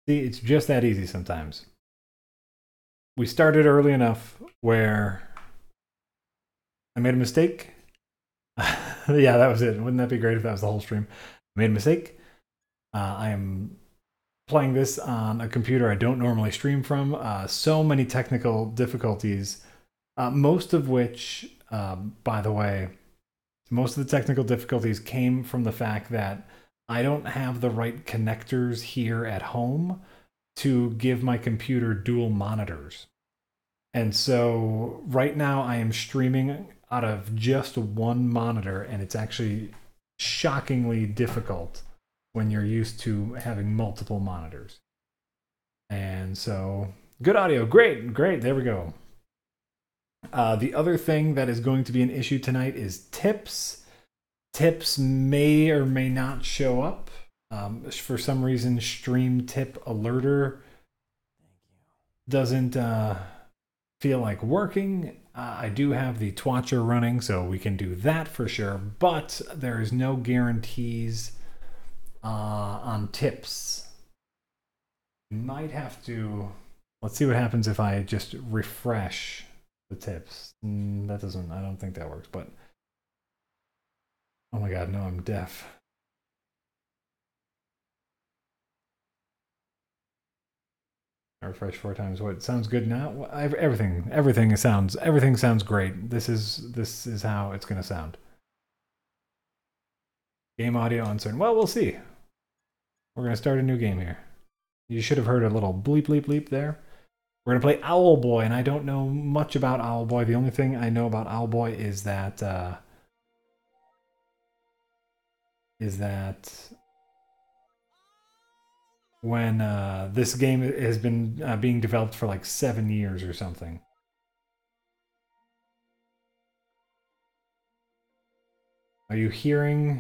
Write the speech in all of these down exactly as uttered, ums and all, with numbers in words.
See, it's just that easy sometimes. We started early enough where I made a mistake. Yeah, that was it. Wouldn't that be great if that was the whole stream? I made a mistake. Uh, I am playing this on a computer I don't normally stream from. Uh, so many technical difficulties, uh, most of which, uh, by the way, most of the technical difficulties came from the fact that I don't have the right connectors here at home to give my computer dual monitors. And so right now I am streaming out of just one monitor, and it's actually shockingly difficult when you're used to having multiple monitors. And so, good audio. Great, great. There we go. Uh, the other thing that is going to be an issue tonight is tips. Tips may or may not show up. Um, for some reason, Stream Tip Alerter doesn't uh, feel like working. Uh, I do have the Twatcher running, so we can do that for sure, but there is no guarantees uh, on tips. You might have to... Let's see what happens if I just refresh the tips. Mm, that doesn't... I don't think that works, but... Oh my god, no, I'm deaf. I refresh four times. What sounds good now? Everything, everything sounds, everything sounds great. This is this is how it's gonna sound. Game audio uncertain. Well, we'll see. We're gonna start a new game here. You should have heard a little bleep bleep bleep there. We're gonna play Owlboy, and I don't know much about Owlboy. The only thing I know about Owlboy is that uh, is that when uh, this game has been uh, being developed for like seven years or something. Are you hearing?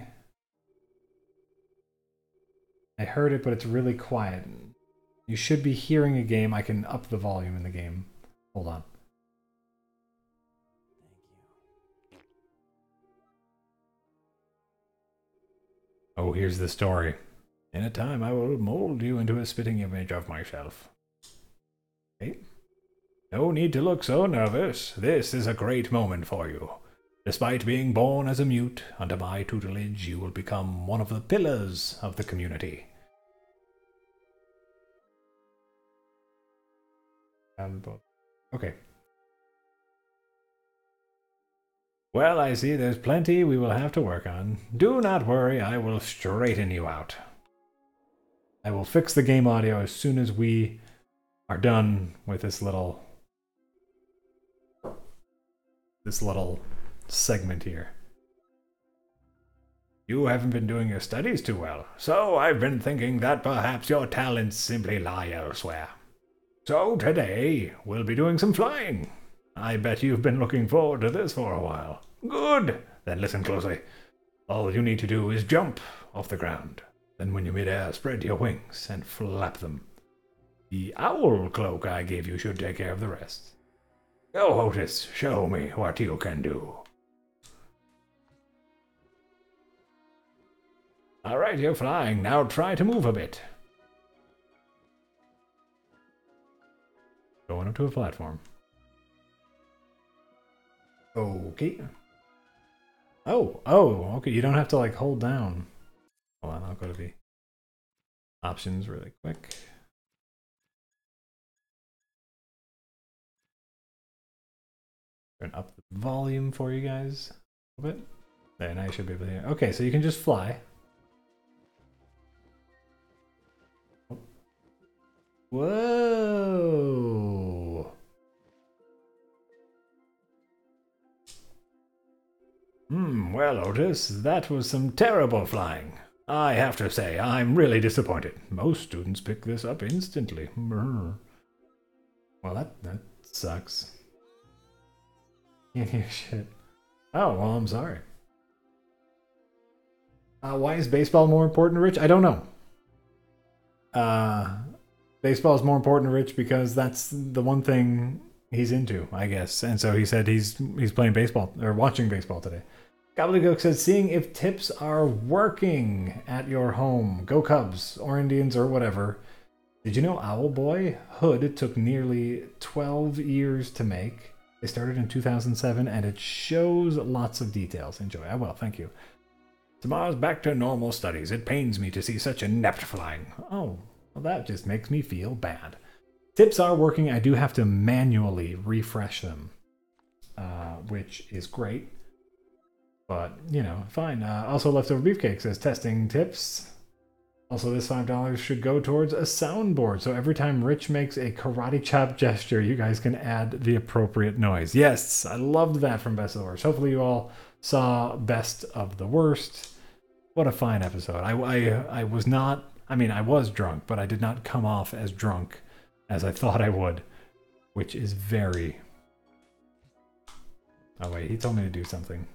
I heard it, but it's really quiet. You should be hearing a game. I can up the volume in the game. Hold on. Oh, here's the story. In a time, I will mold you into a spitting image of myself. Okay. No need to look so nervous. This is a great moment for you. Despite being born as a mute, under my tutelage, you will become one of the pillars of the community. Okay. Well, I see there's plenty we will have to work on. Do not worry, I will straighten you out. I will fix the game audio as soon as we are done with this little this little segment here. You haven't been doing your studies too well, so I've been thinking that perhaps your talents simply lie elsewhere. So today, we'll be doing some flying. I bet you've been looking forward to this for a while. Good! Then listen closely. All you need to do is jump off the ground. Then when you're mid-air, spread your wings and flap them. The owl cloak I gave you should take care of the rest. Go, Otis, show me what you can do. Alright, you're flying. Now try to move a bit. Going up to a platform. Okay. Oh, oh, okay. You don't have to like hold down. Hold on, I'll go to the options really quick. Turn up the volume for you guys a little bit. There, now you should be able to hear. Okay, so you can just fly. Whoa! Hmm, well, Otis, that was some terrible flying. I have to say, I'm really disappointed. Most students pick this up instantly. Well, that, that sucks. Can't hear shit. Oh, well, I'm sorry. Uh, why is baseball more important to Rich? I don't know. Uh, baseball is more important to Rich because that's the one thing he's into, I guess. And so he said he's he's playing baseball, or watching baseball today. Gobbledygook says, seeing if tips are working at your home. Go Cubs, or Indians, or whatever. Did you know Owlboy Hood took nearly twelve years to make? They started in two thousand seven, and it shows lots of details. Enjoy. I will, thank you. Tomorrow's back to normal studies. It pains me to see such inept flying. Oh, well, that just makes me feel bad. Tips are working. I do have to manually refresh them, uh, which is great. But, you know, fine. Uh, also, Leftover Beefcake says testing tips. Also, this five dollars should go towards a soundboard. So every time Rich makes a karate chop gesture, you guys can add the appropriate noise. Yes, I loved that from Best of the Worst. Hopefully you all saw Best of the Worst. What a fine episode. I, I, I was not, I mean, I was drunk, but I did not come off as drunk as I thought I would, which is very... Oh, wait, he told me to do something.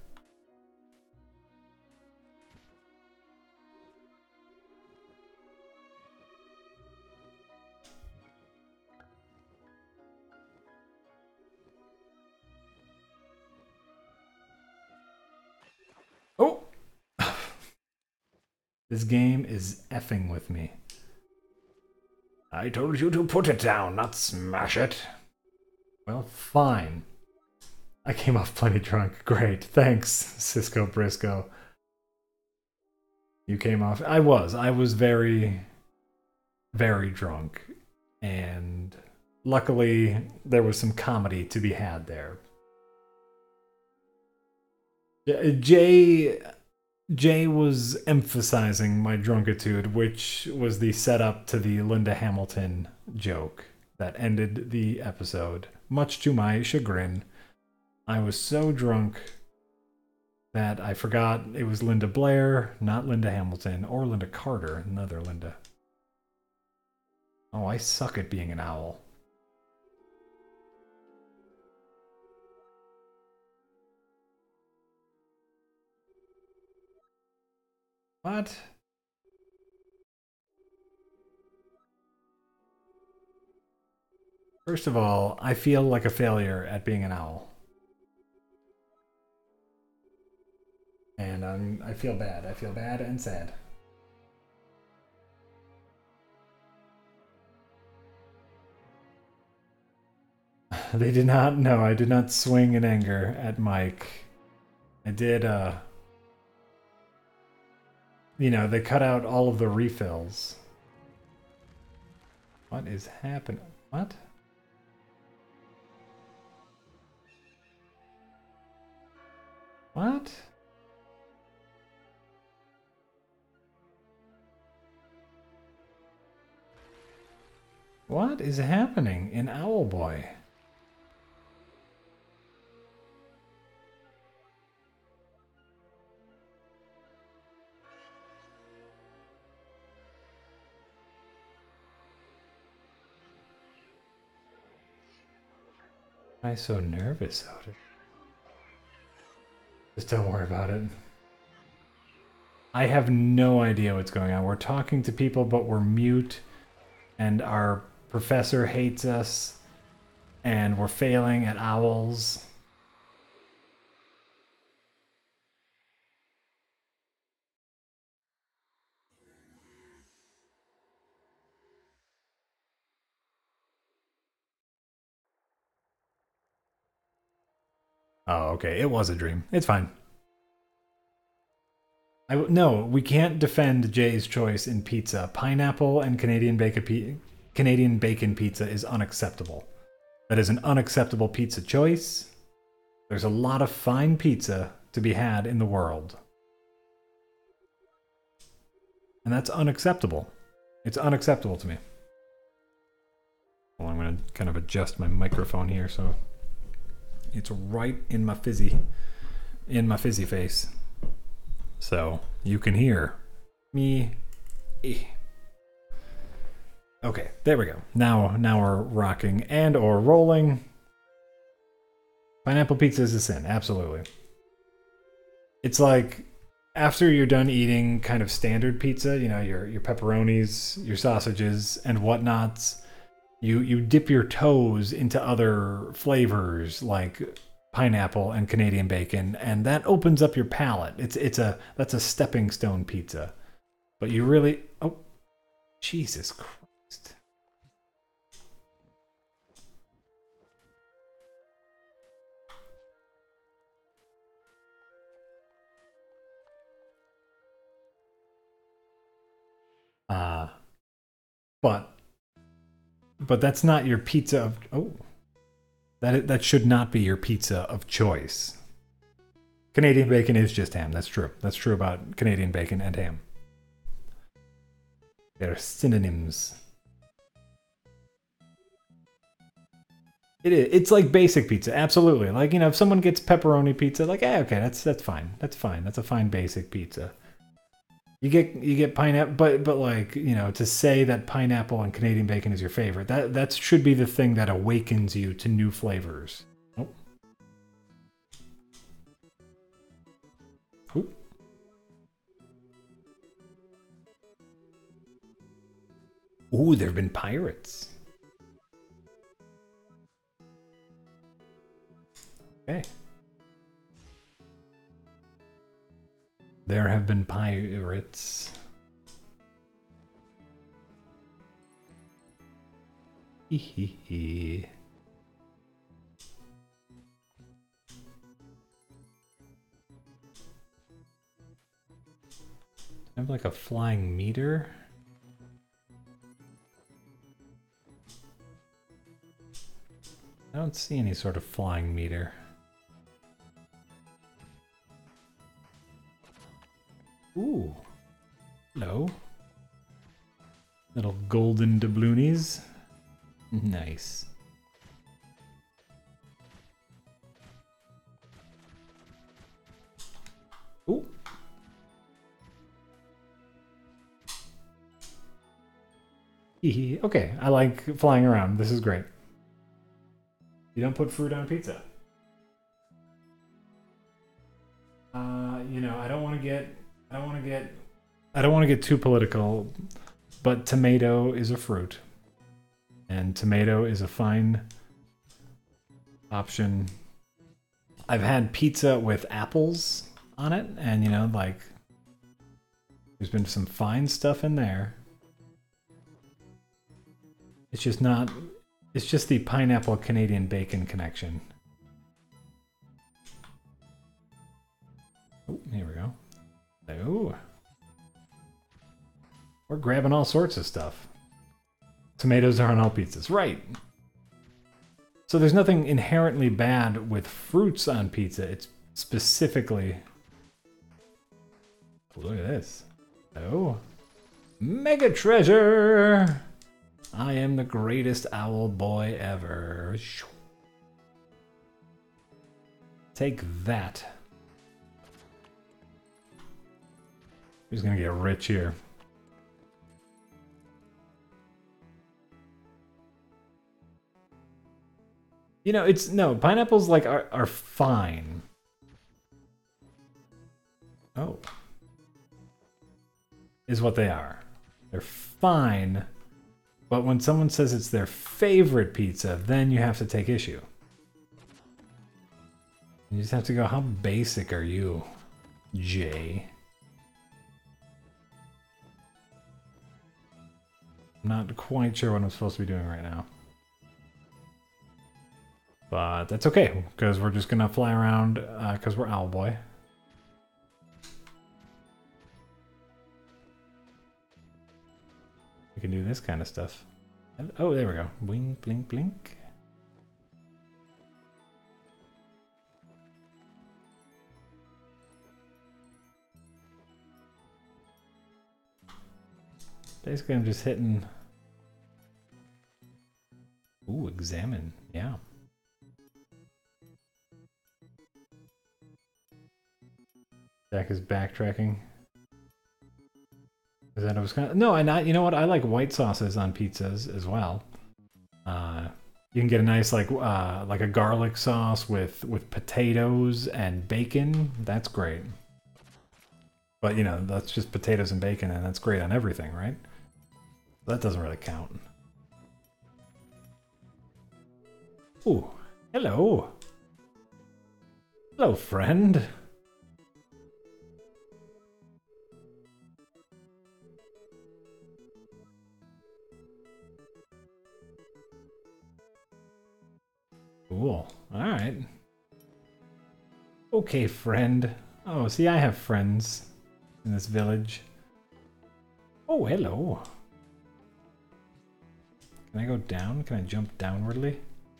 Oh! This game is effing with me. I told you to put it down, not smash it. Well, fine. I came off plenty drunk. Great. Thanks, Cisco Briscoe. You came off... I was. I was very, very drunk. And luckily, there was some comedy to be had there. Jay... Jay was emphasizing my drunkitude, which was the setup to the Linda Hamilton joke that ended the episode. Much to my chagrin, I was so drunk that I forgot it was Linda Blair, not Linda Hamilton, or Linda Carter, another Linda. Oh, I suck at being an owl. What? First of all, I feel like a failure at being an owl. And um, I feel bad. I feel bad and sad. They did not, no, I did not swing in anger at Mike. I did, uh... You know, they cut out all of the refills. What is happening? What? What? What is happening in Owlboy? Why am I so nervous about it? Just don't worry about it. I have no idea what's going on. We're talking to people, but we're mute, and our professor hates us, and we're failing at owls. Oh, okay. It was a dream. It's fine. I w no, we can't defend Jay's choice in pizza. Pineapple and Canadian bacon, Canadian bacon pizza is unacceptable. That is an unacceptable pizza choice. There's a lot of fine pizza to be had in the world. And that's unacceptable. It's unacceptable to me. Well, I'm going to kind of adjust my microphone here so it's right in my fizzy, in my fizzy face. So you can hear me. Okay, there we go. Now, now we're rocking and or rolling. Pineapple pizza is a sin, absolutely. It's like after you're done eating kind of standard pizza, you know, your your pepperonis, your sausages, and whatnots, you you dip your toes into other flavors like pineapple and Canadian bacon, and that opens up your palate. It's it's a that's a stepping stone pizza. But you really oh Jesus Christ. but that's not your pizza of... Oh. That, that should not be your pizza of choice. Canadian bacon is just ham. That's true. That's true about Canadian bacon and ham. They're synonyms. It is. It's like basic pizza. Absolutely. Like, you know, if someone gets pepperoni pizza, like, eh, okay, that's that's fine. That's fine. That's a fine basic pizza. You get you get pineapple, but but like, you know, to say that pineapple and Canadian bacon is your favorite, that that should be the thing that awakens you to new flavors. Oh. Ooh. Ooh, there have been pirates. Okay. There have been pirates. Hee hee hee. I have like a flying meter. I don't see any sort of flying meter. Ooh. Hello. Little golden doubloonies. Nice. Ooh. Okay, I like flying around. This is great. You don't put fruit on pizza. Uh, you know, I don't want to get, I don't want to get, I don't want to get too political, but tomato is a fruit, and tomato is a fine option. I've had pizza with apples on it, and you know, like, there's been some fine stuff in there. It's just not, it's just the pineapple Canadian bacon connection. Oh, here we go. Oh. We're grabbing all sorts of stuff. Tomatoes are on all pizzas. Right. So there's nothing inherently bad with fruits on pizza. It's specifically... Oh, look at this. Oh. Mega treasure! I am the greatest Owlboy ever. Take that. Who's gonna get rich here? You know, it's no pineapples like are are fine. Oh, is what they are. They're fine, but when someone says it's their favorite pizza, then you have to take issue. You just have to go, how basic are you, Jay? I'm not quite sure what I'm supposed to be doing right now. But that's okay, because we're just going to fly around, because uh, we're Owlboy. We can do this kind of stuff. Oh, there we go. Blink, blink, blink. Basically, I'm just hitting... Ooh, examine. Yeah. Jack is backtracking. Is that I was kind of... No, and I, you know what? I like white sauces on pizzas as well. Uh, you can get a nice, like, uh, like a garlic sauce with, with potatoes and bacon. That's great. But, you know, that's just potatoes and bacon, and that's great on everything, right? That doesn't really count. Ooh, hello. Hello, friend. Cool. Alright. Okay, friend. Oh, see, I have friends in this village. Oh, hello. Can I go down? Can I jump downwardly?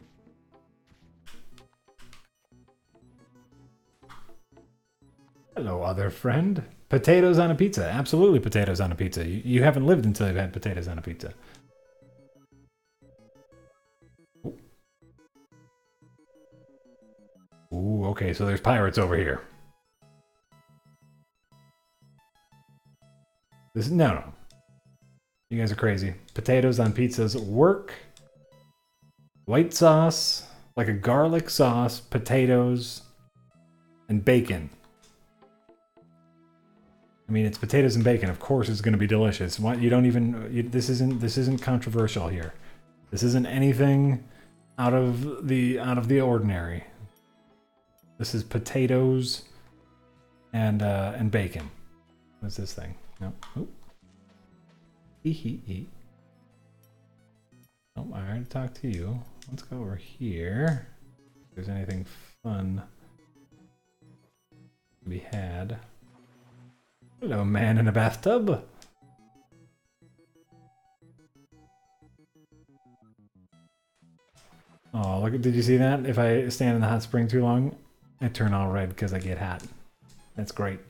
Hello, other friend. Potatoes on a pizza. Absolutely potatoes on a pizza. You, you haven't lived until you've had potatoes on a pizza. Ooh. Ooh, okay, so there's pirates over here. This no, no. You guys are crazy. Potatoes on pizzas work. White sauce, like a garlic sauce, potatoes, and bacon. I mean, it's potatoes and bacon. Of course, it's going to be delicious. What you don't even you, this isn't this isn't controversial here. This isn't anything out of the out of the ordinary. This is potatoes and uh, and bacon. What's this thing? No. Oh. Hee hee hee. Oh, I already talked to you. Let's go over here. If there's anything fun to be had. Hello, man in a bathtub. Oh, look! Did you see that? If I stand in the hot spring too long, I turn all red because I get hot. That's great.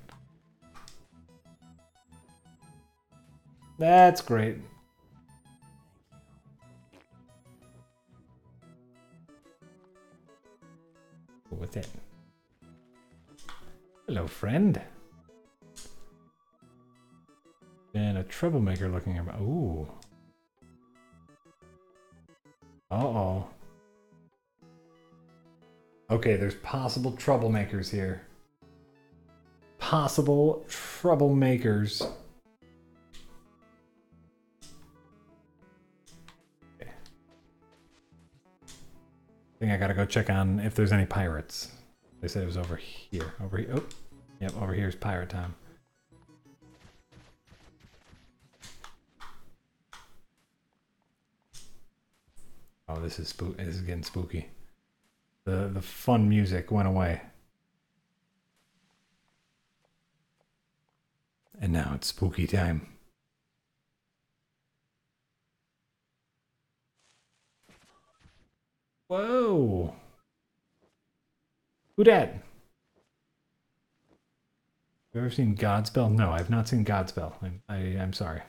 That's great. What's that? Hello, friend. And a troublemaker looking about. Ooh. Uh-oh. Okay, there's possible troublemakers here. Possible troublemakers. Okay. I think I gotta go check on if there's any pirates. They said it was over here. Over here. Oh, yep, over here's pirate time. Oh, this is spook. This is getting spooky. The the fun music went away, and now it's spooky time. Whoa! Who dat? Have you ever seen Godspell? No, I've not seen Godspell. I'm, I, I'm sorry.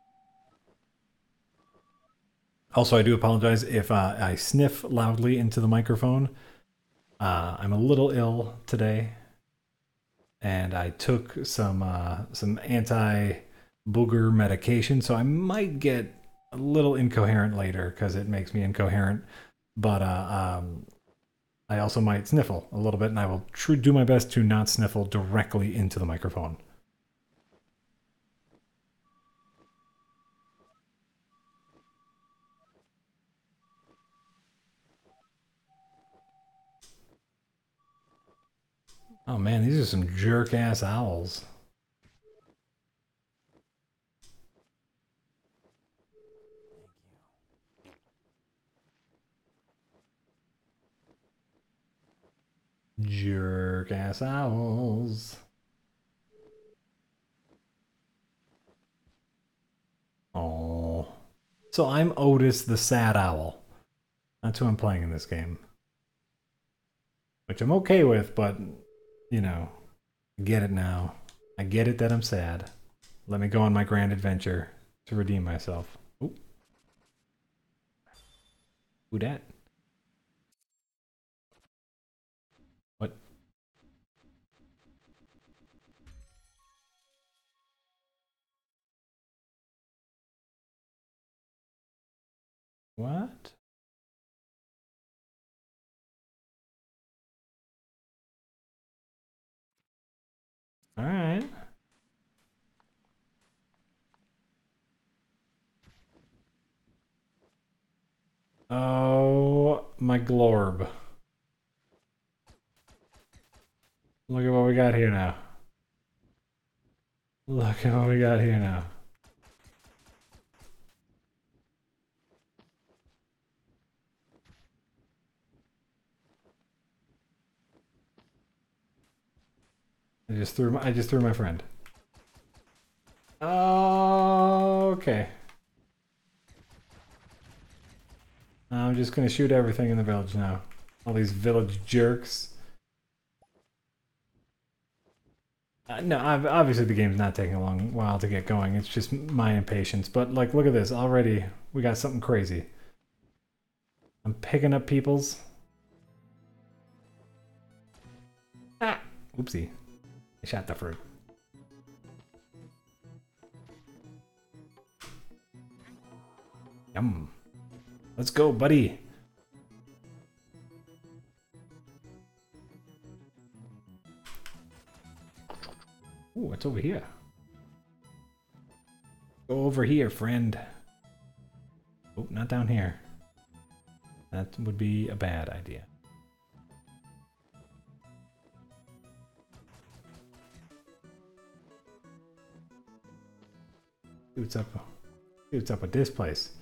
Also, I do apologize if uh, I sniff loudly into the microphone. Uh, I'm a little ill today, and I took some uh, some anti-booger medication, so I might get a little incoherent later because it makes me incoherent. But uh, um, I also might sniffle a little bit, and I will tr do my best to not sniffle directly into the microphone. Oh man, these are some jerk-ass owls. Jerk-ass owls. Oh. So I'm Otis the Sad Owl. That's who I'm playing in this game. Which I'm okay with, but, you know, I get it now. I get it that I'm sad. Let me go on my grand adventure to redeem myself. Ooh. Who dat? What? What? All right. Oh, my glorb. Look at what we got here now. Look at what we got here now. I just threw my, I just threw my friend. Oh, okay. I'm just gonna shoot everything in the village now. All these village jerks. Uh, no, I've, obviously the game's not taking a long while to get going. It's just my impatience. But like, look at this. Already, we got something crazy. I'm picking up people's. Ah, oopsie. I shot the fruit. Yum. Let's go, buddy. Ooh, what's over here? Go over here, friend. Oh, not down here. That would be a bad idea. See what's up. See what's up with this place.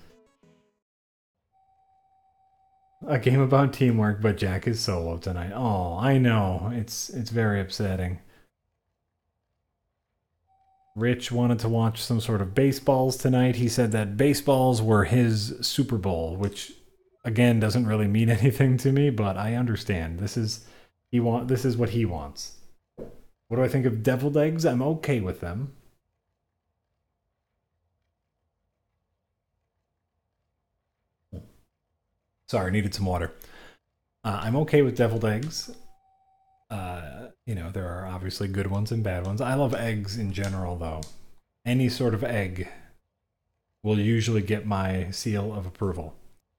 A game about teamwork, but Jack is solo tonight. Oh, I know. It's it's very upsetting. Rich wanted to watch some sort of baseballs tonight. He said that baseballs were his Super Bowl, which again doesn't really mean anything to me, but I understand. This is he want this is what he wants. What do I think of deviled eggs? I'm okay with them. Sorry, needed some water. Uh, I'm okay with deviled eggs. Uh, you know, there are obviously good ones and bad ones. I love eggs in general, though. Any sort of egg will usually get my seal of approval.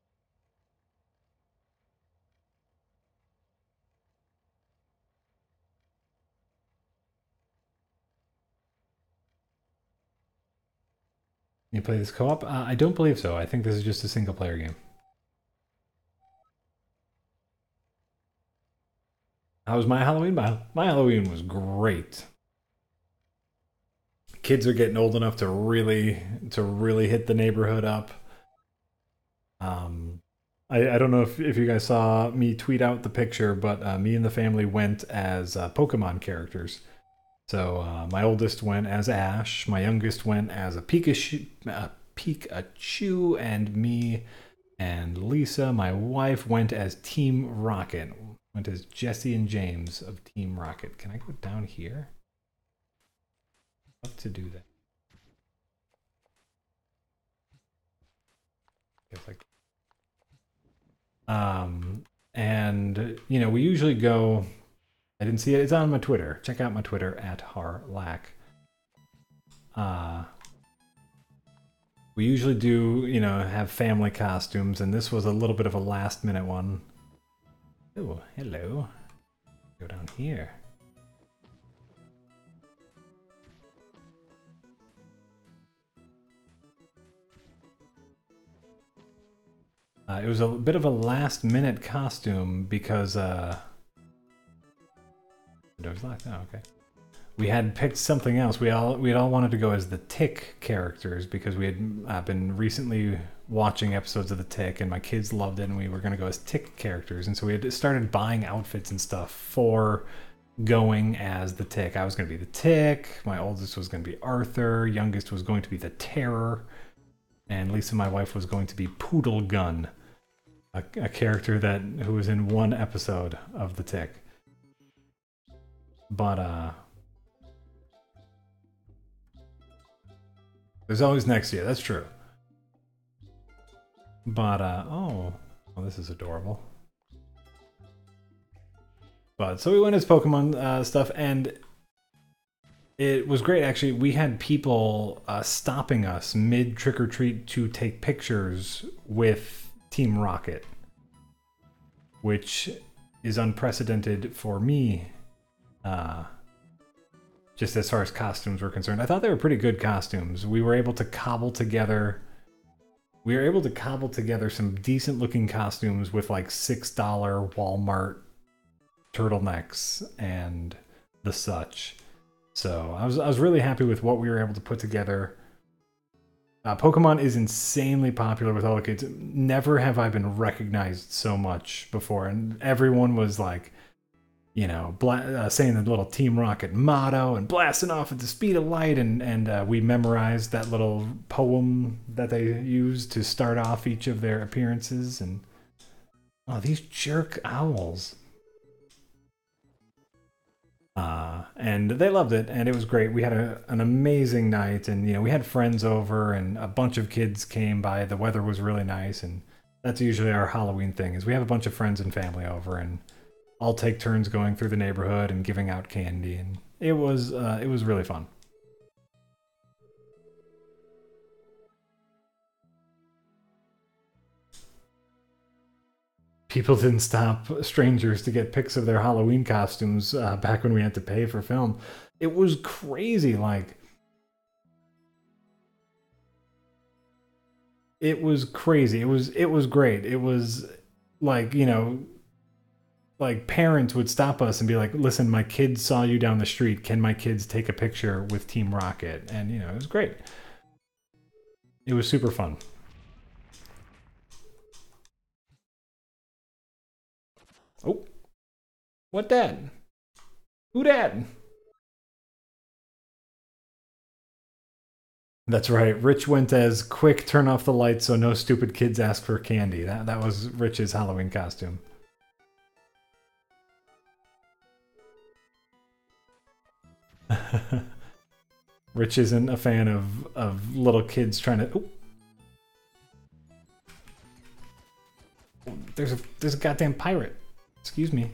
You play this co-op? Uh, I don't believe so. I think this is just a single-player game. How was my Halloween? My, my Halloween was great. Kids are getting old enough to really to really hit the neighborhood up. Um, I, I don't know if, if you guys saw me tweet out the picture, but uh, me and the family went as uh, Pokemon characters. So uh, my oldest went as Ash, my youngest went as a Pikachu, uh, Pikachu, and me and Lisa, my wife, went as Team Rocket. Went as Jesse and James of Team Rocket. Can I go down here? I'd love to do that. Guess like, um, and you know, we usually go. I didn't see it. It's on my Twitter. Check out my Twitter at Harlack. Uh, we usually do, you know, have family costumes, and this was a little bit of a last minute one. Oh, hello. Go down here. Uh, it was a bit of a last minute costume because uh the door's locked. Oh, okay. We had picked something else. We all we had all wanted to go as the Tick characters because we had uh, been recently watching episodes of the Tick, and my kids loved it, and we were going to go as Tick characters, and so we had started buying outfits and stuff for going as the Tick. I was going to be the Tick. My oldest was going to be Arthur. Youngest was going to be the Terror, and Lisa, my wife, was going to be Poodle Gun, a, a character that who was in one episode of the Tick. But uh. There's always next year, that's true. But, uh, oh, well, this is adorable. But, so we went as Pokemon uh, stuff, and it was great, actually. We had people uh, stopping us mid-trick-or-treat to take pictures with Team Rocket, which is unprecedented for me, uh, just as far as costumes were concerned. I thought they were pretty good costumes. We were able to cobble together... We were able to cobble together some decent looking costumes with like six dollar Walmart turtlenecks and the such. So I was I was really happy with what we were able to put together. Uh, Pokemon is insanely popular with all the kids. Never have I been recognized so much before, and everyone was like, you know, bla- uh, saying the little Team Rocket motto and blasting off at the speed of light. And, and uh, we memorized that little poem that they used to start off each of their appearances. And oh, these jerk owls. Uh, and they loved it, and it was great. We had a, an amazing night, and you know, we had friends over, and a bunch of kids came by. The weather was really nice, and that's usually our Halloween thing. Is we have a bunch of friends and family over, and all take turns going through the neighborhood and giving out candy, and it was uh, it was really fun. People didn't stop strangers to get pics of their Halloween costumes uh, back when we had to pay for film. It was crazy. Like, it was crazy. It was it was great. It was like, you know, like parents would stop us and be like, "Listen, my kids saw you down the street. Can my kids take a picture with Team Rocket?" And you know, it was great. It was super fun. Oh, what that? Who dat? That's right. Rich went as quick turn off the lights so no stupid kids ask for candy. That that was Rich's Halloween costume. Rich isn't a fan of of little kids trying to. Oh. There's a there's a goddamn pirate. Excuse me.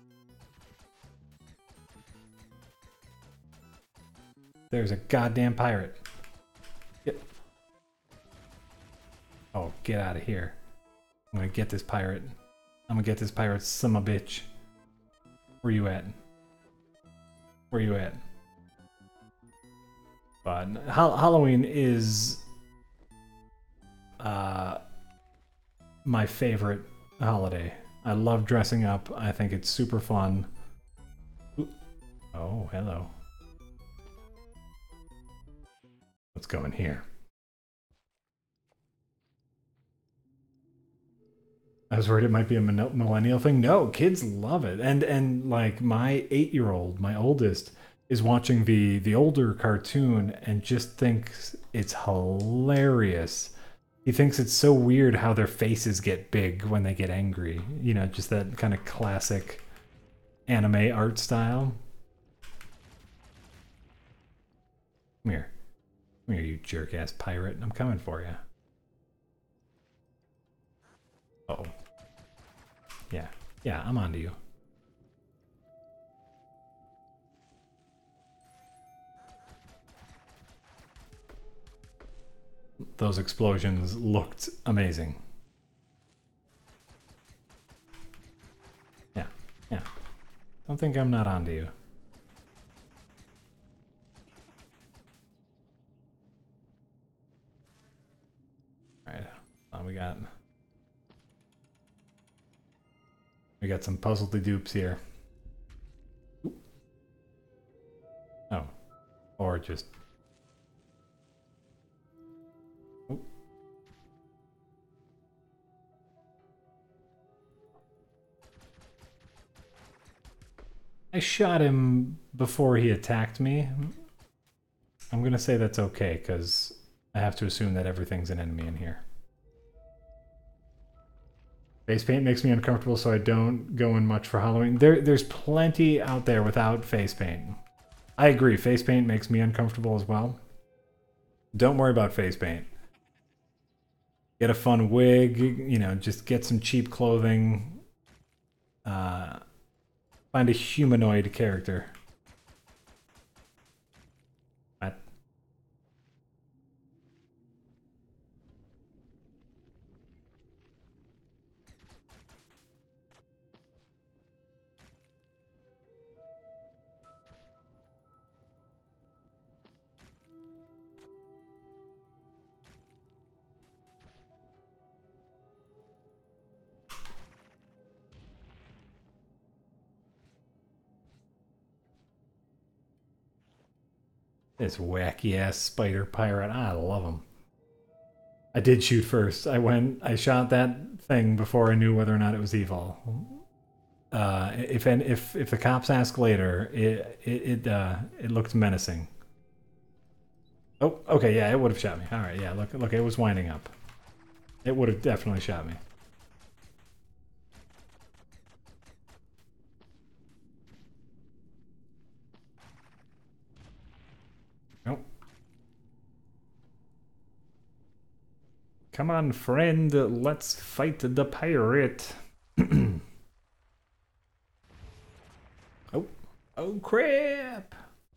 There's a goddamn pirate. Get. Oh, get out of here. I'm gonna get this pirate. I'm gonna get this pirate, son of a bitch. Where you at? Where you at? But ha Halloween is uh, my favorite holiday. I love dressing up. I think it's super fun. Ooh. Oh, hello. Let's go in here. I was worried it might be a millennial thing. No, kids love it. And and like my eight-year-old, my oldest, is watching the the older cartoon and just thinks it's hilarious. He thinks it's so weird how their faces get big when they get angry. You know, just that kind of classic anime art style. Come here. Come here, you jerk-ass pirate. I'm coming for you. Uh-oh. Yeah. Yeah, I'm onto you. Those explosions looked amazing. Yeah, yeah. Don't think I'm not onto you. Alright, uh, we got... We got some puzzle-de dupes here. Ooh. Oh. Or just... Ooh. I shot him before he attacked me. I'm gonna say that's okay, because I have to assume that everything's an enemy in here. Face paint makes me uncomfortable, so I don't go in much for Halloween. There, there's plenty out there without face paint. I agree, face paint makes me uncomfortable as well. Don't worry about face paint. Get a fun wig, you know, just get some cheap clothing. Uh, find a humanoid character. What? This wacky ass spider pirate. I love him. I did shoot first. I went, I shot that thing before I knew whether or not it was evil. Uh, if and if if the cops ask later, it it it, uh, it looked menacing. Oh, okay, yeah, it would have shot me. All right, yeah, look, look, it was winding up. It would have definitely shot me. Nope. Come on, friend, let's fight the pirate. Oh, oh crap!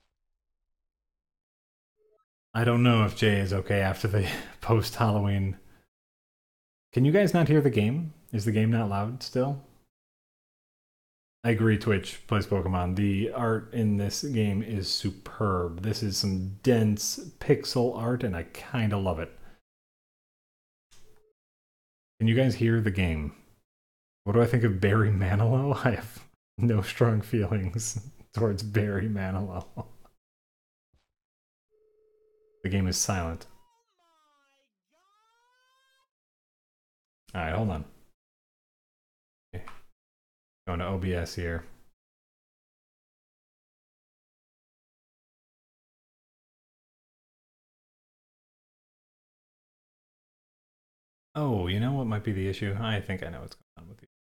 I don't know if Jay is okay after the post-Halloween. Can you guys not hear the game? Is the game not loud still? I agree, Twitch plays Pokemon. The art in this game is superb. This is some dense pixel art, and I kind of love it. Can you guys hear the game? What do I think of Barry Manilow? I have no strong feelings towards Barry Manilow. The game is silent. Alright, hold on. Okay. Going to O B S here. Oh, you know what might be the issue? I think I know what's going on with you.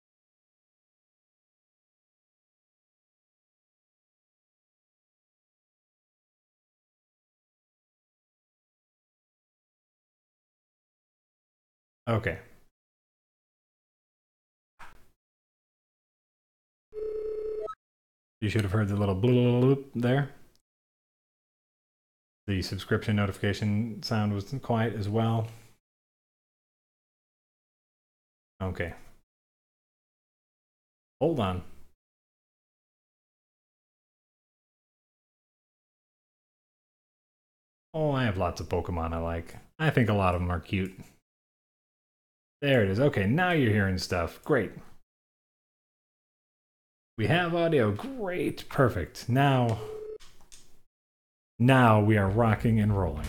Okay. You should have heard the little bloop there. The subscription notification sound was quiet as well. Okay. Hold on. Oh, I have lots of Pokemon I like. I think a lot of them are cute. There it is. Okay, now you're hearing stuff. Great. We have audio. Great. Perfect. Now, now we are rocking and rolling.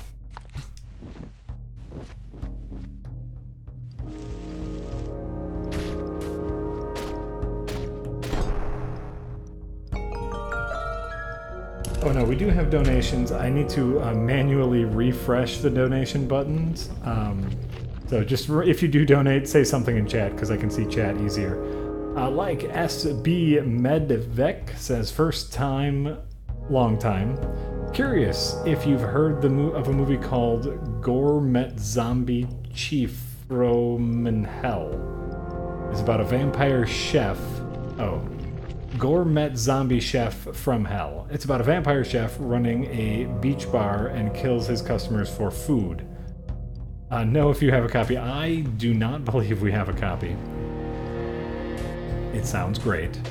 Oh no, we do have donations. I need to uh, manually refresh the donation buttons. Um, so just if you do donate, say something in chat because I can see chat easier. Uh, like S B Medvec says, first time, long time. Curious if you've heard the mo of a movie called Gourmet Zombie Chief from Hell. It's about a vampire chef. Oh. Gourmet Zombie Chef from Hell. It's about a vampire chef running a beach bar and kills his customers for food. Uh, know if you have a copy. I do not believe we have a copy. It sounds great.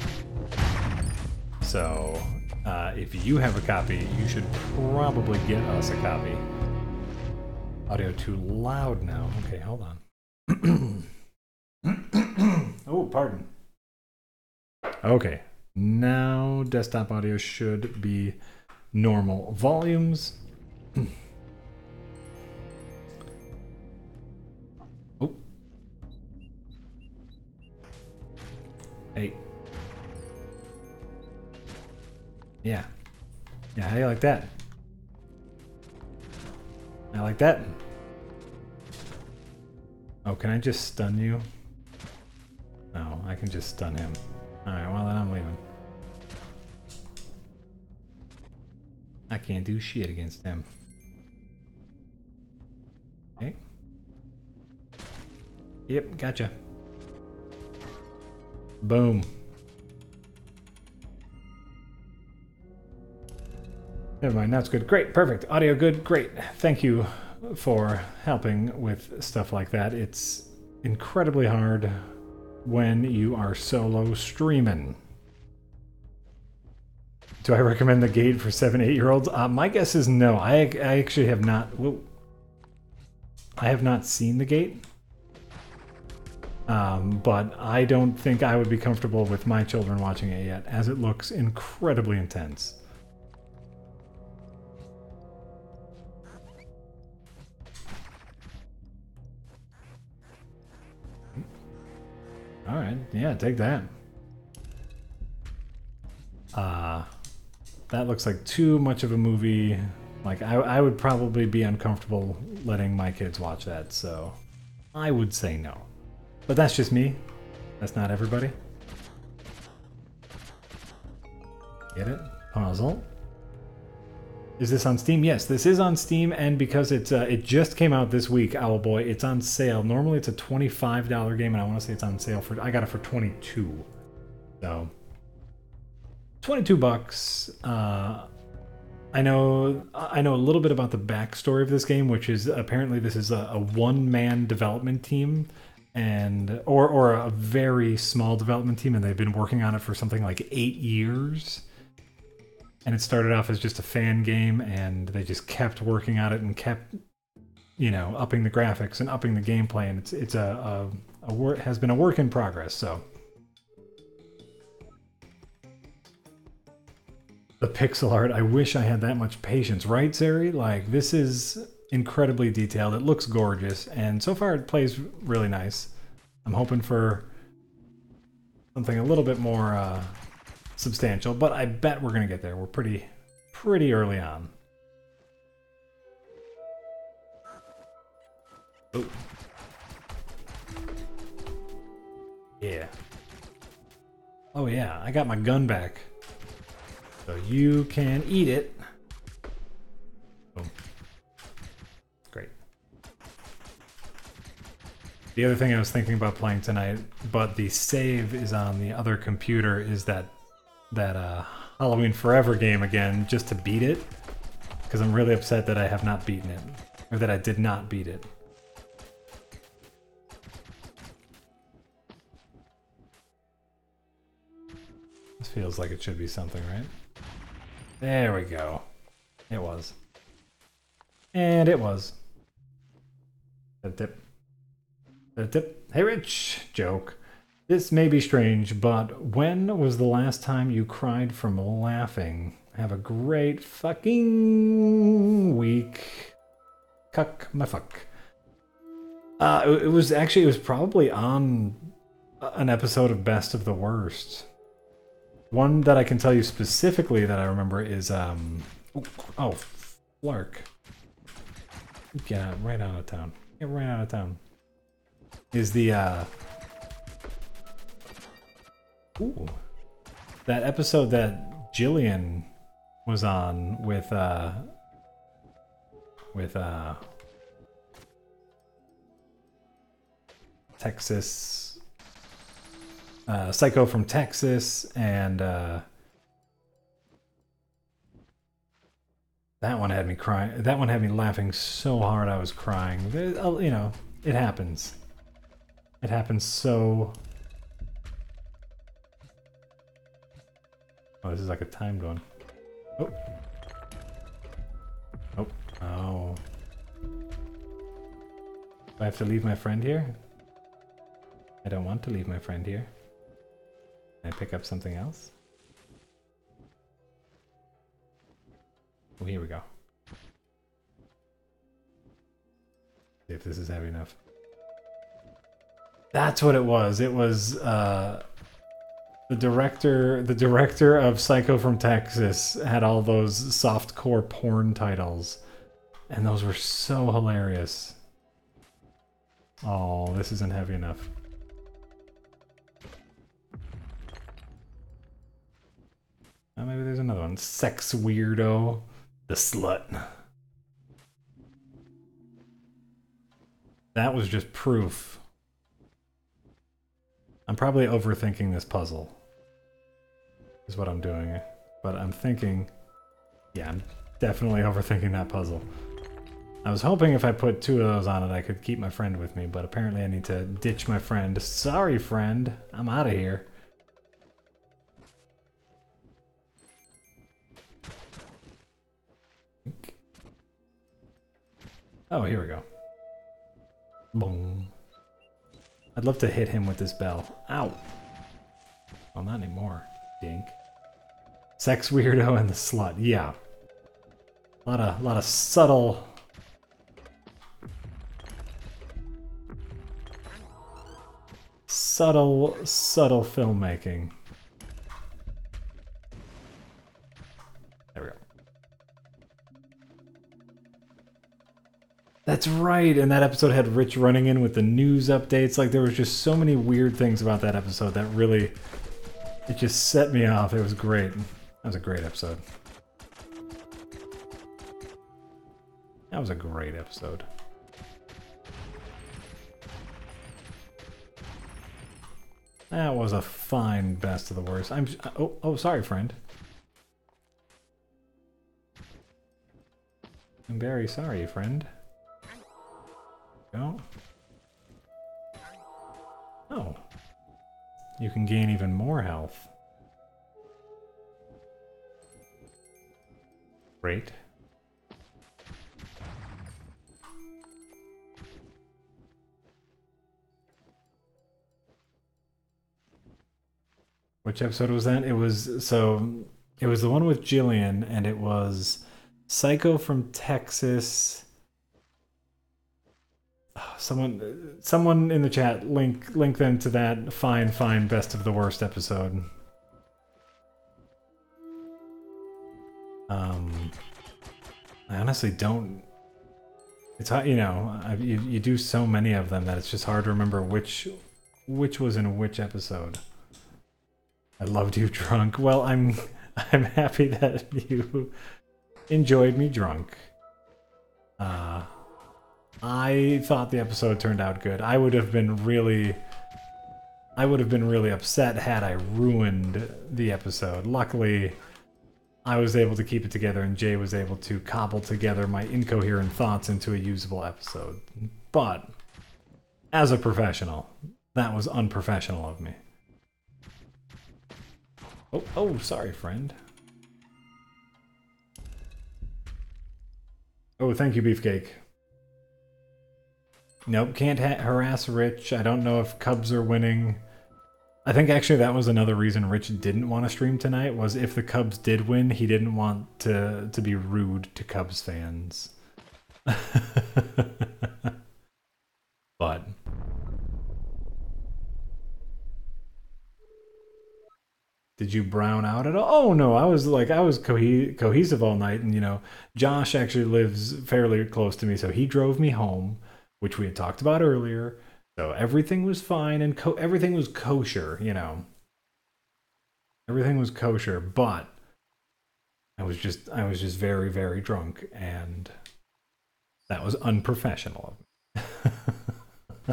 So, uh, if you have a copy, you should probably get us a copy. Audio too loud now. Okay, hold on. Oh, pardon. Okay, now desktop audio should be normal volumes. Oh. Hey. Yeah. Yeah, how do you like that? I like that. Oh, can I just stun you? No, I can just stun him. Alright, well then I'm leaving. I can't do shit against him. Okay. Yep, gotcha. Boom. Never mind, that's good. Great, perfect. Audio good, great. Thank you for helping with stuff like that. It's incredibly hard when you are solo streaming. Do I recommend the gate for seven, eight year olds? Uh, my guess is no. I, I actually have not. Whoa, I have not seen the gate. Um, but I don't think I would be comfortable with my children watching it yet, as it looks incredibly intense. All right, yeah, take that. Uh, that looks like too much of a movie. Like, I, I would probably be uncomfortable letting my kids watch that, so I would say no. But that's just me. That's not everybody. Get it? Puzzle. Is this on Steam? Yes, this is on Steam, and because it's uh, it just came out this week, Owlboy, it's on sale. Normally it's a twenty-five dollar game, and I want to say it's on sale for, I got it for twenty-two. So, twenty-two bucks. Uh, I know I know a little bit about the backstory of this game, which is apparently this is a, a one-man development team, and or or a very small development team, and they've been working on it for something like eight years. And it started off as just a fan game, and they just kept working on it and kept, you know, upping the graphics and upping the gameplay, and it's it's a, a, a work has been a work in progress. So the pixel art, I wish I had that much patience, right, Zeri? Like, this is incredibly detailed. It looks gorgeous, and so far it plays really nice. I'm hoping for something a little bit more uh, substantial, but I bet we're gonna get there. We're pretty, pretty early on. Oh. Yeah. Oh yeah, I got my gun back. So you can eat it. Boom. Great. The other thing I was thinking about playing tonight, but the save is on the other computer, is that that uh, Halloween Forever game again, just to beat it. Because I'm really upset that I have not beaten it. Or that I did not beat it. This feels like it should be something, right? There we go. It was. And it was. A tip. A tip. Hey Rich! Joke. This may be strange, but when was the last time you cried from laughing? Have a great fucking week. Cuck my fuck. Uh, it, it was actually, it was probably on an episode of Best of the Worst. One that I can tell you specifically that I remember is, um... Oh, Flark. Get out, right out of town. Get right out of town. Is the, uh... Ooh. That episode that Jillian was on with, uh... With, uh... Texas... Uh, Psycho from Texas, and uh, that one had me crying. That one had me laughing so hard I was crying. You know, it happens. It happens so... Oh, this is like a timed one. Oh. Oh. Oh. Do I have to leave my friend here? I don't want to leave my friend here. Can I pick up something else? Oh, here we go. See if this is heavy enough. That's what it was. It was uh, the director. The director of Psycho from Texas had all those softcore porn titles, and those were so hilarious. Oh, this isn't heavy enough. Oh, maybe there's another one. Sex weirdo. The slut. That was just proof. I'm probably overthinking this puzzle. Is what I'm doing. But I'm thinking... Yeah, I'm definitely overthinking that puzzle. I was hoping if I put two of those on it, I could keep my friend with me, but apparently I need to ditch my friend. Sorry, friend. I'm out of here. Oh, here we go. Boom. I'd love to hit him with this bell. Ow. Well, not anymore. Dink. Sex weirdo and the slut. Yeah. A lot of, lot of subtle... Subtle, subtle filmmaking. that's right. And that episode had Rich running in with the news updates. Like, there was just so many weird things about that episode that really, it just set me off. It was great. That was a great episode. That was a great episode. That was a fine best of the worst. I'm oh oh sorry, friend. I'm very sorry, friend. Go. Oh. You can gain even more health. Great. Which episode was that? It was, so, it was the one with Jillian, and it was Psycho from Texas. Oh, someone, someone in the chat, link, link them to that fine, fine best of the worst episode. Um, I honestly don't. It's hard, you know, I, you you do so many of them that it's just hard to remember which, which was in which episode. I loved you drunk. Well, I'm I'm happy that you enjoyed me drunk. Uh, I thought the episode turned out good. I would have been really I would have been really upset had I ruined the episode. Luckily, I was able to keep it together and Jay was able to cobble together my incoherent thoughts into a usable episode. But as a professional, that was unprofessional of me. Oh, oh, sorry, friend. Oh, thank you, Beefcake. Nope, can't ha harass Rich. I don't know if Cubs are winning. I think actually that was another reason Rich didn't want to stream tonight, was if the Cubs did win, he didn't want to, to be rude to Cubs fans. But... Did you brown out at all? Oh no, I was like, I was cohe cohesive all night, and you know, Josh actually lives fairly close to me, so he drove me home, which we had talked about earlier. So everything was fine, and co everything was kosher, you know. Everything was kosher, but I was just, I was just very, very drunk, and that was unprofessional of me.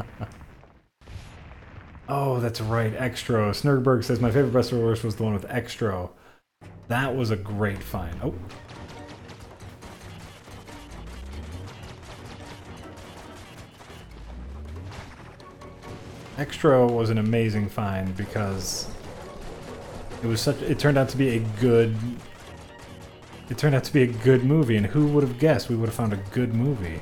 Oh, that's right, Extro. Snurgberg says, my favorite best or worst was the one with Extro. That was a great find. Oh. Extro was an amazing find because it was such, it turned out to be a good, it turned out to be a good movie, and who would have guessed we would have found a good movie?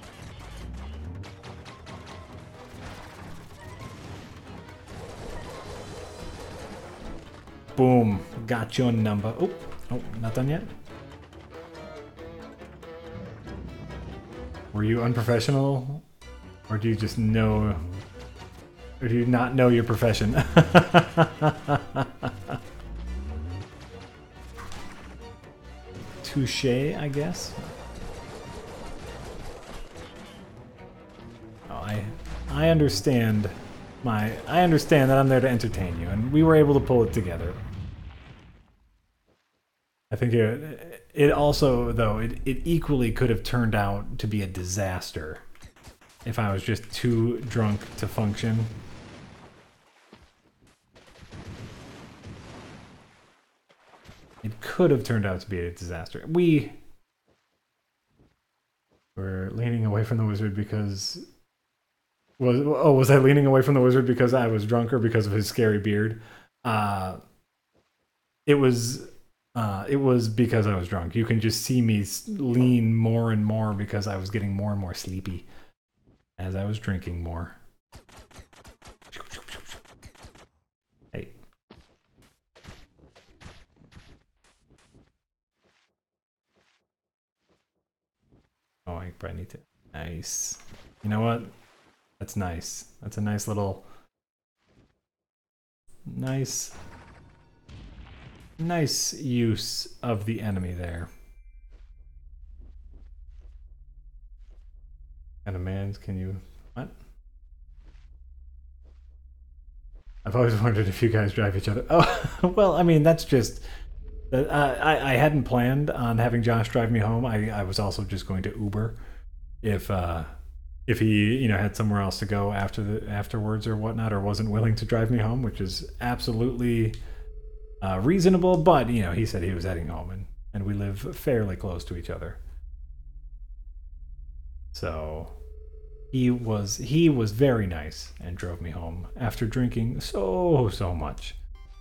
Boom. Got your number. Oh, oh, not done yet? Were you unprofessional? Or do you just know... Or do you not know your profession? Touche, I guess? Oh, I, I understand my... I understand that I'm there to entertain you, and we were able to pull it together. I think it, it also, though, it, it equally could have turned out to be a disaster if I was just too drunk to function. It could have turned out to be a disaster. We were leaning away from the wizard because... Was, oh, was I leaning away from the wizard because I was drunk or because of his scary beard? Uh, it was... Uh, it was because I was drunk. You can just see me lean more and more because I was getting more and more sleepy as I was drinking more. Hey. Oh, I probably need to... Nice. You know what? That's nice. That's a nice little... Nice... Nice use of the enemy there. kind of man's can you... What? I've always wondered if you guys drive each other. Oh, well, I mean, that's just... Uh, I, I hadn't planned on having Josh drive me home. I, I was also just going to Uber if uh, if he you know had somewhere else to go after the afterwards or whatnot, or wasn't willing to drive me home, which is absolutely uh, reasonable. But you know, he said he was heading home, and, and we live fairly close to each other, so he was he was very nice and drove me home after drinking so so much.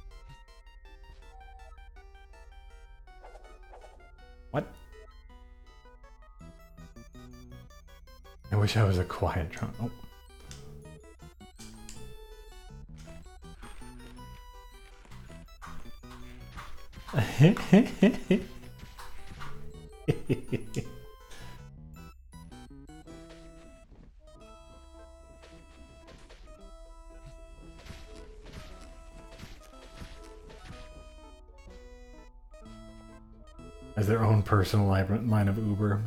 What? I wish I was a quiet drunk. Oh. As their own personal line of Uber.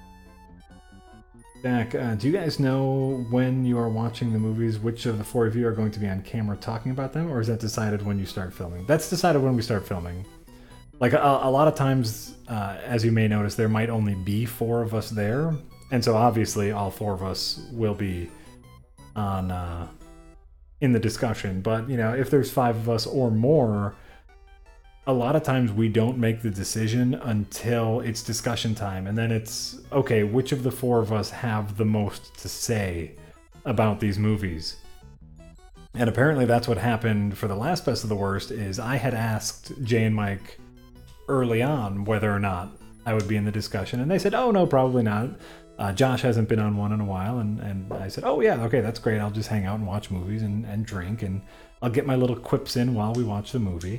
Jack, uh, do you guys know when you are watching the movies, which of the four of you are going to be on camera talking about them, or is that decided when you start filming? That's decided when we start filming. Like, a, a lot of times, uh, as you may notice, there might only be four of us there, and so obviously all four of us will be on uh, in the discussion. But, you know, if there's five of us or more, a lot of times we don't make the decision until it's discussion time, and then it's, okay, which of the four of us have the most to say about these movies? And apparently that's what happened for the last Best of the Worst, is I had asked Jay and Mike early on whether or not I would be in the discussion, and they said, oh, no, probably not. Uh, Josh hasn't been on one in a while, and, and I said, oh, yeah, okay, that's great. I'll just hang out and watch movies and, and drink, and I'll get my little quips in while we watch the movie.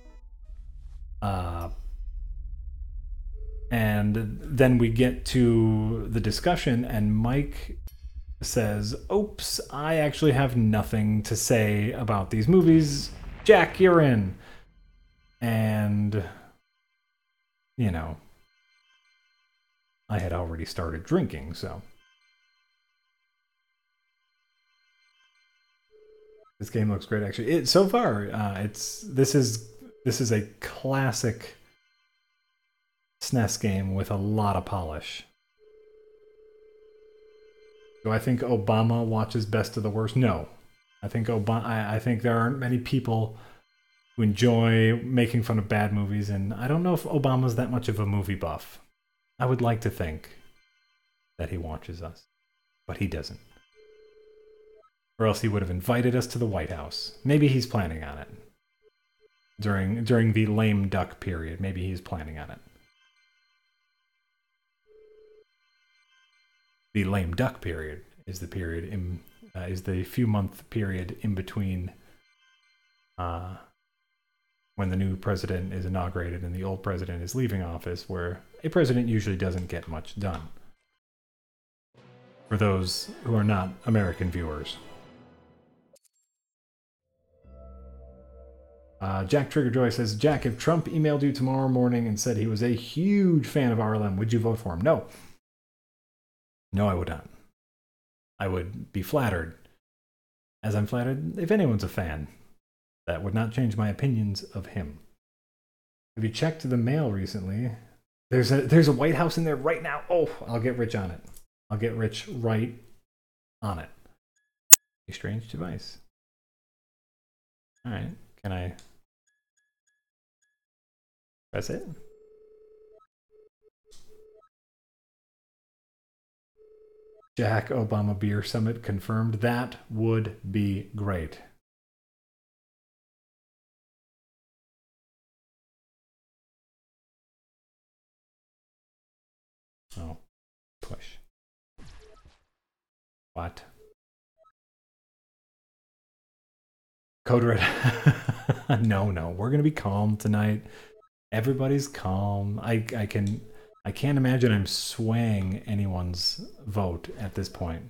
Uh, and then we get to the discussion, and Mike says, oops, I actually have nothing to say about these movies. Jack, you're in. And, you know, I had already started drinking, so. This game looks great, actually. It, so far, uh, it's this is this is a classic S N E S game with a lot of polish. Do I think Obama watches Best of the Worst? No. I think Obama. I, I think there aren't many people who enjoy making fun of bad movies, and I don't know if Obama's that much of a movie buff. I would like to think that he watches us, but he doesn't. Or else he would have invited us to the White House. Maybe he's planning on it. During during the lame duck period, maybe he's planning on it. The lame duck period is the period in uh, is the few month period in between uh, when the new president is inaugurated and the old president is leaving office, where a president usually doesn't get much done. For those who are not American viewers. Uh, Jack Triggerjoy says, Jack, if Trump emailed you tomorrow morning and said he was a huge fan of R L M, would you vote for him? No. No, I would not. I would be flattered. As I'm flattered if anyone's a fan. That would not change my opinions of him. Have you checked the mail recently? There's a, there's a White House in there right now. Oh, I'll get rich on it. I'll get rich right on it. A strange device. All right. Can I press it? Jack Obama Beer Summit confirmed. That would be great. Oh, push. What? Code Red. no, no, we're gonna be calm tonight. Everybody's calm. I, I can, I can't imagine I'm swaying anyone's vote at this point.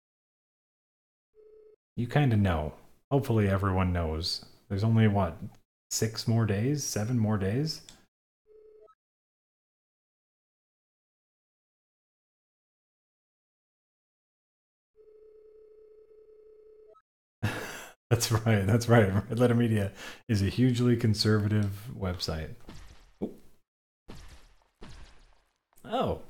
You kind of know. Hopefully, everyone knows. There's only what, six more days, seven more days. That's right. That's right. Red Letter Media is a hugely conservative website. Ooh. Oh.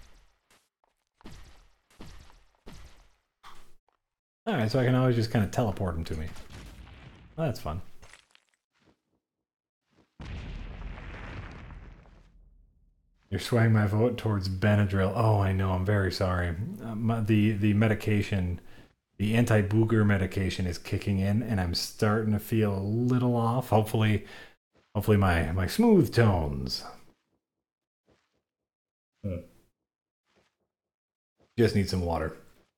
All right, so I can always just kind of teleport them to me. Well, that's fun. You're swaying my vote towards Benadryl. Oh, I know. I'm very sorry. Uh, my, the the medication, the anti-booger medication, is kicking in, and I'm starting to feel a little off. Hopefully, hopefully my my smooth tones. Hmm. Just need some water.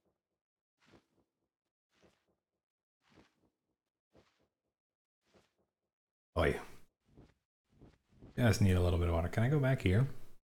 Oh yeah. Just need a little bit of water. Can I go back here?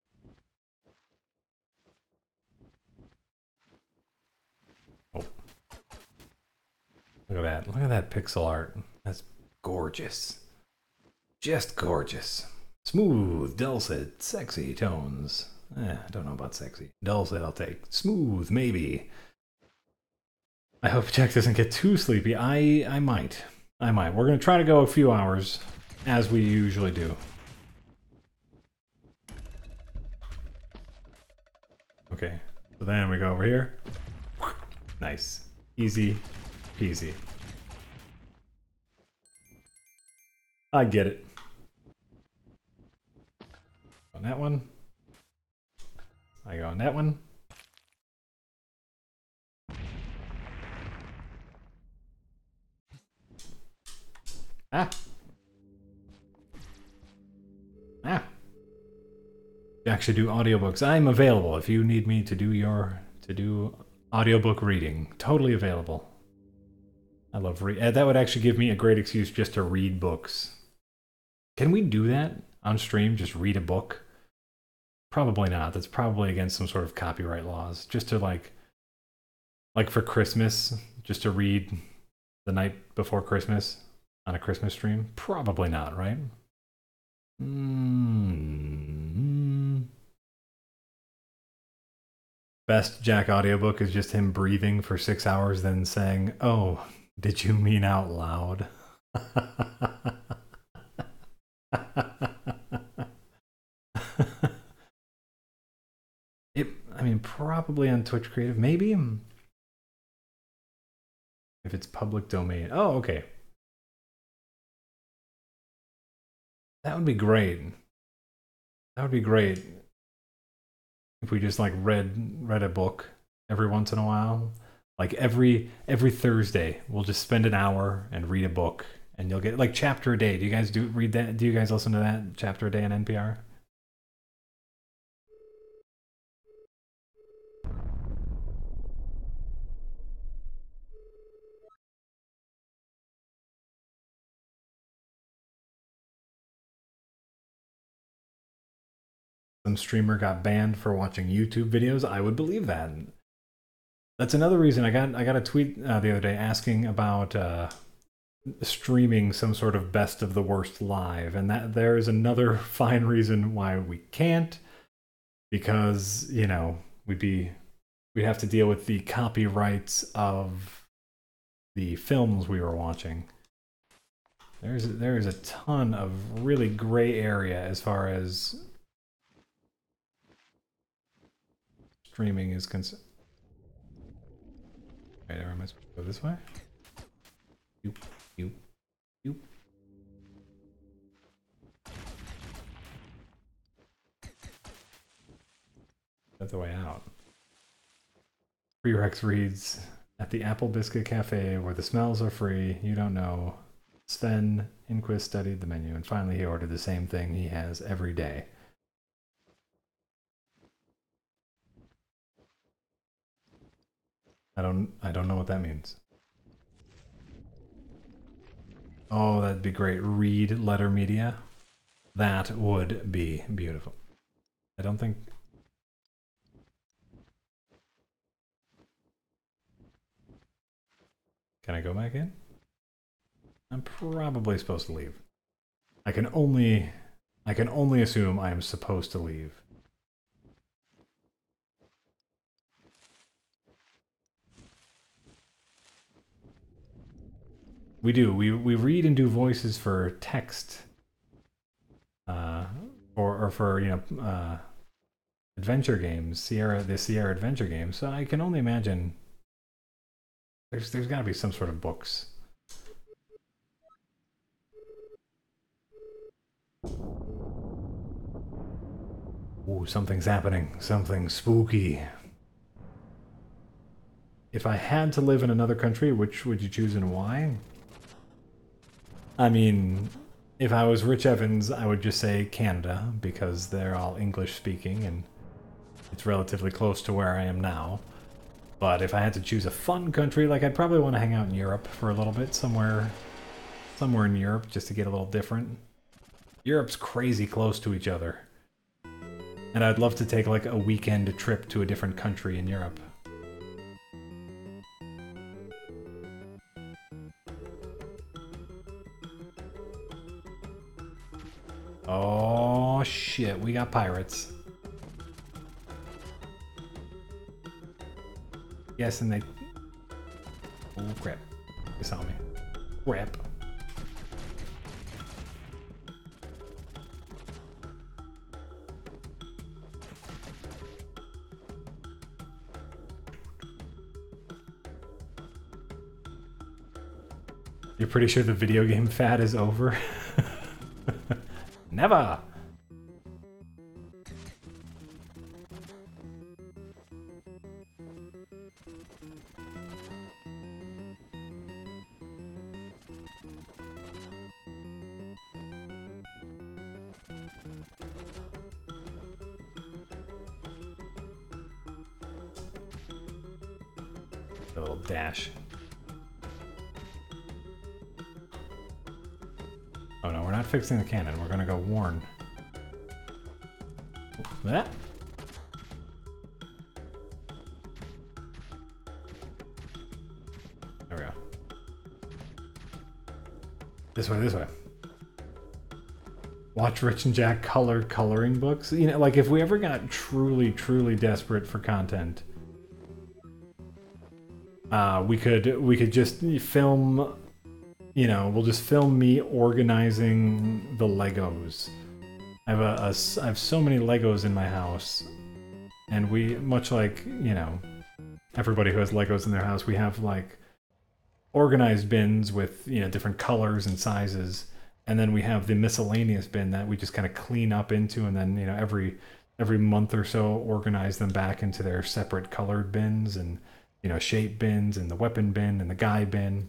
Oh, look at that. Look at that pixel art. That's gorgeous. Just gorgeous. Smooth, dulcet, sexy tones. Eh, I don't know about sexy. Dulcet, I'll take. Smooth, maybe. I hope Jack doesn't get too sleepy. I I might. I might. We're going to try to go a few hours, as we usually do. Okay, so then we go over here. Nice. Easy peasy. I get it. On that one. I go on that one. Ah. Ah. You actually do audiobooks. I'm available if you need me to do your to do audiobook reading. Totally available. I love read. Uh, that would actually give me a great excuse just to read books. Can we do that on stream? Just read a book? Probably not. That's probably against some sort of copyright laws. Just to like, like for Christmas, just to read the night before Christmas on a Christmas stream? Probably not, right? Mm-hmm. Best Jack audiobook is just him breathing for six hours, then saying, "Oh, did you mean out loud?" It, I mean, probably on Twitch Creative, maybe if it's public domain. Oh, okay. That would be great. That would be great if we just like read read a book every once in a while. Like every every Thursday, we'll just spend an hour and read a book, and you'll get like chapter a day. Do you guys do read that? Do you guys listen to that chapter a day on N P R? Some streamer got banned for watching YouTube videos. I would believe that. That's another reason I got I got a tweet uh, the other day asking about uh, streaming some sort of best of the worst live, and that there is another fine reason why we can't, because you know we'd be we'd have to deal with the copyrights of the films we were watching. There's there's a ton of really gray area as far as streaming is concerned. Wait, am I supposed to go this way? You, you, you. That's the way out. Prerex reads, at the Apple Biscuit Cafe where the smells are free, you don't know. Sven Inquist studied the menu, and finally he ordered the same thing he has every day. I don't I don't know what that means. Oh, that'd be great. Read letter media. That would be beautiful. I don't think... Can I go back in? I'm probably supposed to leave. I can only... I can only assume I am supposed to leave. We do. We we read and do voices for text, uh, or or for you know uh, adventure games, Sierra the Sierra adventure games. So I can only imagine there's there's got to be some sort of books. Ooh, something's happening. Something spooky. If I had to live in another country, which would you choose and why? I mean, if I was Rich Evans, I would just say Canada, because they're all English speaking and it's relatively close to where I am now. But if I had to choose a fun country, like I'd probably want to hang out in Europe for a little bit, somewhere somewhere in Europe, just to get a little different. Europe's crazy close to each other. And I'd love to take like a weekend trip to a different country in Europe. Oh shit, we got pirates. Yes, and they... Oh crap. They saw me. Crap. You're pretty sure the video game fad is over? Never! A little dash. Oh no, we're not fixing the cannon. We're gonna go warn. That. There we go. This way, this way. Watch Rich and Jack color coloring books. You know, like if we ever got truly, truly desperate for content, uh, we could we could just film. You know, we'll just film me organizing the Legos. I have a, a I have so many Legos in my house, and we, much like, you know, everybody who has Legos in their house, we have like organized bins with, you know, different colors and sizes, and then we have the miscellaneous bin that we just kind of clean up into, and then, you know, every every month or so organize them back into their separate colored bins, and, you know, shape bins, and the weapon bin, and the guy bin.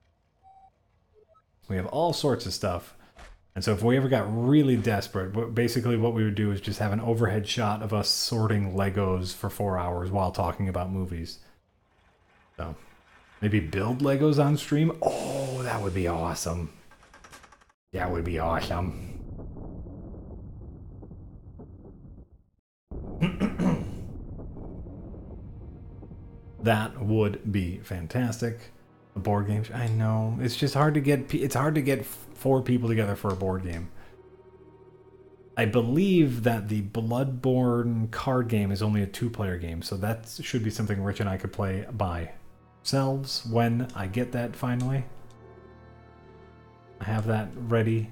We have all sorts of stuff. And so if we ever got really desperate, basically what we would do is just have an overhead shot of us sorting Legos for four hours while talking about movies. So maybe build Legos on stream? Oh, that would be awesome. That would be awesome. That would be fantastic. A board game. I know. It's just hard to get it's hard to get four people together for a board game. I believe that the Bloodborne card game is only a two-player game, so that should be something Rich and I could play by ourselves when I get that finally. I have that ready.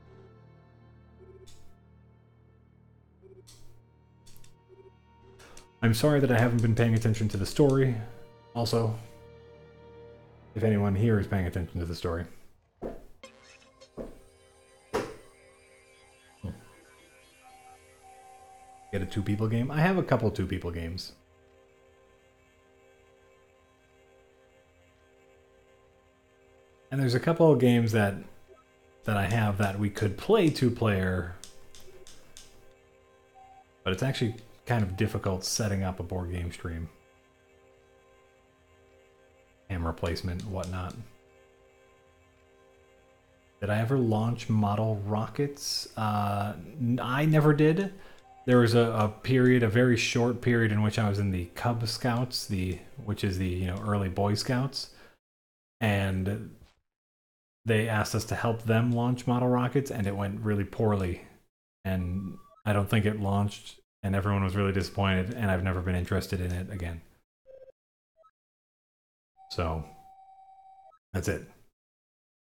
I'm sorry that I haven't been paying attention to the story. Also, if anyone here is paying attention to the story. Get a two-people game? I have a couple two-people games. And there's a couple of games that that I have that we could play two-player, but it's actually kind of difficult setting up a board game stream. Camera placement, whatnot. Did I ever launch model rockets? Uh, I never did. There was a, a period, a very short period, in which I was in the Cub Scouts, the which is the you know early Boy Scouts, and they asked us to help them launch model rockets, and it went really poorly, and I don't think it launched, and everyone was really disappointed, and I've never been interested in it again. So that's it.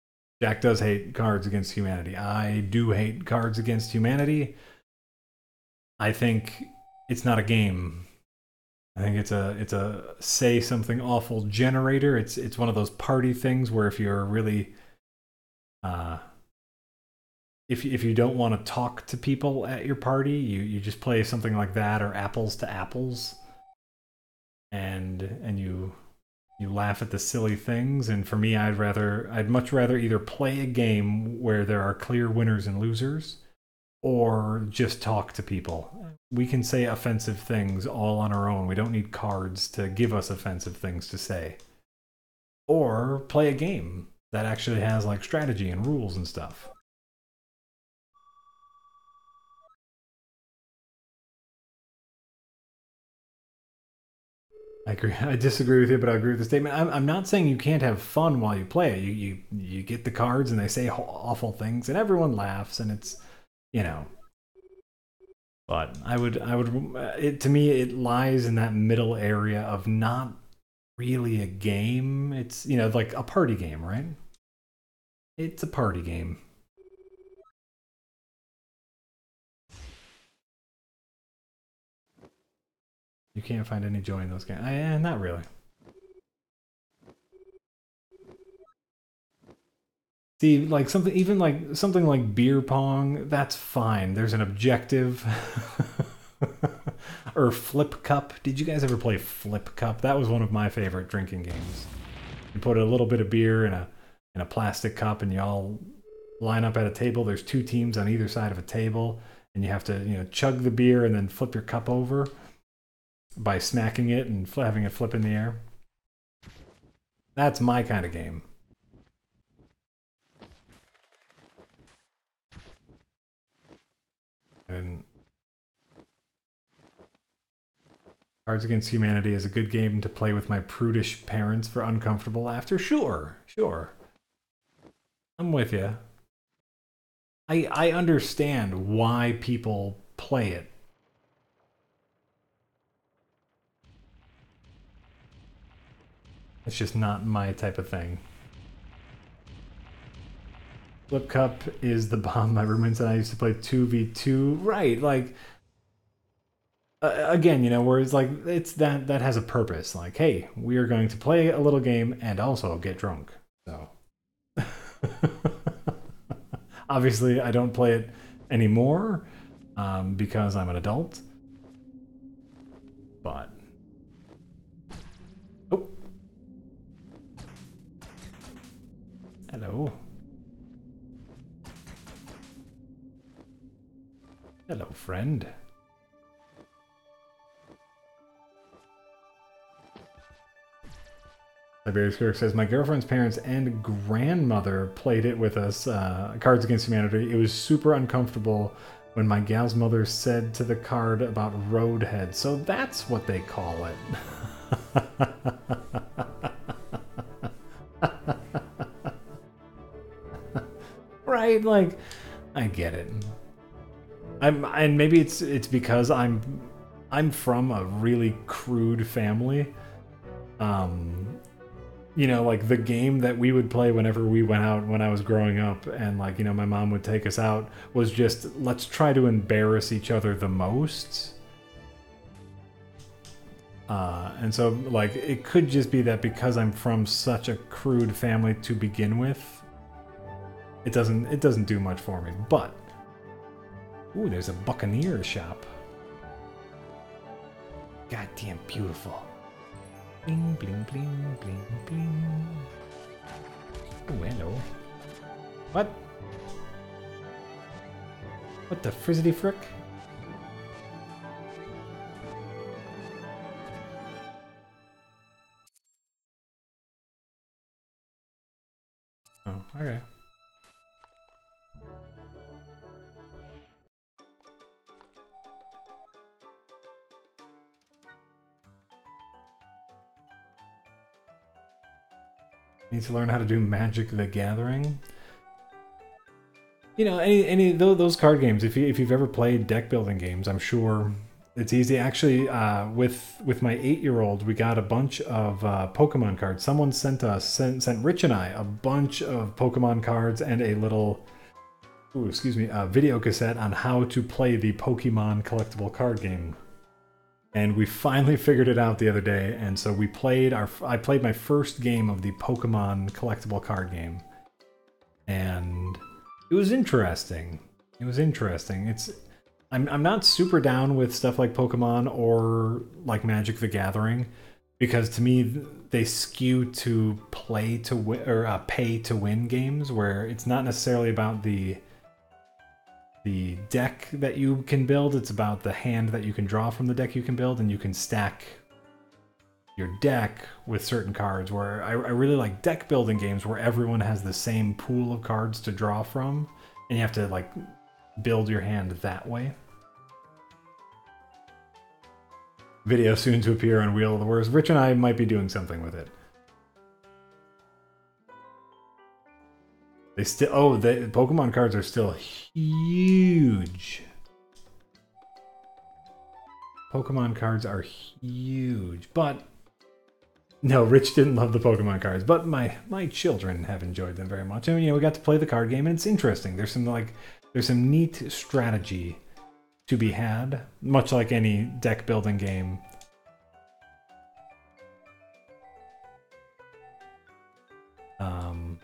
Jack does hate Cards Against Humanity. I do hate Cards Against Humanity. I think it's not a game. I think it's a it's a say something awful generator. It's it's one of those party things where if you're really uh if if you don't want to talk to people at your party, you you just play something like that or Apples to Apples. And and you you laugh at the silly things, and for me I'd rather I'd much rather either play a game where there are clear winners and losers or just talk to people. We can say offensive things all on our own. We don't need cards to give us offensive things to say. Or play a game that actually has like strategy and rules and stuff. I agree. I disagree with you, but I agree with the statement. I'm, I'm not saying you can't have fun while you play it. You you you get the cards and they say awful things and everyone laughs and it's, you know. But I would I would it to me it lies in that middle area of not really a game. It's, you know, like a party game, right? It's a party game. You can't find any joy in those games. I, not really. See, like something, even like something like beer pong, that's fine. There's an objective. Or Flip Cup. Did you guys ever play Flip Cup? That was one of my favorite drinking games. You put a little bit of beer in a in a plastic cup, and you all line up at a table. There's two teams on either side of a table, and you have to, you know, chug the beer and then flip your cup over by smacking it and having it flip in the air. That's my kind of game. And Cards Against Humanity is a good game to play with my prudish parents for uncomfortable laughter. Sure, sure. I'm with you. I I understand why people play it. It's just not my type of thing. Flip Cup is the bomb. My roommates and I used to play two v two. Right, like... Uh, again, you know, where it's like, it's that, that has a purpose. Like, hey, we are going to play a little game and also get drunk. So... Obviously, I don't play it anymore um, because I'm an adult. But... Oh. Hello. Hello, friend. Tiberius Kirk says, my girlfriend's parents and grandmother played it with us, uh, Cards Against Humanity. It was super uncomfortable when my gal's mother said to the card about roadhead. So that's what they call it. Right? Like, I get it. I'm, and maybe it's it's because I'm I'm from a really crude family. Um, you know, like the game that we would play whenever we went out when I was growing up, and like, you know, my mom would take us out, was just let's try to embarrass each other the most. Uh, and so, like, it could just be that because I'm from such a crude family to begin with, it doesn't it doesn't do much for me. But ooh, there's a Buccaneer shop. Goddamn beautiful. Bling, bling, bling, bling, bling. Oh, hello. What? What the frizzity frick? Oh, okay. Need to learn how to do Magic the Gathering. You know, any any those card games. If you if you've ever played deck building games, I'm sure It's easy. Actually, uh, with with my eight-year-old, we got a bunch of uh, Pokemon cards. Someone sent us, sent, sent Rich and I a bunch of Pokemon cards and a little, ooh, excuse me, a video cassette on how to play the Pokemon collectible card game. And we finally figured it out the other day, and so we played our. I played my first game of the Pokemon collectible card game, and it was interesting. It was interesting. It's. I'm I'm not super down with stuff like Pokemon or like Magic the Gathering, because to me they skew to play to win or uh, pay to win games where it's not necessarily about the the deck that you can build, it's about the hand that you can draw from the deck you can build, and you can stack your deck with certain cards. Where I, I really like deck building games where everyone has the same pool of cards to draw from, and you have to like build your hand that way. Video soon to appear on Wheel of the Worst. Rich and I might be doing something with it. They still, oh, the Pokemon cards are still huge. Pokemon cards are huge, but no, Rich didn't love the Pokemon cards, but my my children have enjoyed them very much. And you know, we got to play the card game, and it's interesting. There's some like, there's some neat strategy to be had, much like any deck building game. Um.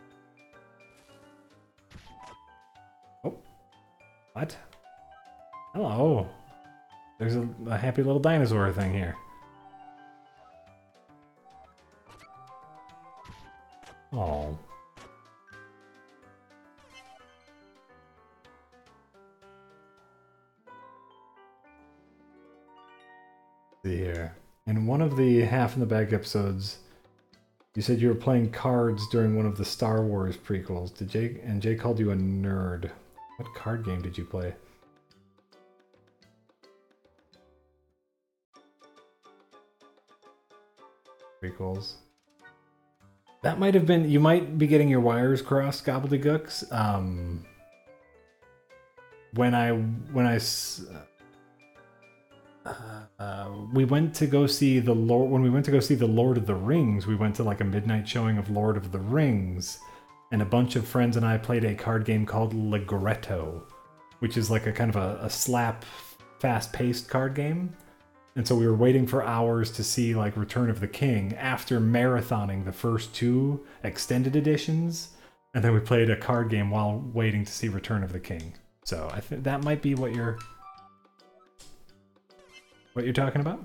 Oh, what? Hello. There's a, a happy little dinosaur thing here. Oh. See here. In one of the Half in the Bag episodes, you said you were playing cards during one of the Star Wars prequels. Did Jay and Jay called you a nerd? What card game did you play? Prequels. That might have been. You might be getting your wires crossed, gobbledygooks. Um, when I when I. Uh, uh, we went to go see the Lord. When we went to go see the Lord of the Rings, we went to like a midnight showing of Lord of the Rings, and a bunch of friends and I played a card game called Ligretto, which is like a kind of a, a slap, fast-paced card game. And so we were waiting for hours to see like Return of the King after marathoning the first two extended editions, and then we played a card game while waiting to see Return of the King. So I think that might be what you're. What you're talking about?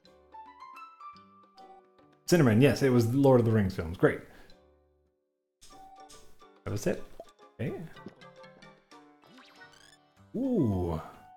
Cinnamon, yes, it was the Lord of the Rings films. Great. That was it. Okay. Ooh.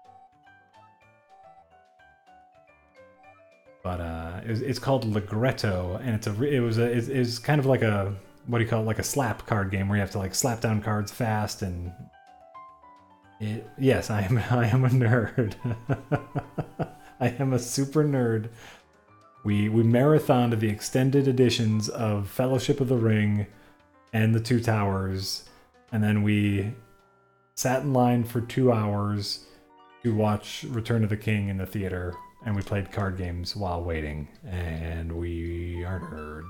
But uh, it was, it's called Ligretto, and it's a it was a it's, it's kind of like a what do you call it, like a slap card game where you have to like slap down cards fast and. It, yes, I am. I am a nerd. I am a super nerd. We we marathoned the extended editions of Fellowship of the Ring and the Two Towers, and then we sat in line for two hours to watch Return of the King in the theater, and we played card games while waiting, and we are nerds.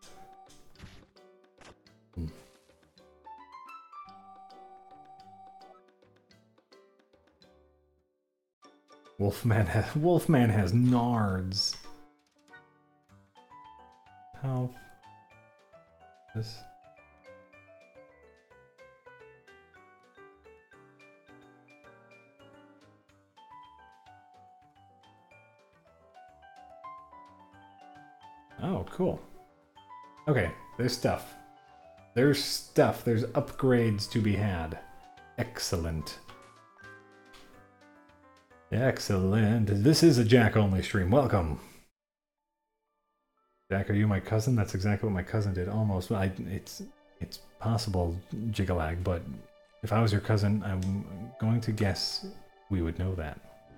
Hmm. Wolfman has Wolfman has nards. How this? Oh, cool. Okay, there's stuff. There's stuff. There's upgrades to be had. Excellent. Excellent. This is a Jack-only stream. Welcome. Jack, are you my cousin? That's exactly what my cousin did. Almost. I, it's it's possible, Jigalag, but if I was your cousin, I'm going to guess we would know that.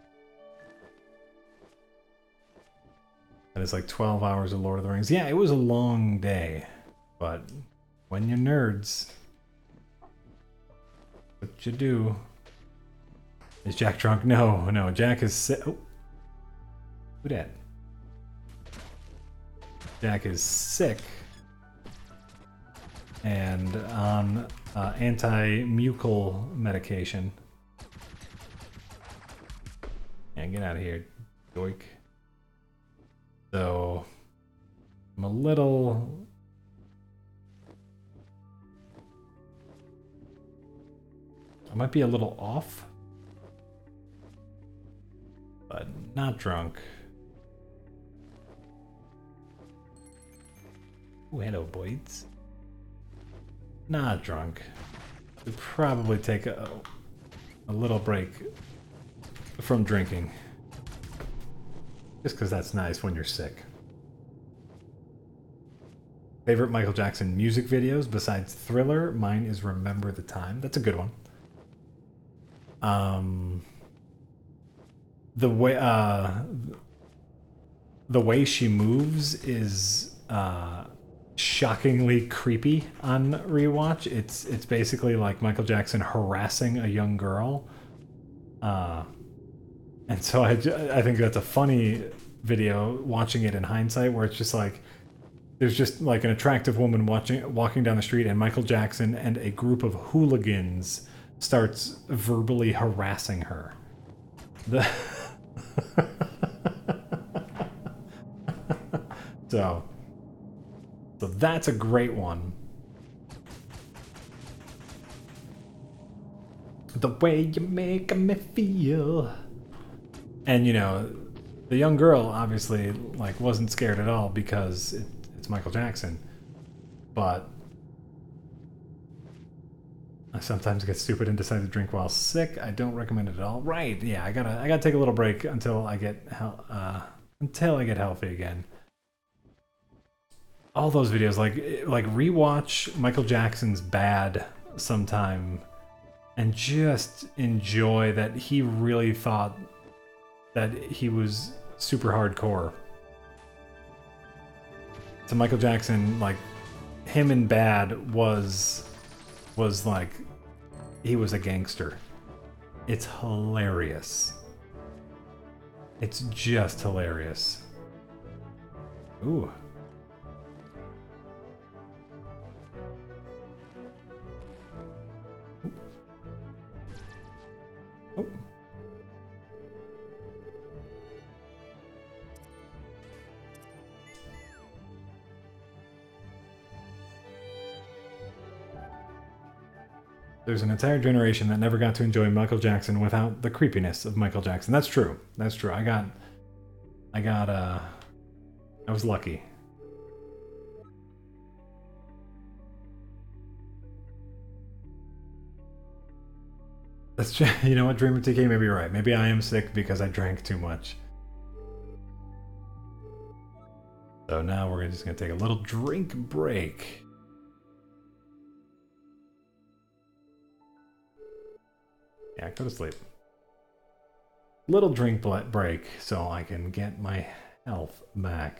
That is like twelve hours of Lord of the Rings. Yeah, it was a long day, but when you're nerds, what you do. Is Jack drunk? No, no. Jack is. Si oh. Who dat? Jack is sick and on uh, anti-mucal medication. And get out of here, doink. So I'm a little. I might be a little off, but not drunk. Oh, hello, boys. Not drunk. We'd probably take a, a little break from drinking. Just because that's nice when you're sick. Favorite Michael Jackson music videos besides Thriller? Mine is Remember the Time. That's a good one. Um, the way uh, the way she moves is uh, shockingly creepy on rewatch. It's it's basically like Michael Jackson harassing a young girl, uh, and so I I think that's a funny video watching it in hindsight, where it's just like there's just like an attractive woman watching walking down the street, and Michael Jackson and a group of hooligans starts verbally harassing her. The so, so that's a great one. The way you make me feel. And you know, the young girl obviously like wasn't scared at all because it, it's Michael Jackson, but I sometimes get stupid and decide to drink while sick. I don't recommend it at all. Right? Yeah, I gotta, I gotta take a little break until I get, uh, until I get healthy again. All those videos, like, like rewatch Michael Jackson's Bad sometime, and just enjoy that he really thought that he was super hardcore. So Michael Jackson, like, him in Bad was. was like, he was a gangster. It's hilarious. It's just hilarious. Ooh. Oh. There's an entire generation that never got to enjoy Michael Jackson without the creepiness of Michael Jackson. That's true. That's true. I got, I got, uh, I was lucky. That's just, you know what, Dreamer T K, maybe you're right. Maybe I am sick because I drank too much. So now we're just gonna take a little drink break. Yeah, go to sleep. Little drink break so I can get my health back.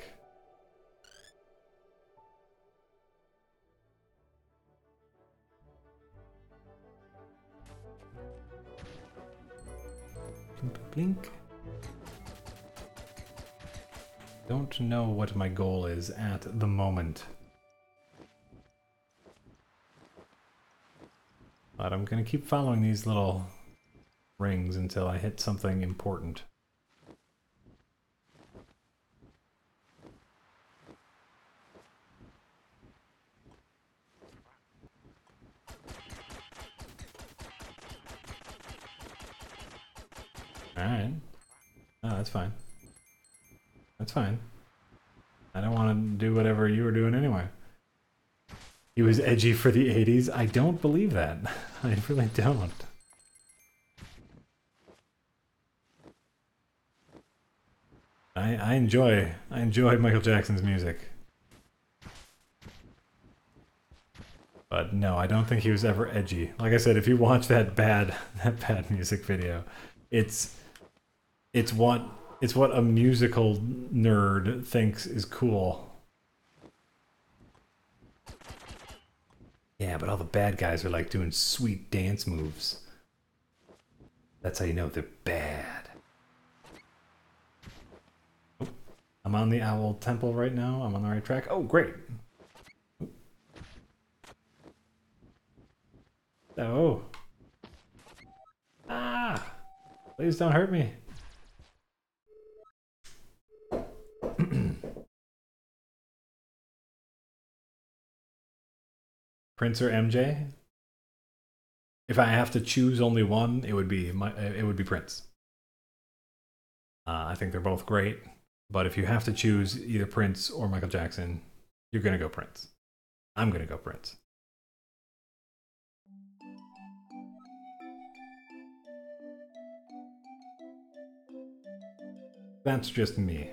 Blink, blink. Don't know what my goal is at the moment. But I'm gonna keep following these little rings until I hit something important. Alright. Oh, that's fine. That's fine. I don't want to do whatever you were doing anyway. He was edgy for the eighties? I don't believe that. I really don't. I, I enjoy I enjoy Michael Jackson's music. But no, I don't think he was ever edgy. Like I said, if you watch that bad that bad music video, it's it's what it's what a musical nerd thinks is cool. Yeah, but all the bad guys are like doing sweet dance moves. That's how you know they're bad. I'm on the Owl Temple right now. I'm on the right track. Oh, great. Oh. Ah! Please don't hurt me. Prince or M J? If I have to choose only one, it would be my, it would be Prince. Uh, I think they're both great, but if you have to choose either Prince or Michael Jackson, you're gonna go Prince. I'm gonna go Prince. That's just me.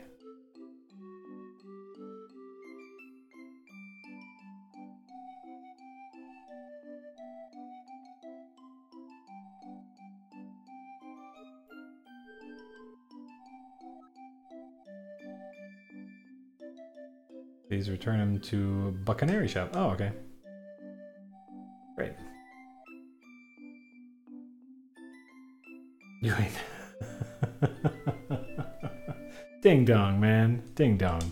Please return him to Buccaneer Shop. Oh, okay. Great. You ain't. Ding dong, man. Ding dong.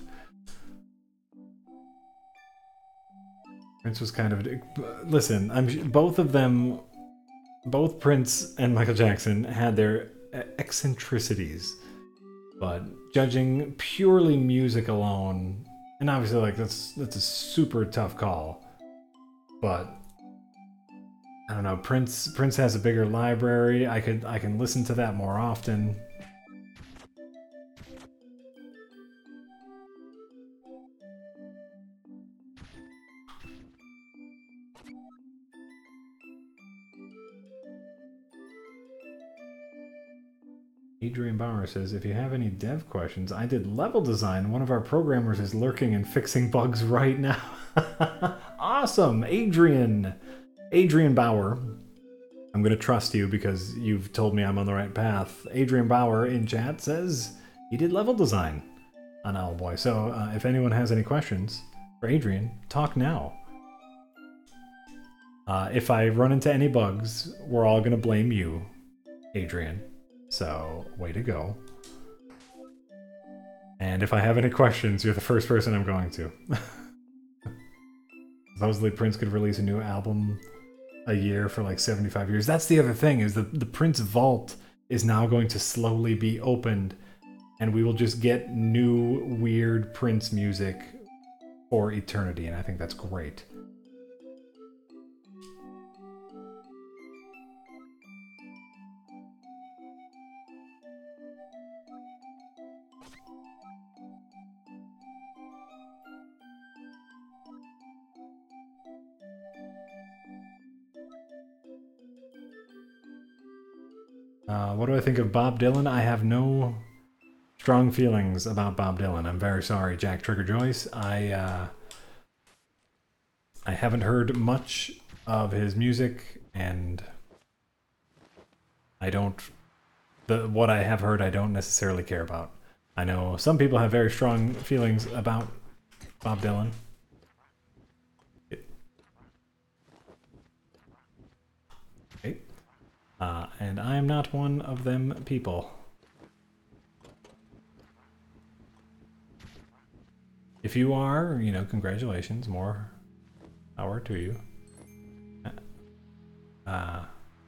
Prince was kind of. Listen, I'm both of them. Both Prince and Michael Jackson had their eccentricities, but judging purely music alone, and obviously, like that's that's a super tough call. But I don't know. Prince Prince has a bigger library. I could I can listen to that more often. Adrian Bauer says, if you have any dev questions, I did level design. One of our programmers is lurking and fixing bugs right now. Awesome, Adrian. Adrian Bauer. I'm going to trust you because you've told me I'm on the right path. Adrian Bauer in chat says he did level design on Owlboy. So uh, if anyone has any questions for Adrian, talk now. Uh, if I run into any bugs, we're all going to blame you, Adrian. So, way to go. And if I have any questions, you're the first person I'm going to. Supposedly Prince could release a new album a year for like seventy-five years. That's the other thing, is that the Prince Vault is now going to slowly be opened, and we will just get new, weird Prince music for eternity, and I think that's great. Uh, what do I think of Bob Dylan? I have no strong feelings about Bob Dylan. I'm very sorry, Jack Trigger Joyce. I uh, I haven't heard much of his music, and I don't. The what I have heard, I don't necessarily care about. I know some people have very strong feelings about Bob Dylan. Okay. Uh, and I am not one of them people. If you are, you know, congratulations, more power to you. Uh,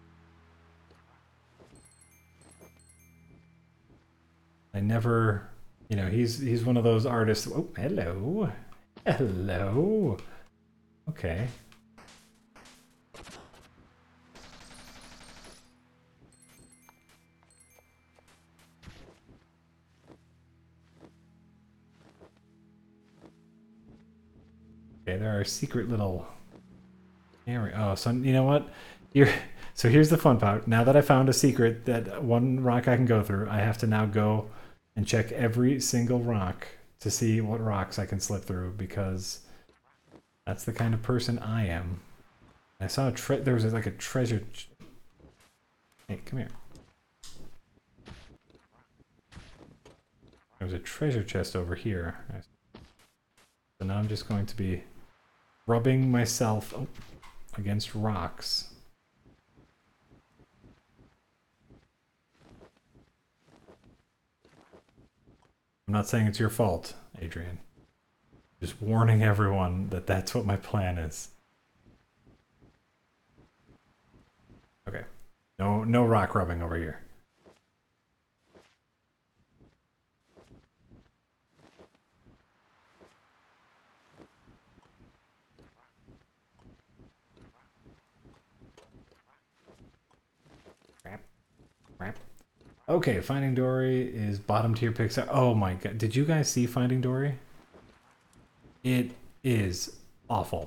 I never, you know, he's he's one of those artists. Oh, hello, hello. Okay. Okay, there are secret little area. Oh, so you know what? You're so here's the fun part. Now that I found a secret that one rock I can go through, I have to now go and check every single rock to see what rocks I can slip through, because that's the kind of person I am. I saw a tre there was like a treasure. Ch hey, come here. There was a treasure chest over here. So now I'm just going to be rubbing myself oh, against rocks. I'm I'm not saying it's your fault, Adrian. Just warning everyone that that's what my plan is. Okay. No, no rock rubbing over here. Okay, Finding Dory is bottom tier Pixar. Oh my god, did you guys see Finding Dory? It is awful.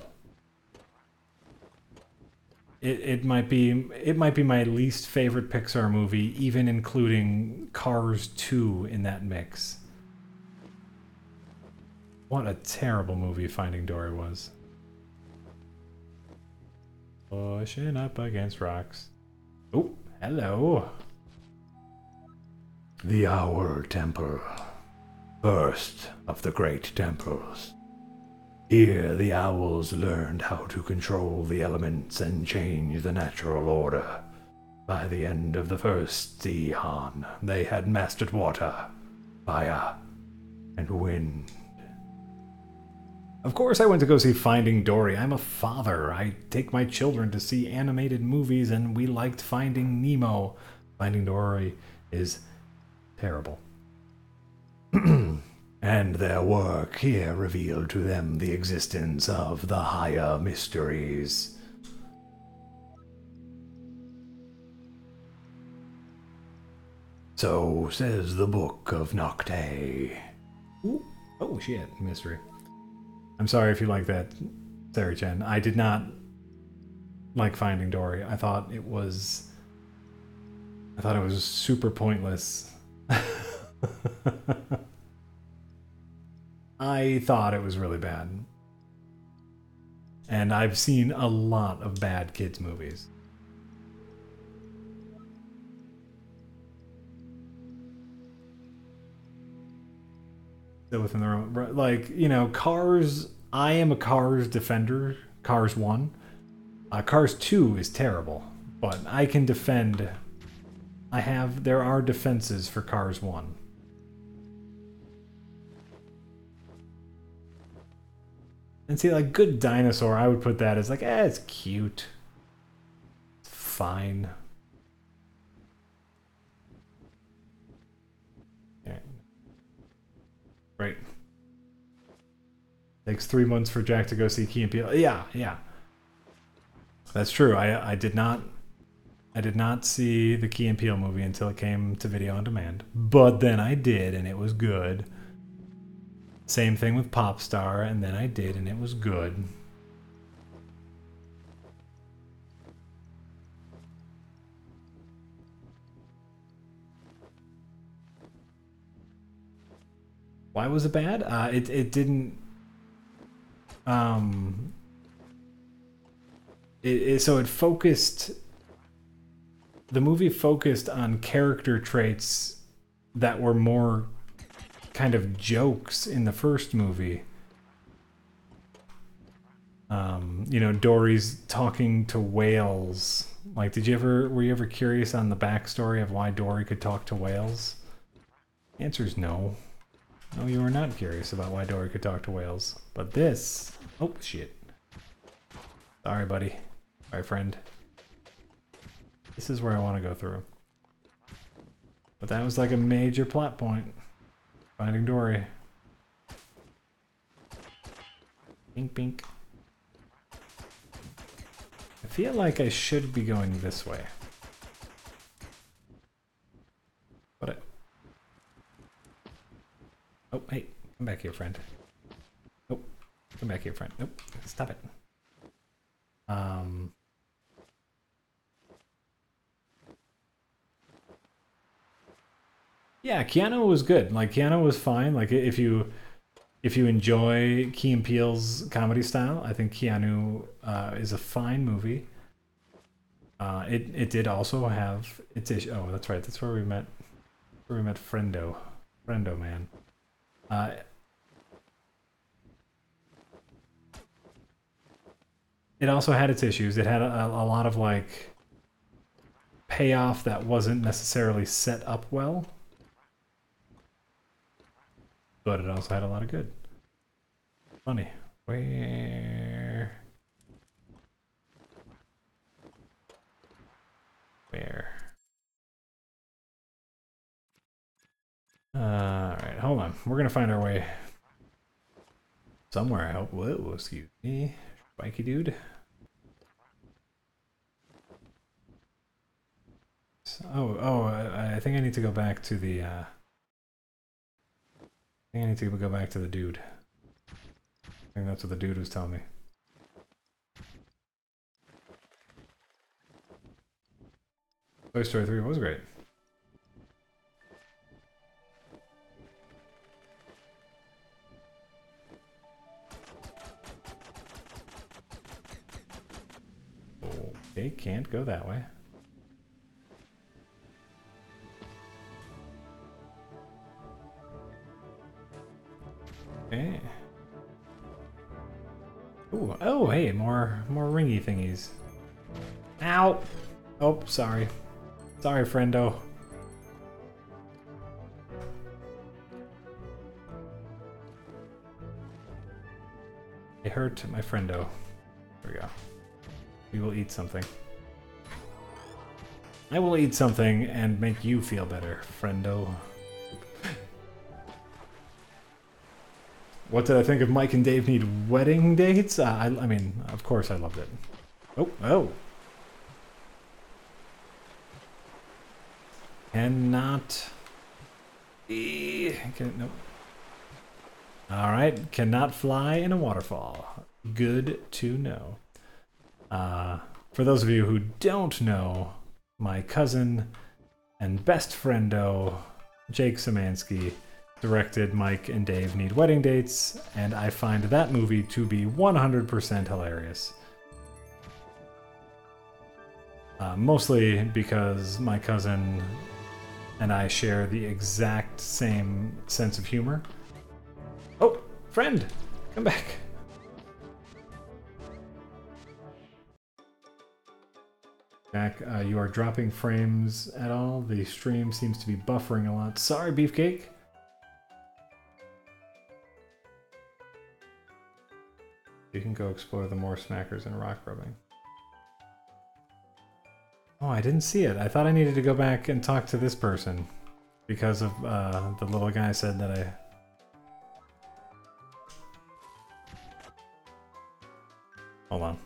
It it might be it might be my least favorite Pixar movie, even including Cars two in that mix. What a terrible movie Finding Dory was. Pushing up against rocks. Oh, hello. The Owl Temple. First of the great temples. Here the owls learned how to control the elements and change the natural order. By the end of the first eon, they had mastered water, fire, and wind. Of course I went to go see Finding Dory. I'm a father. I take my children to see animated movies, and we liked Finding Nemo. Finding Dory is terrible. And their work here revealed to them the existence of the higher mysteries. So says the Book of Nocte. Ooh. Oh shit, mystery. I'm sorry if you like that, Sarah Chen. I did not like Finding Dory. I thought it was... I thought it was super pointless. I thought it was really bad. And I've seen a lot of bad kids movies. Still within the room. Like, you know, Cars... I am a Cars defender. Cars one. Uh, Cars two is terrible. But I can defend... I have... There are defenses for Cars one. And see, like, Good Dinosaur, I would put that as like, eh, it's cute. It's fine. Yeah. Right. Takes three months for Jack to go see Key and Peele. Yeah, yeah. That's true. I I did not I did not see the Key and Peele movie until it came to video on demand. But then I did, and it was good. Same thing with Popstar, and then I did, and it was good. Why was it bad? Uh, it it didn't. Um. It, it so it focused. The movie focused on character traits that were more kind of jokes in the first movie. Um, you know, Dory's talking to whales. Like, did you ever, were you ever curious on the backstory of why Dory could talk to whales? The answer is no. No, you were not curious about why Dory could talk to whales. But this, oh shit. Sorry, buddy. Sorry, friend. This is where I want to go through. But that was like a major plot point. Finding Dory. Bink, bink. I feel like I should be going this way. But I... Oh, hey. Come back here, friend. Oh, come back here, friend. Nope. Stop it. Um... Yeah, Keanu was good. Like, Keanu was fine. Like, if you if you enjoy Key and Peele's comedy style, I think Keanu uh, is a fine movie. Uh, it it did also have its issue. Oh, that's right. That's where we met. Where we met Friendo, Friendo man. Uh, it also had its issues. It had a, a lot of like payoff that wasn't necessarily set up well. but it also had a lot of good. Funny. Where? Where? Uh, Alright, hold on. We're gonna find our way somewhere. I hope. Whoa, excuse me. Spiky dude. Oh, oh, I, I think I need to go back to the, uh... I think I need to go back to the dude. I think that's what the dude was telling me. Toy Story three was great. Okay, can't go that way. Okay. Ooh, oh, hey, more more ringy thingies. Ow! Oh, sorry. Sorry, friendo. I hurt my friendo. There we go. We will eat something. I will eat something and make you feel better, friendo. What did I think of Mike and Dave Need Wedding Dates? Uh, I, I mean, of course I loved it. Oh, oh. Cannot... E can, nope. Alright, cannot fly in a waterfall. Good to know. Uh, for those of you who don't know, my cousin and best friendo, Jake Szymanski, directed Mike and Dave Need Wedding Dates, and I find that movie to be one hundred percent hilarious. Uh, mostly because my cousin and I share the exact same sense of humor. Oh, friend, come back. Back, uh, you are dropping frames at all? The stream seems to be buffering a lot. Sorry, Beefcake. You can go explore the more smackers and rock rubbing. Oh, I didn't see it. I thought I needed to go back and talk to this person because of uh, the little guy said that I... Hold on.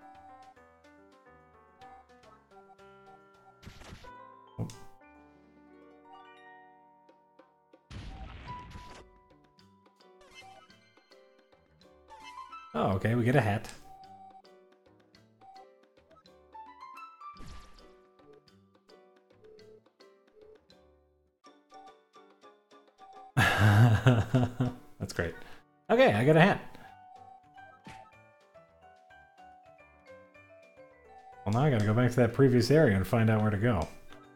Oh. Oh, okay, we get a hat. That's great. Okay, I got a hat. Well, now I gotta go back to that previous area and find out where to go.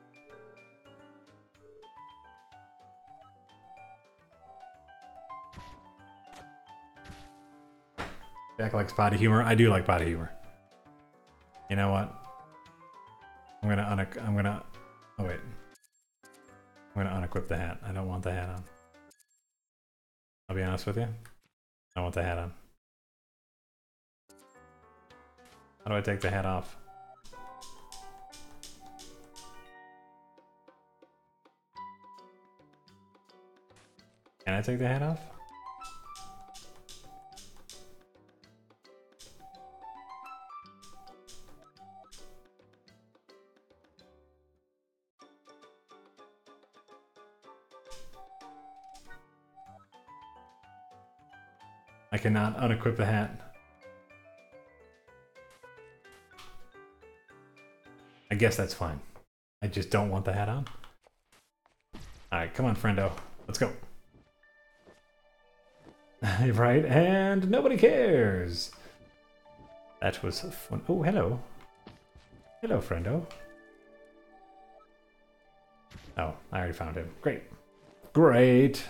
Jack likes body humor. I do like body humor. You know what? I'm gonna un I'm gonna... Oh, wait. I'm gonna unequip the hat. I don't want the hat on. I'll be honest with you. I want the hat on. How do I take the hat off? Can I take the hat off? I cannot unequip the hat. I guess that's fine. I just don't want the hat on. Alright, come on, friendo. Let's go. Right? And nobody cares! That was fun. Oh, hello. Hello, friendo. Oh, I already found him. Great. Great!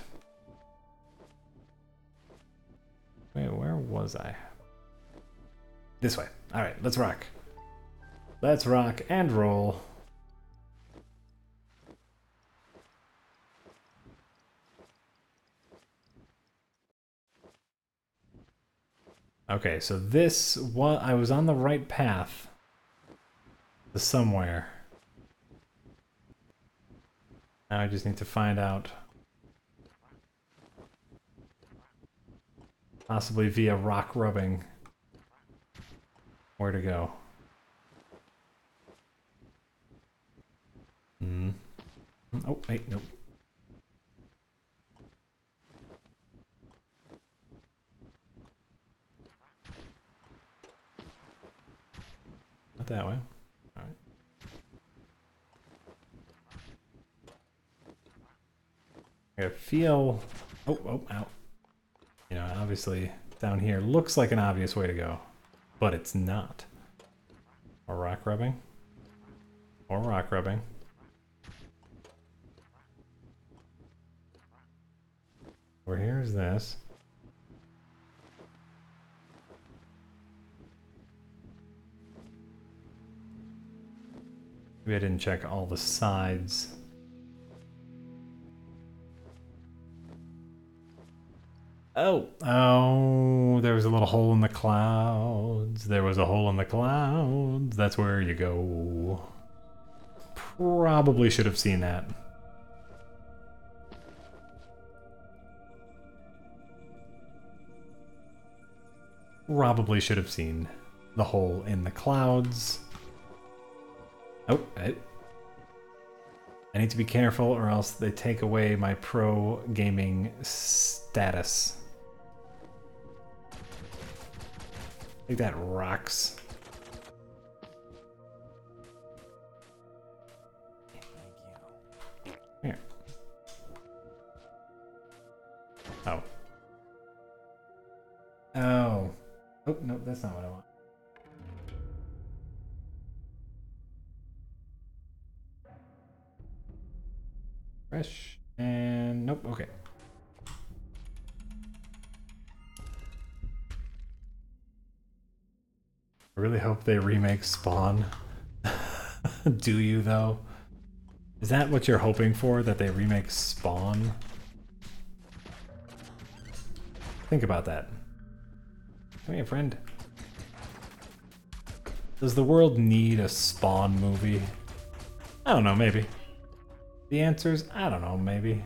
Wait, where was I? This way. Alright, let's rock. Let's rock and roll. Okay, so this was I was on the right path to somewhere. Now I just need to find out, possibly via rock rubbing, where to go. Hmm. Oh, wait, nope. Not that way. All right. I feel. Oh, oh, ow. You know, obviously down here looks like an obvious way to go, but it's not. Or rock rubbing. Or rock rubbing. Over here is this. Maybe I didn't check all the sides. Oh, oh, there was a little hole in the clouds. There was a hole in the clouds. That's where you go. Probably should have seen that. Probably should have seen the hole in the clouds. Oh, I, I need to be careful or else they take away my pro gaming status. I think that rocks. Here. Oh. Oh. Oh, no, that's not what I want. Fresh. And nope, okay. I really hope they remake Spawn. Do you, though? Is that what you're hoping for? That they remake Spawn? Think about that. Come here, friend. Does the world need a Spawn movie? I don't know, maybe. The answer's, I don't know, maybe.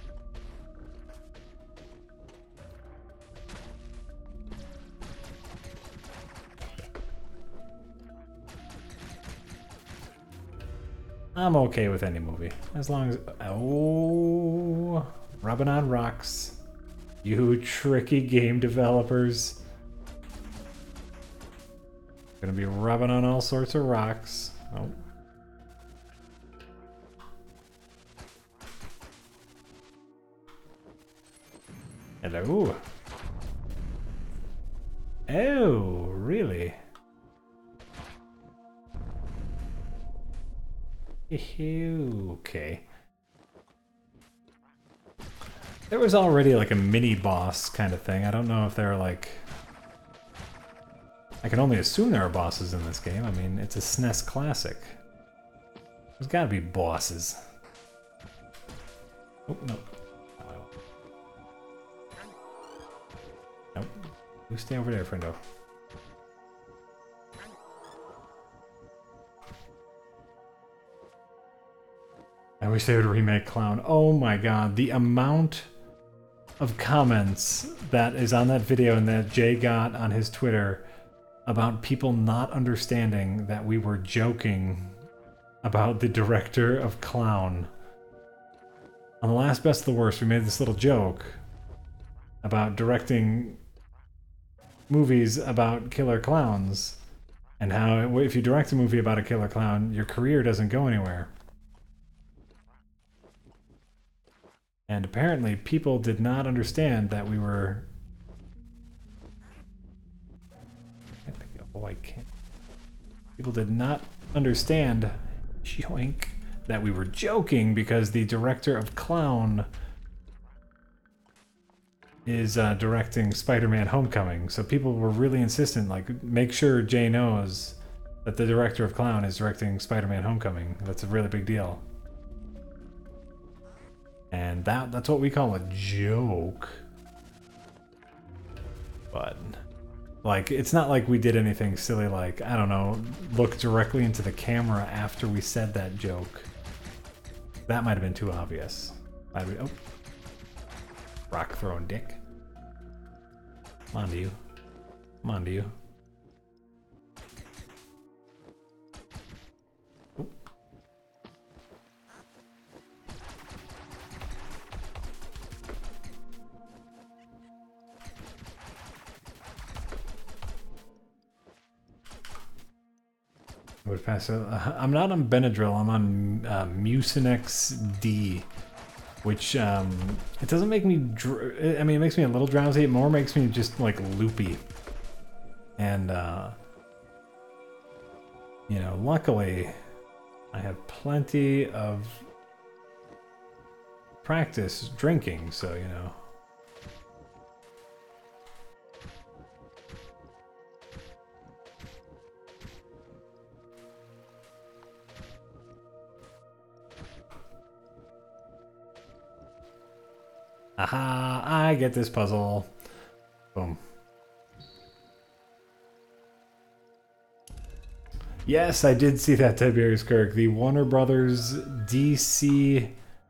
I'm okay with any movie. As long as... Oh... Rubbing on rocks. You tricky game developers. Gonna be rubbing on all sorts of rocks. Oh. Hello. Oh, really? Okay. There was already like a mini boss kind of thing. I don't know if they're like... I can only assume there are bosses in this game. I mean, it's a S N E S classic. There's gotta be bosses. Oh, no. Nope. You stay over there, friendo. I wish they would remake Clown. Oh my god, the amount of comments that is on that video and that Jay got on his Twitter about people not understanding that we were joking about the director of Clown. On the last Best of the Worst, we made this little joke about directing movies about killer clowns and how if you direct a movie about a killer clown, your career doesn't go anywhere. And apparently people did not understand that we were... Oh, I can't. People did not understand, yoink, that we were joking because the director of Clown is uh, directing Spider-Man Homecoming. So people were really insistent, like, make sure Jay knows that the director of Clown is directing Spider-Man Homecoming. That's a really big deal. And that that's what we call a joke. But Like, it's not like we did anything silly like, I don't know, look directly into the camera after we said that joke. That might have been too obvious. Might be, oh. Rock throwing dick. Come on to you. Come on to you. Oh. I would pass it. Uh, I'm not on Benadryl. I'm on uh, Mucinex D, which um, it doesn't make me. Dr I mean, it makes me a little drowsy. It more makes me just like loopy. And uh, you know, luckily, I have plenty of practice drinking, so you know. Aha, I get this puzzle. Boom. Yes, I did see that, Tiberius Kirk. The Warner Brothers D C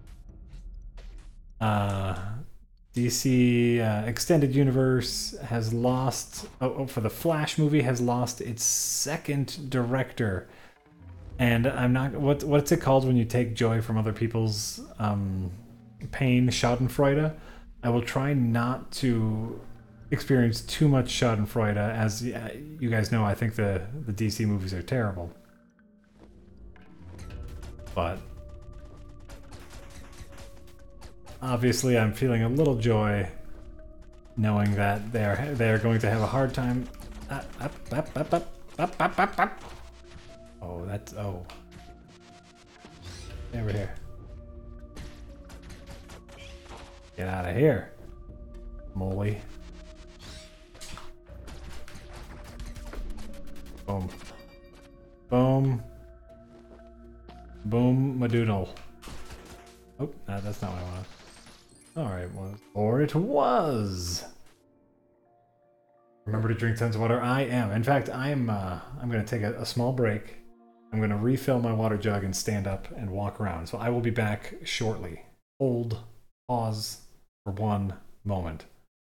uh, D C uh, Extended Universe has lost, oh, oh, for the Flash movie, has lost its second director. And I'm not, what, what's it called when you take joy from other people's um, pain? Schadenfreude. I will try not to experience too much Schadenfreude. As you guys know, I think the, the D C movies are terrible. But obviously I'm feeling a little joy knowing that they're they're going to have a hard time. Up, up, up, up, up, up, up, up, up. Oh, that's, oh. Over here. Get out of here, Molly. Boom. Boom. Boom, Madoodle. Oh, no, that's not what I wanted. Alright, well, or it was. Remember to drink tons of water. I am. In fact, I am, uh, I'm going to take a, a small break. I'm going to refill my water jug and stand up and walk around. So I will be back shortly. Hold, pause for one moment.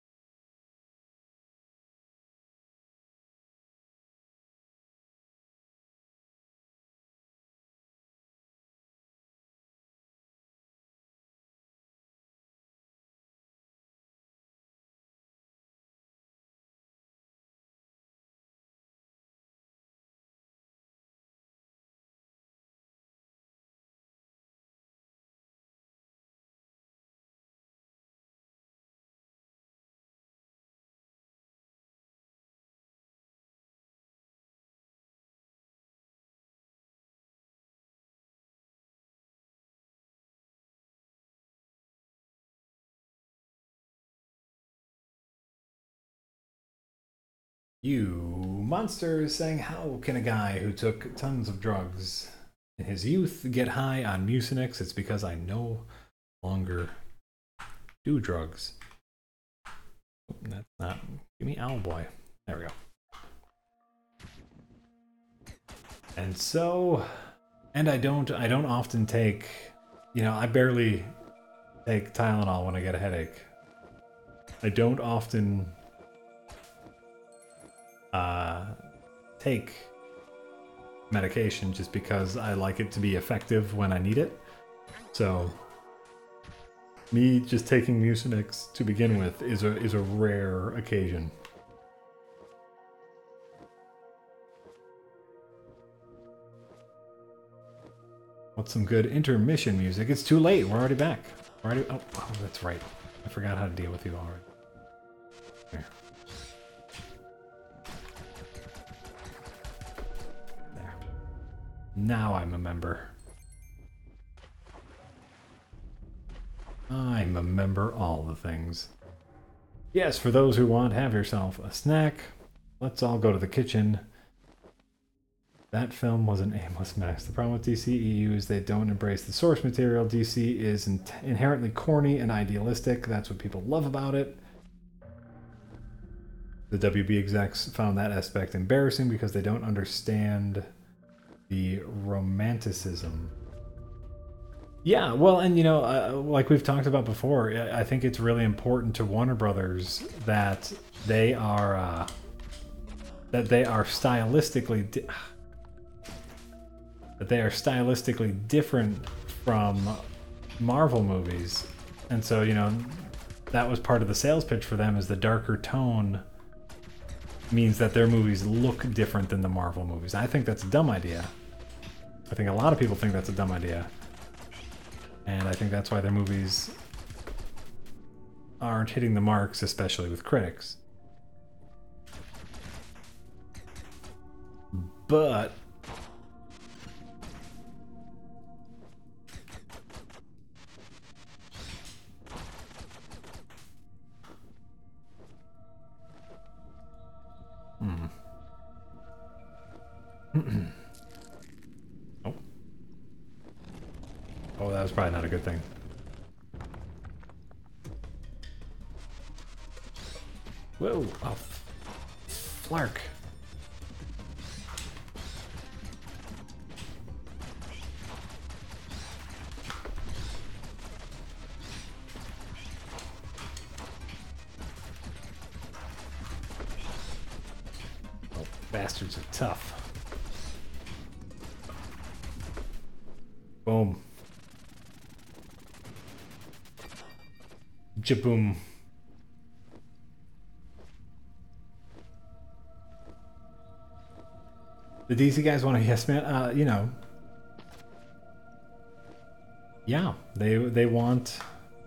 You monsters saying, how can a guy who took tons of drugs in his youth get high on Mucinex? It's because I no longer do drugs. Oh, that's not. Give me Owlboy. There we go. And so, and I don't, I don't often take, you know, I barely take Tylenol when I get a headache. I don't often uh, take medication just because I like it to be effective when I need it. So me just taking Mucinex to begin with is a is a rare occasion. What's some good intermission music? It's too late. We're already back. We're already. Oh, oh, that's right. I forgot how to deal with you already. Here. There. Now I'm a member. I'm a member all the things. Yes, for those who want, have yourself a snack. Let's all go to the kitchen. That film was an aimless mess. The problem with D C E U is they don't embrace the source material. D C is in inherently corny and idealistic. That's what people love about it. The W B execs found that aspect embarrassing because they don't understand the romanticism. Yeah, well, and you know, uh, like we've talked about before, I think it's really important to Warner Brothers that they are uh, that they are stylistically di- that they are stylistically different from Marvel movies, and so you know that was part of the sales pitch for them. Is the darker tone means that their movies look different than the Marvel movies. I think that's a dumb idea. I think a lot of people think that's a dumb idea. And I think that's why their movies aren't hitting the marks, especially with critics. But hmm. Oh. Oh, that was probably not a good thing. Whoa! Oh, Flark. Oh, bastards are tough. Boom. Jaboom. The D C guys want a yes man. Uh, you know. Yeah, they they want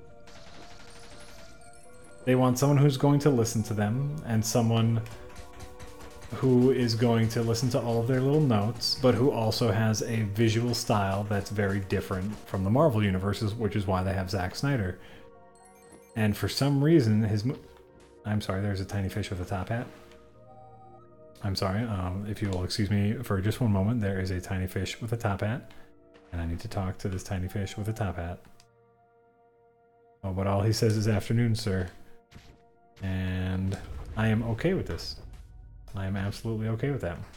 they want someone who's going to listen to them and someone who is going to listen to all of their little notes, but who also has a visual style that's very different from the Marvel universes, which is why they have Zack Snyder. And for some reason, his mo- I'm sorry, there's a tiny fish with a top hat. I'm sorry, um, if you will excuse me for just one moment, there is a tiny fish with a top hat, and I need to talk to this tiny fish with a top hat. Oh, but all he says is afternoon, sir. And I am okay with this. I am absolutely okay with that.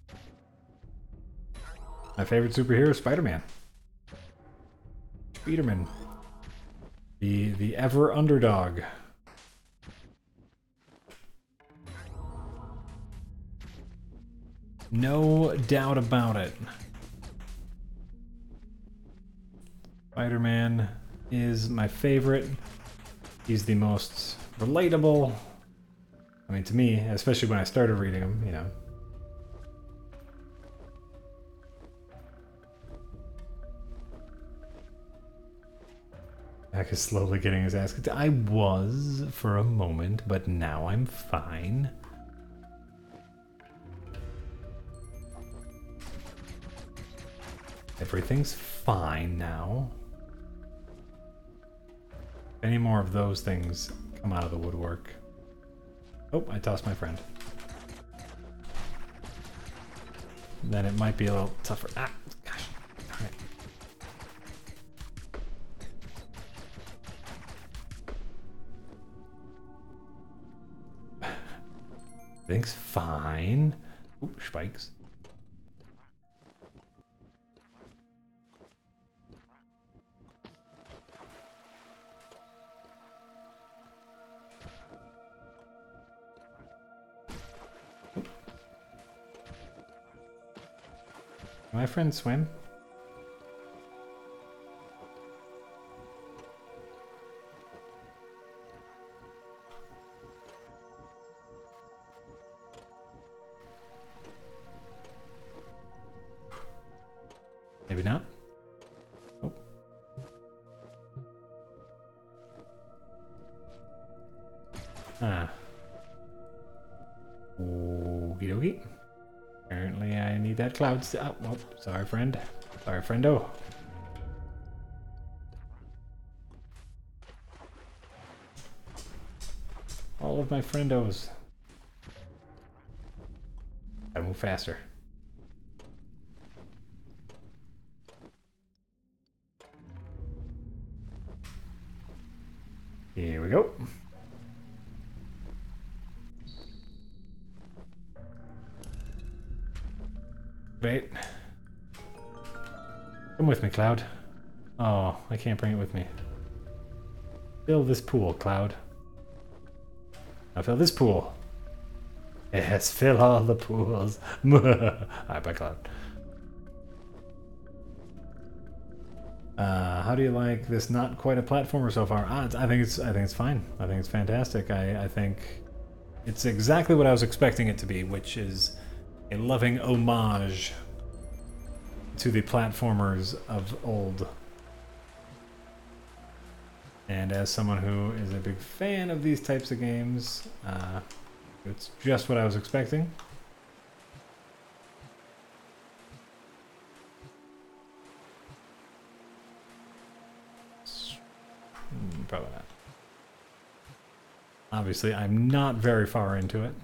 My favorite superhero is Spider-Man. Spider-Man. The, the ever underdog. No doubt about it. Spider-Man is my favorite. He's the most relatable. I mean, to me, especially when I started reading him, you know. Jack is slowly getting his ass kicked. I was for a moment, but now I'm fine. Everything's fine now. If any more of those things come out of the woodwork. Oh, I tossed my friend. Then it might be a little tougher. Ah, gosh. Darn it. Everything's fine. Ooh, spikes. My friend swim. Maybe not. Oh. Ah. Okie dokie. Apparently I need that cloud st- oh, well, sorry friend. Sorry friendo. All of my friendos. Gotta move faster. Here we go. Come with me, Cloud. Oh, I can't bring it with me. Fill this pool, Cloud. Now fill this pool. Yes, fill all the pools. Alright, bye, Cloud. Uh, how do you like this? Not quite a platformer so far. Ah, I think it's. I think it's fine. I think it's fantastic. I, I think it's exactly what I was expecting it to be, which is a loving homage to the platformers of old. And as someone who is a big fan of these types of games, uh, it's just what I was expecting. Probably not. Obviously, I'm not very far into it.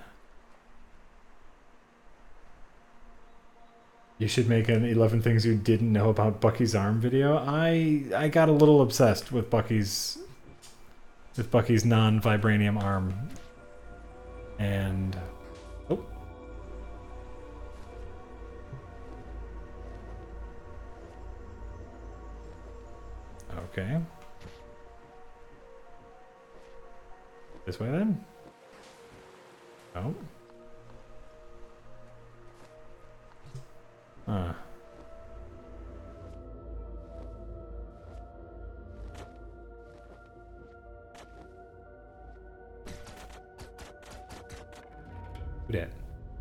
You should make an eleven things you didn't know about Bucky's arm video. I I got a little obsessed with Bucky's with Bucky's non-vibranium arm. And oh. Okay. This way then? Oh. Huh. Who dat?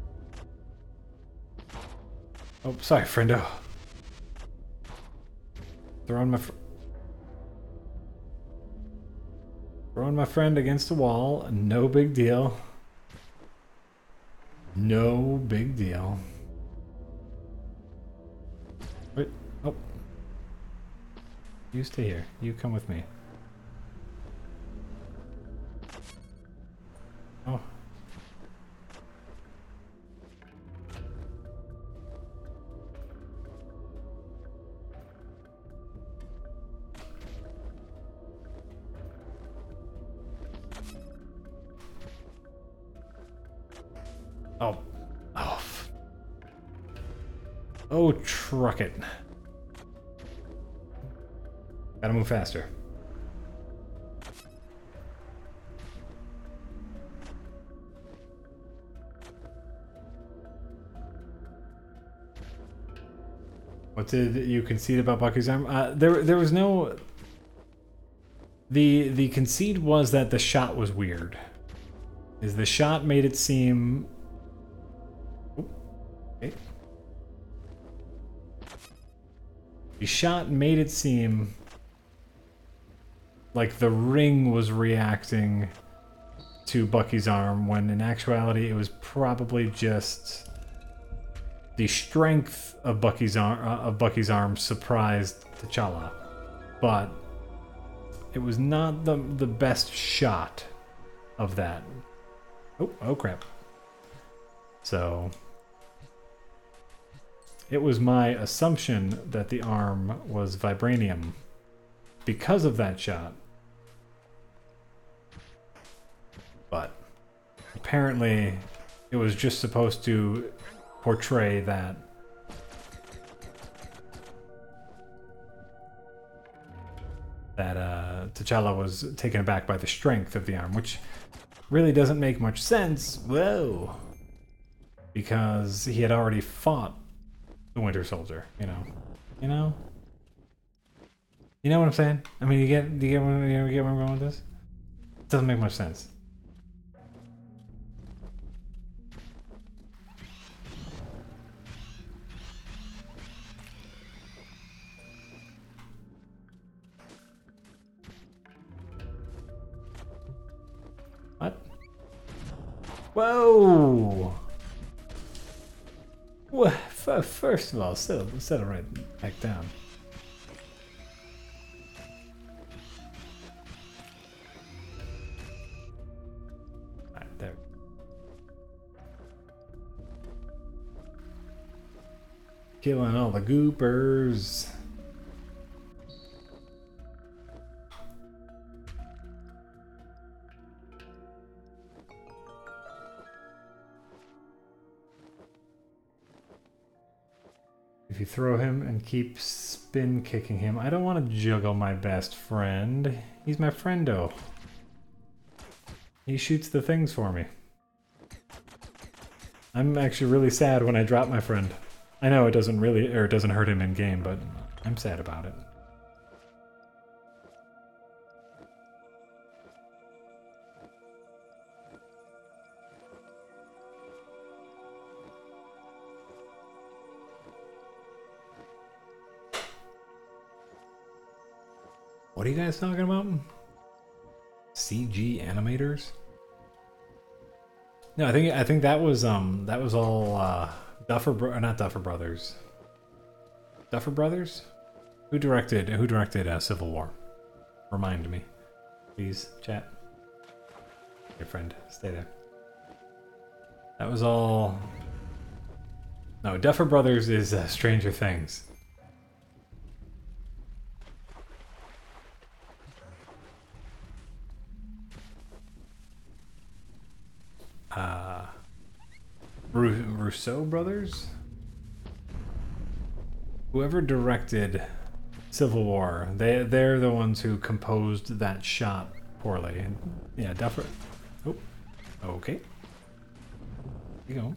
Oh, sorry, friendo. Throwing my fr throwing my friend against the wall. No big deal. No big deal. Wait. Oh. You stay here. You come with me. Oh. Oh. Oh. Oh, truck it. Gotta move faster. What did you concede about Bucky's arm? Uh, there, there was no. The the conceit was that the shot was weird. Is the shot made it seem. Okay. The shot made it seem like the ring was reacting to Bucky's arm, when in actuality it was probably just the strength of Bucky's arm uh, of Bucky's arm surprised T'Challa, but it was not the the best shot of that. Oh, oh crap. So it was my assumption that the arm was vibranium because of that shot. But apparently it was just supposed to portray that that uh, T'Challa was taken aback by the strength of the arm, which really doesn't make much sense. Whoa. Because he had already fought the Winter Soldier, you know. You know? You know what I'm saying? I mean, you get, do you get, where, you get where I'm going with this? It doesn't make much sense. What? Whoa! Well, first of all, settle, settle right back down. Alright, there. Killing all the goopers. If if you throw him and keep spin kicking him. I don't want to juggle my best friend. He's my friendo. He shoots the things for me. I'm actually really sad when I drop my friend. I know it doesn't really, or it doesn't hurt him in game, but I'm sad about it. What are you guys talking about? C G animators? No, I think I think that was um that was all uh, Duffer Bro or not Duffer Brothers. Duffer Brothers? Who directed who directed uh, Civil War? Remind me, please, chat. Your friend, stay there. That was all. No, Duffer Brothers is uh, Stranger Things. Uh, Rousseau brothers? Whoever directed Civil War, they, they're the ones who composed that shot poorly. And yeah, Duffer. Oh, okay. Here you go.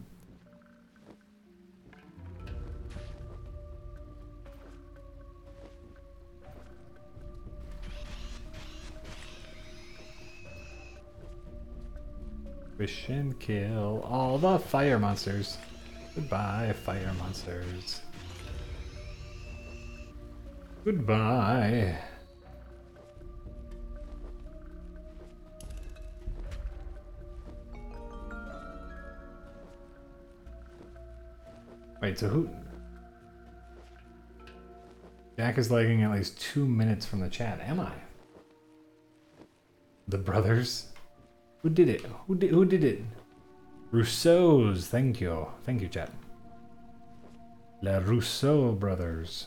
Fish and kill all the fire monsters. Goodbye, fire monsters. Goodbye. Wait, so who? Jack is lagging at least two minutes from the chat. Am I? The brothers? Who did it? Who did who did it? Rousseau's. Thank you. Thank you, chat. La Rousseau brothers.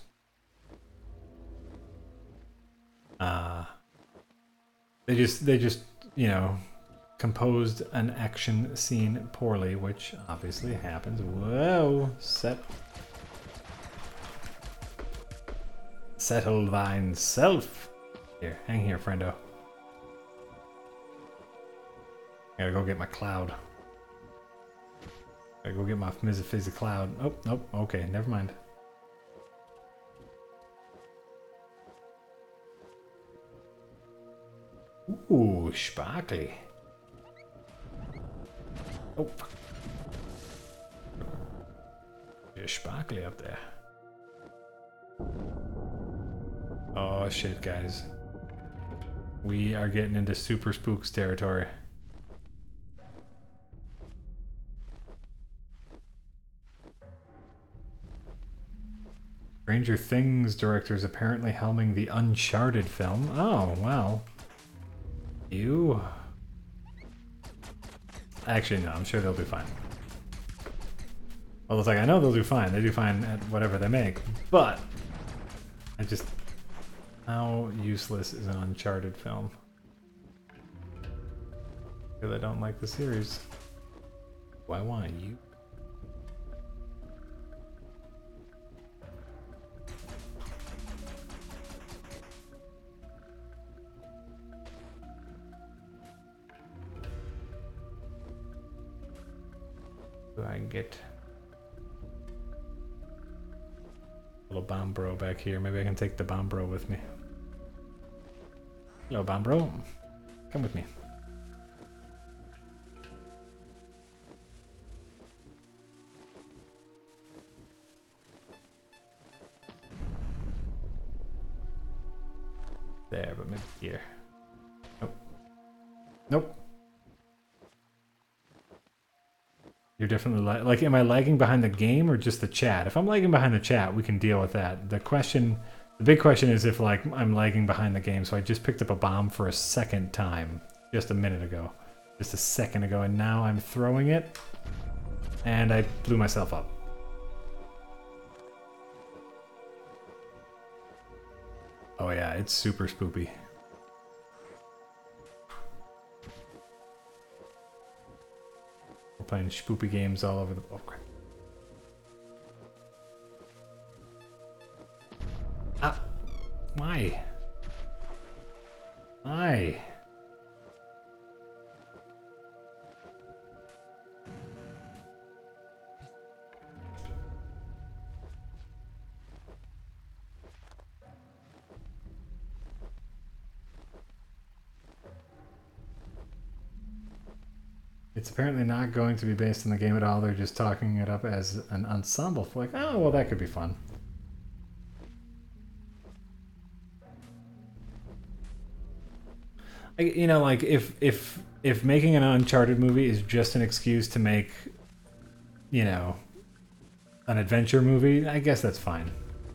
Uh they just they just, you know, composed an action scene poorly, which obviously happens. Whoa, set settle thine self. Here, hang here, friendo. Gotta go get my cloud. Gotta go get my Mizzafizzy cloud. Oh, nope. Okay, never mind. Ooh, sparkly. Oh, fuck. There's sparkly up there. Oh, shit, guys. We are getting into Super Spooks territory. Stranger Things director is apparently helming the Uncharted film. Oh, wow. You... Actually, no, I'm sure they'll do fine. Well, it's like, I know they'll do fine. They do fine at whatever they make. But, I just... How useless is an Uncharted film? Because I don't like the series. Why want you? Do I get a little bomb bro back here? Maybe I can take the bomb bro with me. Hello, bomb bro. Come with me. There, but maybe here. Nope. Nope. You're definitely la like, am I lagging behind the game or just the chat? If I'm lagging behind the chat, we can deal with that. The question, the big question is if like I'm lagging behind the game. So I just picked up a bomb for a second time, just a minute ago, just a second ago, and now I'm throwing it, and I blew myself up. Oh yeah, it's super spoopy. We're playing spoopy games all over the... Oh, crap. Ah, why? Why? It's apparently not going to be based on the game at all. They're just talking it up as an ensemble flick. Oh, well, that could be fun. I, you know, like if if if making an Uncharted movie is just an excuse to make, you know, an adventure movie, I guess that's fine.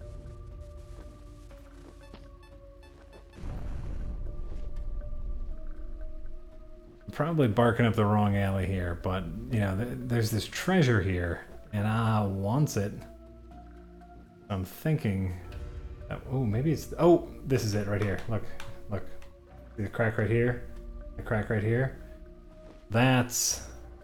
Probably barking up the wrong alley here, but you know, th there's this treasure here, and I wants it. I'm thinking, oh, maybe it's, oh, this is it right here. Look, look, see the crack right here, the crack right here. That's,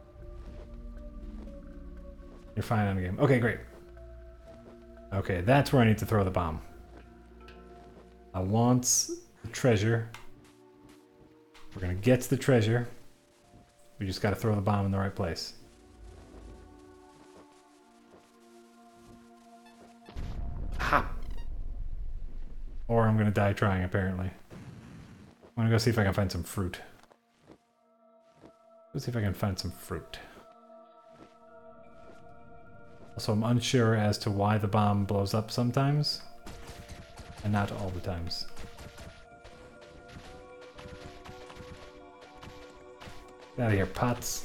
you're fine on the game. Okay, great. Okay, that's where I need to throw the bomb. I want the treasure. We're gonna get to the treasure. We just gotta throw the bomb in the right place. Ha! Or I'm gonna die trying, apparently. I'm gonna go see if I can find some fruit. Let's see if I can find some fruit. Also, I'm unsure as to why the bomb blows up sometimes, and not all the times. Get out of here, pots.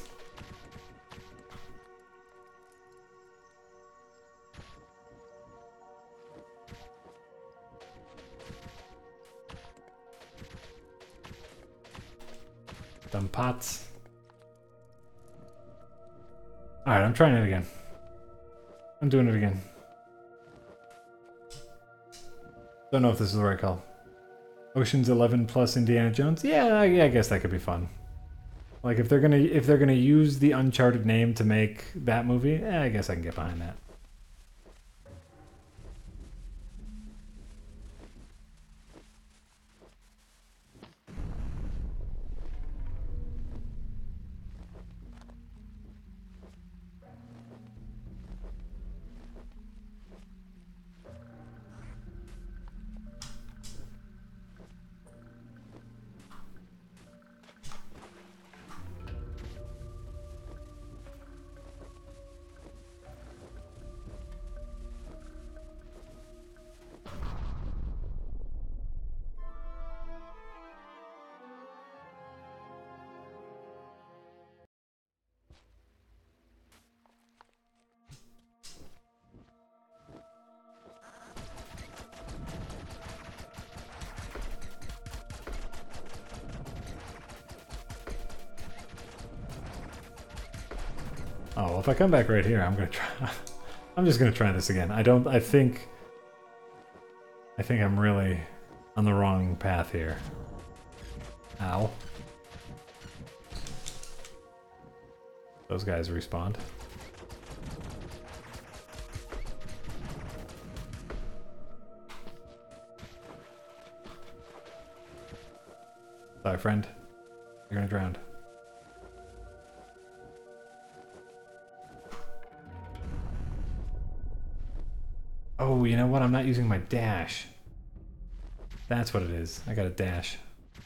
Dumb pots. Alright, I'm trying it again. I'm doing it again. Don't know if this is the right call. Ocean's Eleven plus Indiana Jones? Yeah, yeah, I guess that could be fun. Like if they're gonna if they're gonna use the Uncharted name to make that movie, eh, I guess I can get behind that. Oh, well, if I come back right here, I'm gonna try. I'm just gonna try this again. I don't. I think. I think I'm really on the wrong path here. Ow. Those guys respawned. Sorry, friend. You're gonna drown. Oh, you know what? I'm not using my dash. That's what it is. I got a dash.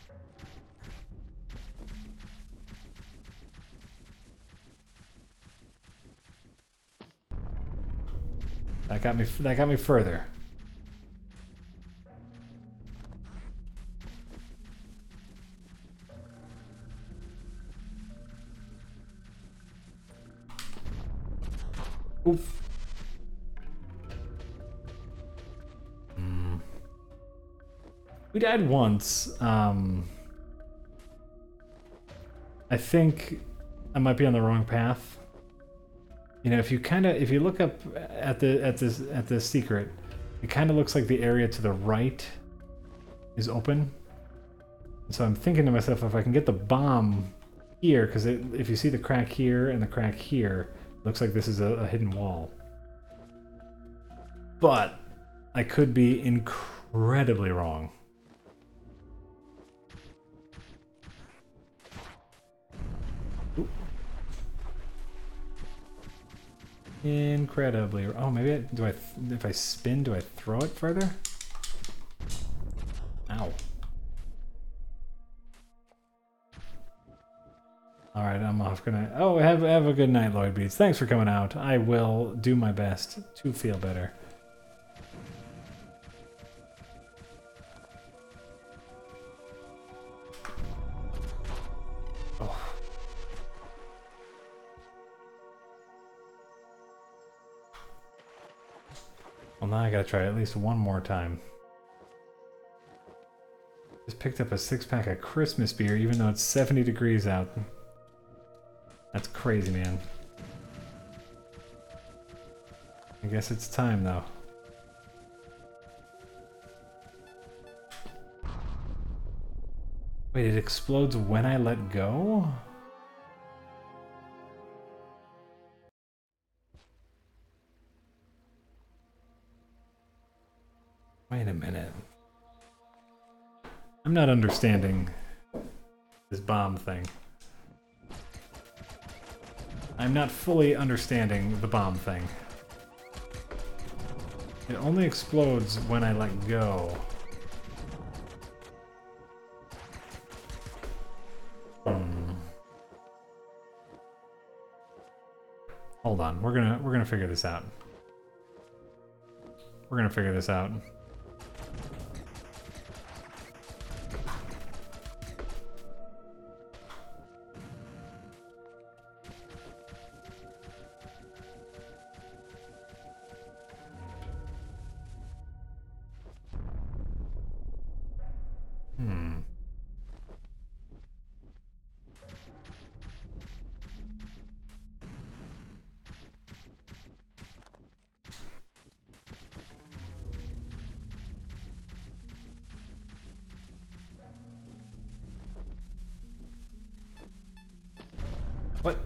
That got me. That got me further. Oof. We died once. Um, I think I might be on the wrong path. You know, if you kind of if you look up at the at this at the secret, it kind of looks like the area to the right is open. And so I'm thinking to myself, if I can get the bomb here, because if you see the crack here and the crack here, it looks like this is a, a hidden wall. But I could be incredible. incredibly wrong. Ooh. Incredibly. Oh, maybe I, do I? If I spin, do I throw it further? Ow. All right, I'm off. Good night. Oh, have have a good night, Lloyd Beats. Thanks for coming out. I will do my best to feel better. Oh. Well, now I gotta try at least one more time. Just picked up a six-pack of Christmas beer, even though it's seventy degrees out. That's crazy, man. I guess it's time, though. Wait, it explodes when I let go? Wait a minute. I'm not understanding this bomb thing. I'm not fully understanding the bomb thing. It only explodes when I let go. Hmm. Hold on, we're gonna we're gonna figure this out. We're gonna figure this out. Hmm. What?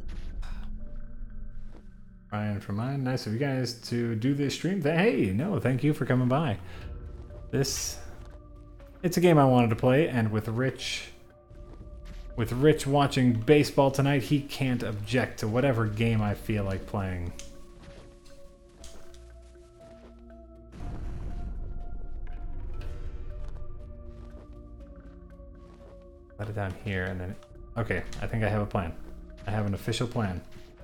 Ryan from mine. Nice of you guys to do this stream. Hey, no, thank you for coming by. This, it's a game I wanted to play, and with Rich, with Rich watching baseball tonight, he can't object to whatever game I feel like playing. Let it down here, and then, okay, I think I have a plan. I have an official plan.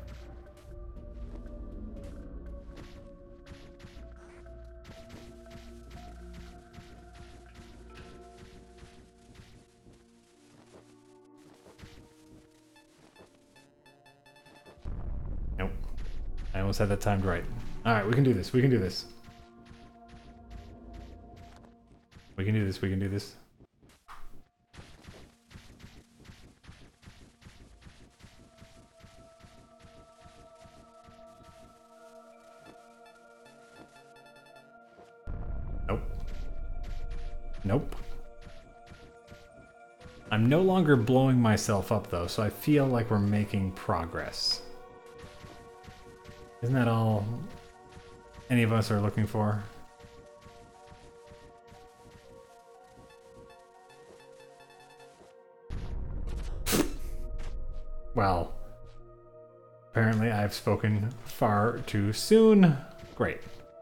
Nope. I almost had that timed right. Alright, we can do this. We can do this. We can do this. We can do this. Nope. Nope. I'm no longer blowing myself up, though, so I feel like we're making progress. Isn't that all any of us are looking for? Well, apparently I've spoken far too soon. Great.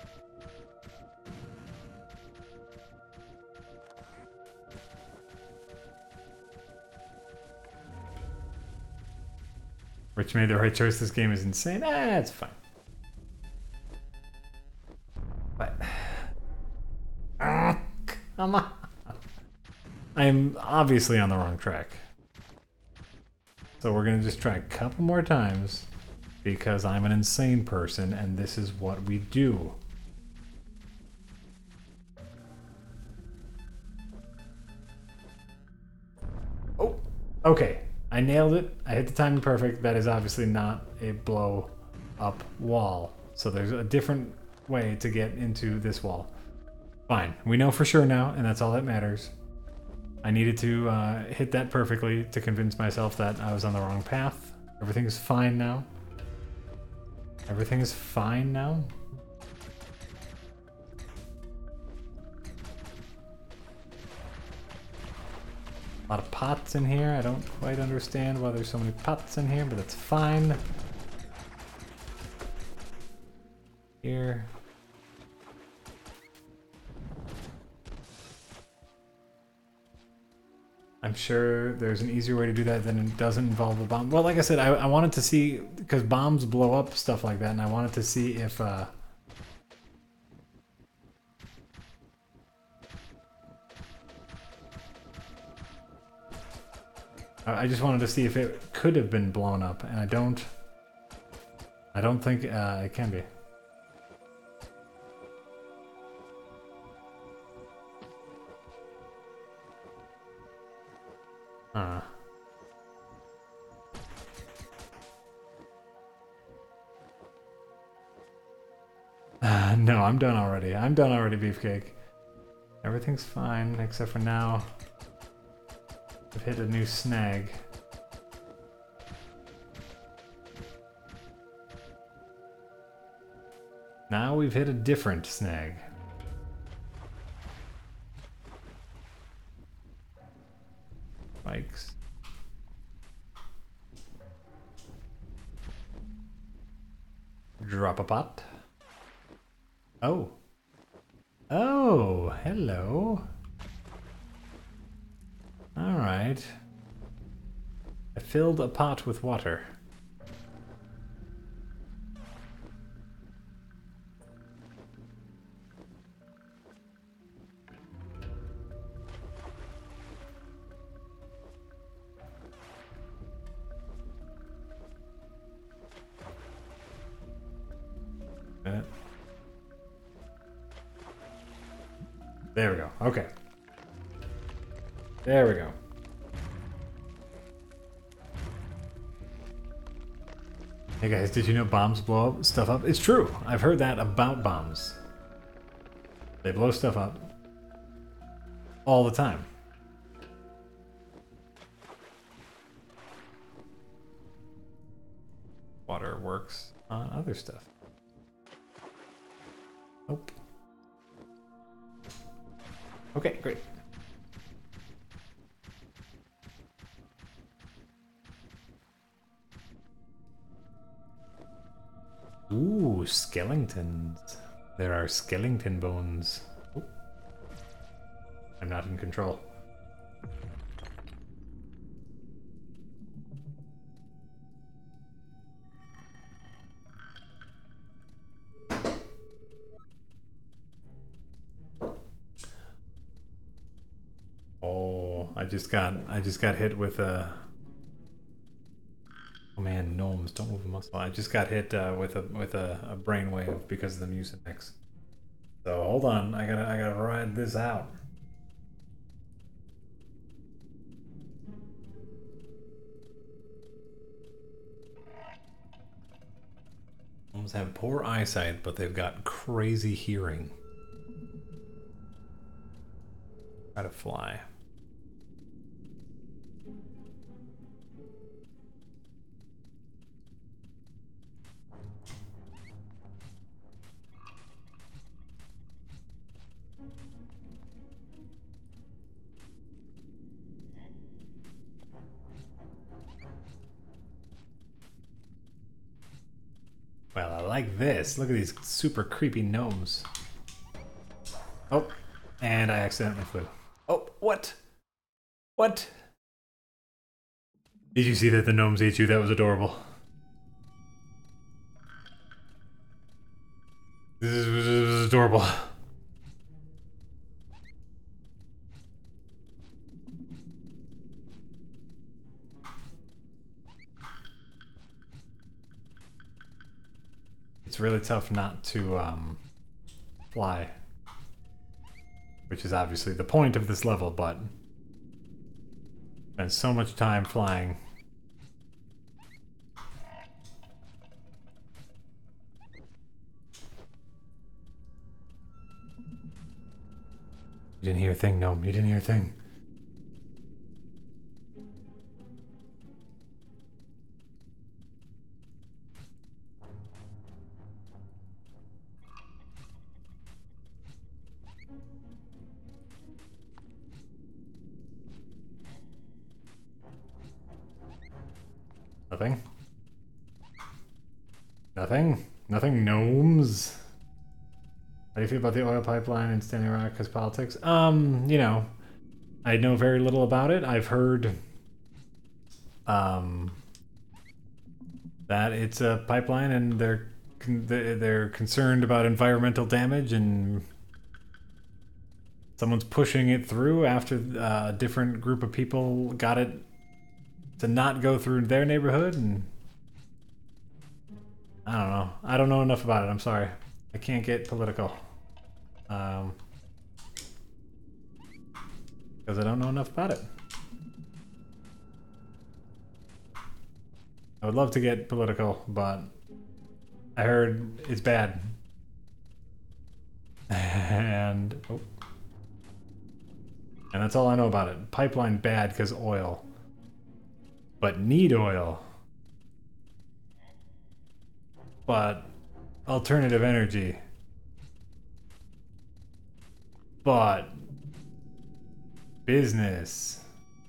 Rich made the right choice. This game is insane. Ah, it's fine. But ah, come on. I'm obviously on the wrong track. So we're gonna just try a couple more times because I'm an insane person and this is what we do. Oh, okay. I nailed it. I hit the timing perfect. That is obviously not a blow up wall. So there's a different way to get into this wall. Fine. We know for sure now, and that's all that matters. I needed to uh, hit that perfectly to convince myself that I was on the wrong path. Everything is fine now. Everything is fine now. A lot of pots in here. I don't quite understand why there's so many pots in here, but that's fine. Here. I'm sure there's an easier way to do that than it doesn't involve a bomb. Well, like I said, I, I wanted to see, because bombs blow up stuff like that, and I wanted to see if... Uh, I just wanted to see if it could have been blown up, and I don't... I don't think uh, it can be. Huh. Uh, no, I'm done already. I'm done already, Beefcake. Everything's fine, except for now. I've hit a new snag. Now we've hit a different snag. Spikes. Drop a pot. Oh. Oh, hello. All right. I filled a pot with water. Minute. There we go. Okay. There we go. Hey guys, did you know bombs blow up stuff up? It's true. I've heard that about bombs. They blow stuff up all the time. Water works on other stuff. Nope. Okay, great. Ooh, skeletons. There are skeleton bones. Ooh. I'm not in control. Oh, I just got I just got hit with a. Oh man, gnomes don't move a muscle. I just got hit uh, with a with a, a brainwave because of the Mucinex. So hold on, I gotta I gotta ride this out. Gnomes have poor eyesight, but they've got crazy hearing. Try to fly. Well, I like this. Look at these super creepy gnomes. Oh, and I accidentally flew. Oh, what? What? Did you see that the gnomes ate you? That was adorable. This was, this was adorable. It's really tough not to um, fly, which is obviously the point of this level, but spend so much time flying. You didn't hear a thing, Gnome. You didn't hear a thing. Nothing. Nothing. Nothing. Gnomes. How do you feel about the oil pipeline and Standing Rock as politics? Um, you know, I know very little about it. I've heard um, that it's a pipeline and they're they're concerned about environmental damage and someone's pushing it through after a different group of people got it to not go through their neighborhood, and I don't know. I don't know enough about it. I'm sorry. I can't get political. Um, because I don't know enough about it. I would love to get political, but I heard it's bad. And oh. And that's all I know about it. Pipeline bad because oil. But need oil. But alternative energy. But business.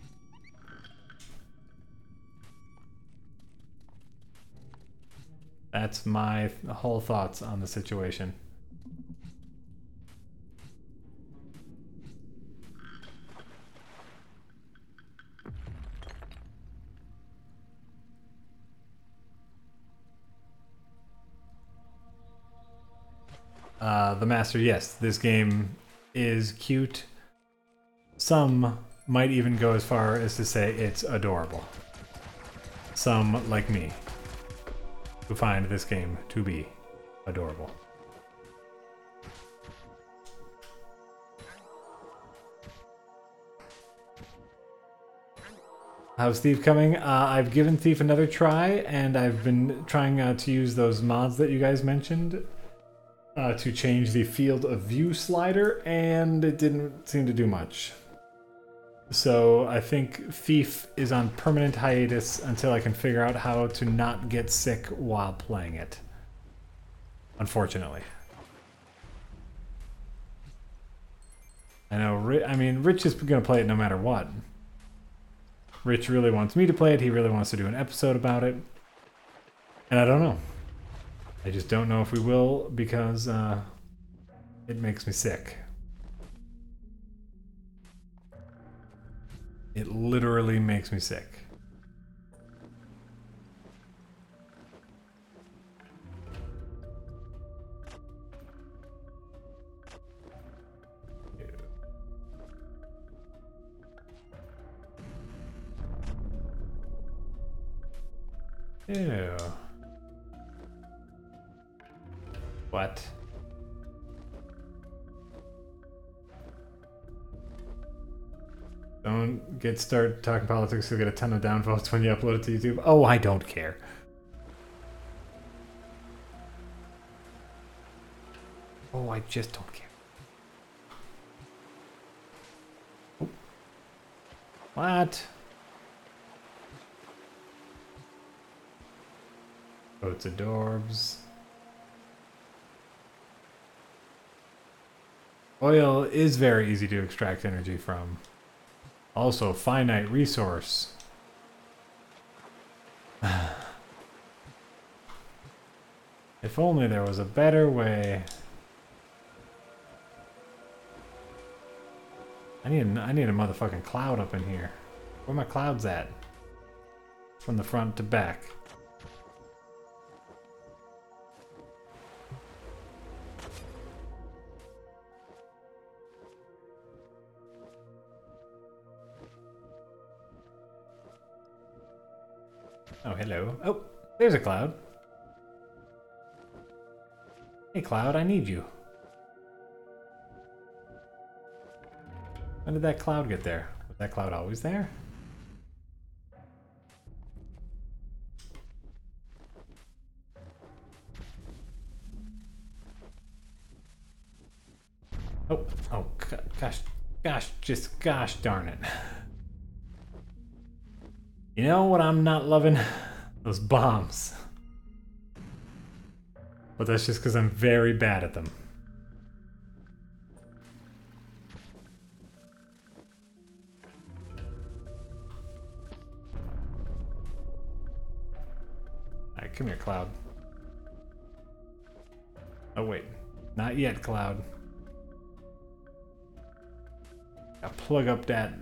That's my whole thoughts on the situation. Uh, the Master, yes, this game is cute. Some might even go as far as to say it's adorable. Some, like me, who find this game to be adorable. How's Thief coming? Uh, I've given Thief another try, and I've been trying uh, to use those mods that you guys mentioned uh, to change the field of view slider, and it didn't seem to do much. So I think Thief is on permanent hiatus until I can figure out how to not get sick while playing it. Unfortunately. I know, I mean, Rich is going to play it no matter what. Rich really wants me to play it. He really wants to do an episode about it. And I don't know. I just don't know if we will because uh, it makes me sick. It literally makes me sick. Ew. What? Don't get start talking politics, you'll get a ton of downvotes when you upload it to YouTube. Oh, I don't care. Oh, I just don't care. Oh. What? Oh, it's adorbs. Oil is very easy to extract energy from. Also, finite resource. If only there was a better way. I need a, I need a motherfucking cloud up in here. Where my clouds at? From the front to back. Oh, hello. Oh, there's a cloud. Hey, cloud, I need you. When did that cloud get there? Was that cloud always there? Oh, oh, gosh, gosh, just gosh darn it. You know what I'm not loving? Those bombs. But that's just because I'm very bad at them. Alright, come here, Cloud. Oh, wait. Not yet, Cloud. I'll plug up that.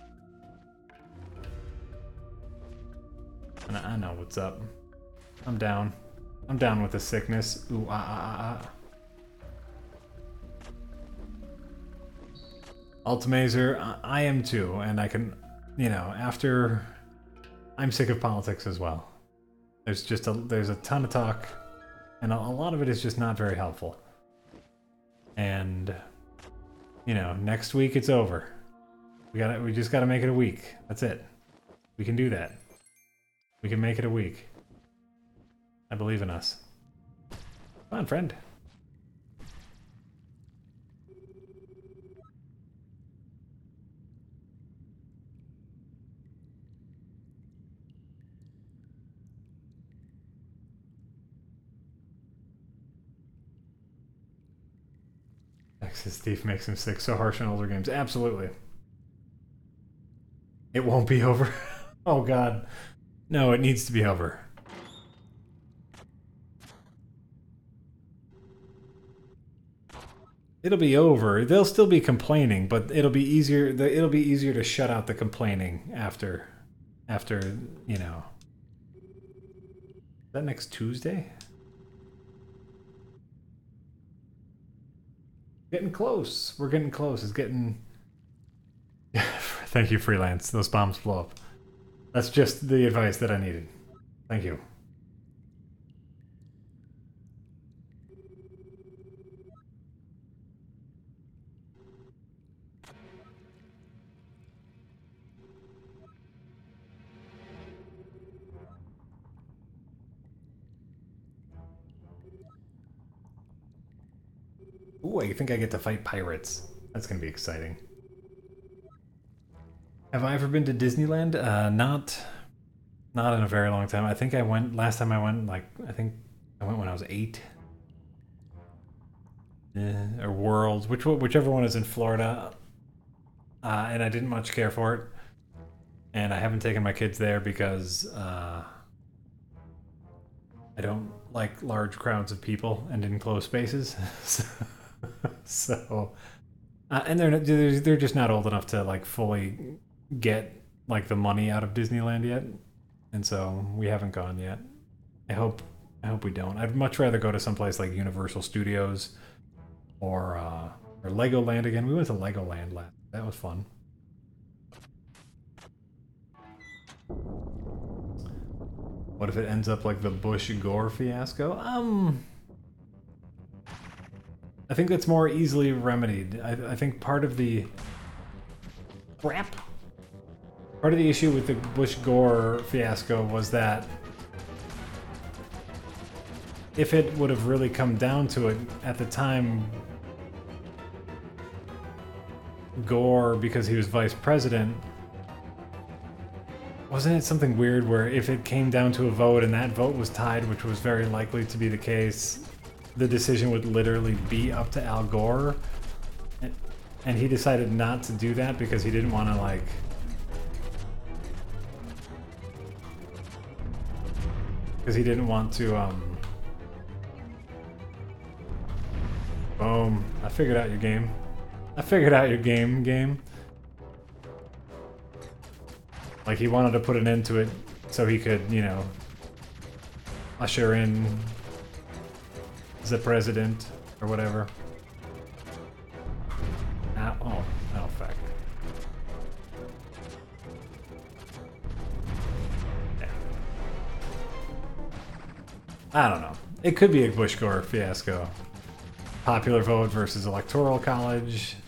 And I know what's up. I'm down. I'm down with the sickness. Ooh, ah, ah, ah, ah. Ultimazer, I, I am too, and I can, you know, after... I'm sick of politics as well. There's just a, there's a ton of talk, and a, a lot of it is just not very helpful. And, you know, next week it's over. We gotta, we just gotta make it a week. That's it. We can do that. We can make it a week. I believe in us. Come on, friend. Texas Thief makes him sick. So harsh on older games. Absolutely. It won't be over. Oh god. No, it needs to be over. It'll be over. They'll still be complaining, but it'll be easier. It'll be easier to shut out the complaining after, after you know. Is that next Tuesday? Getting close. We're getting close. It's getting. Thank you, freelance. Those bombs blow up. That's just the advice that I needed. Thank you. Ooh, I think I get to fight pirates. That's gonna be exciting. Have I ever been to Disneyland? Uh, not, not in a very long time. I think I went, last time I went, like, I think I went when I was eight. Uh, or World, which, whichever one is in Florida. Uh, and I didn't much care for it. And I haven't taken my kids there because uh, I don't like large crowds of people and enclosed spaces. So, uh, and they're, they're they're just not old enough to like fully get like the money out of Disneyland yet, and so we haven't gone yet. I hope I hope we don't. I'd much rather go to someplace like Universal Studios or uh, or Legoland again. We went to Legoland last. That was fun. What if it ends up like the Bush Gore fiasco? Um. I think that's more easily remedied. I, I think part of the crap, part of the issue with the Bush Gore fiasco was that if it would have really come down to it at the time, Gore, because he was vice president, wasn't it something weird where if it came down to a vote and that vote was tied, which was very likely to be the case, the decision would literally be up to Al Gore, and, and he decided not to do that because he didn't want to like because he didn't want to um boom, I figured out your game. I figured out your game game. Like he wanted to put an end to it so he could, you know, usher in the president, or whatever. Ah, oh, oh, fuck. Yeah. I don't know. It could be a Bush Gore fiasco. Popular vote versus electoral college.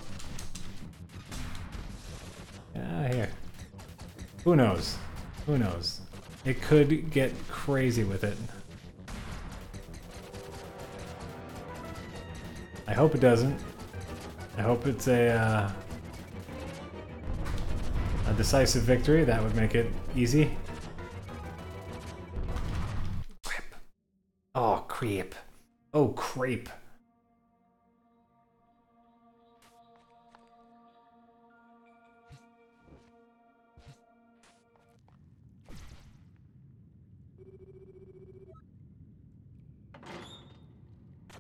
Yeah, here. Who knows? Who knows? It could get crazy with it. I hope it doesn't. I hope it's a uh, a decisive victory. That would make it easy. Crap. Oh, creep. Oh, creep.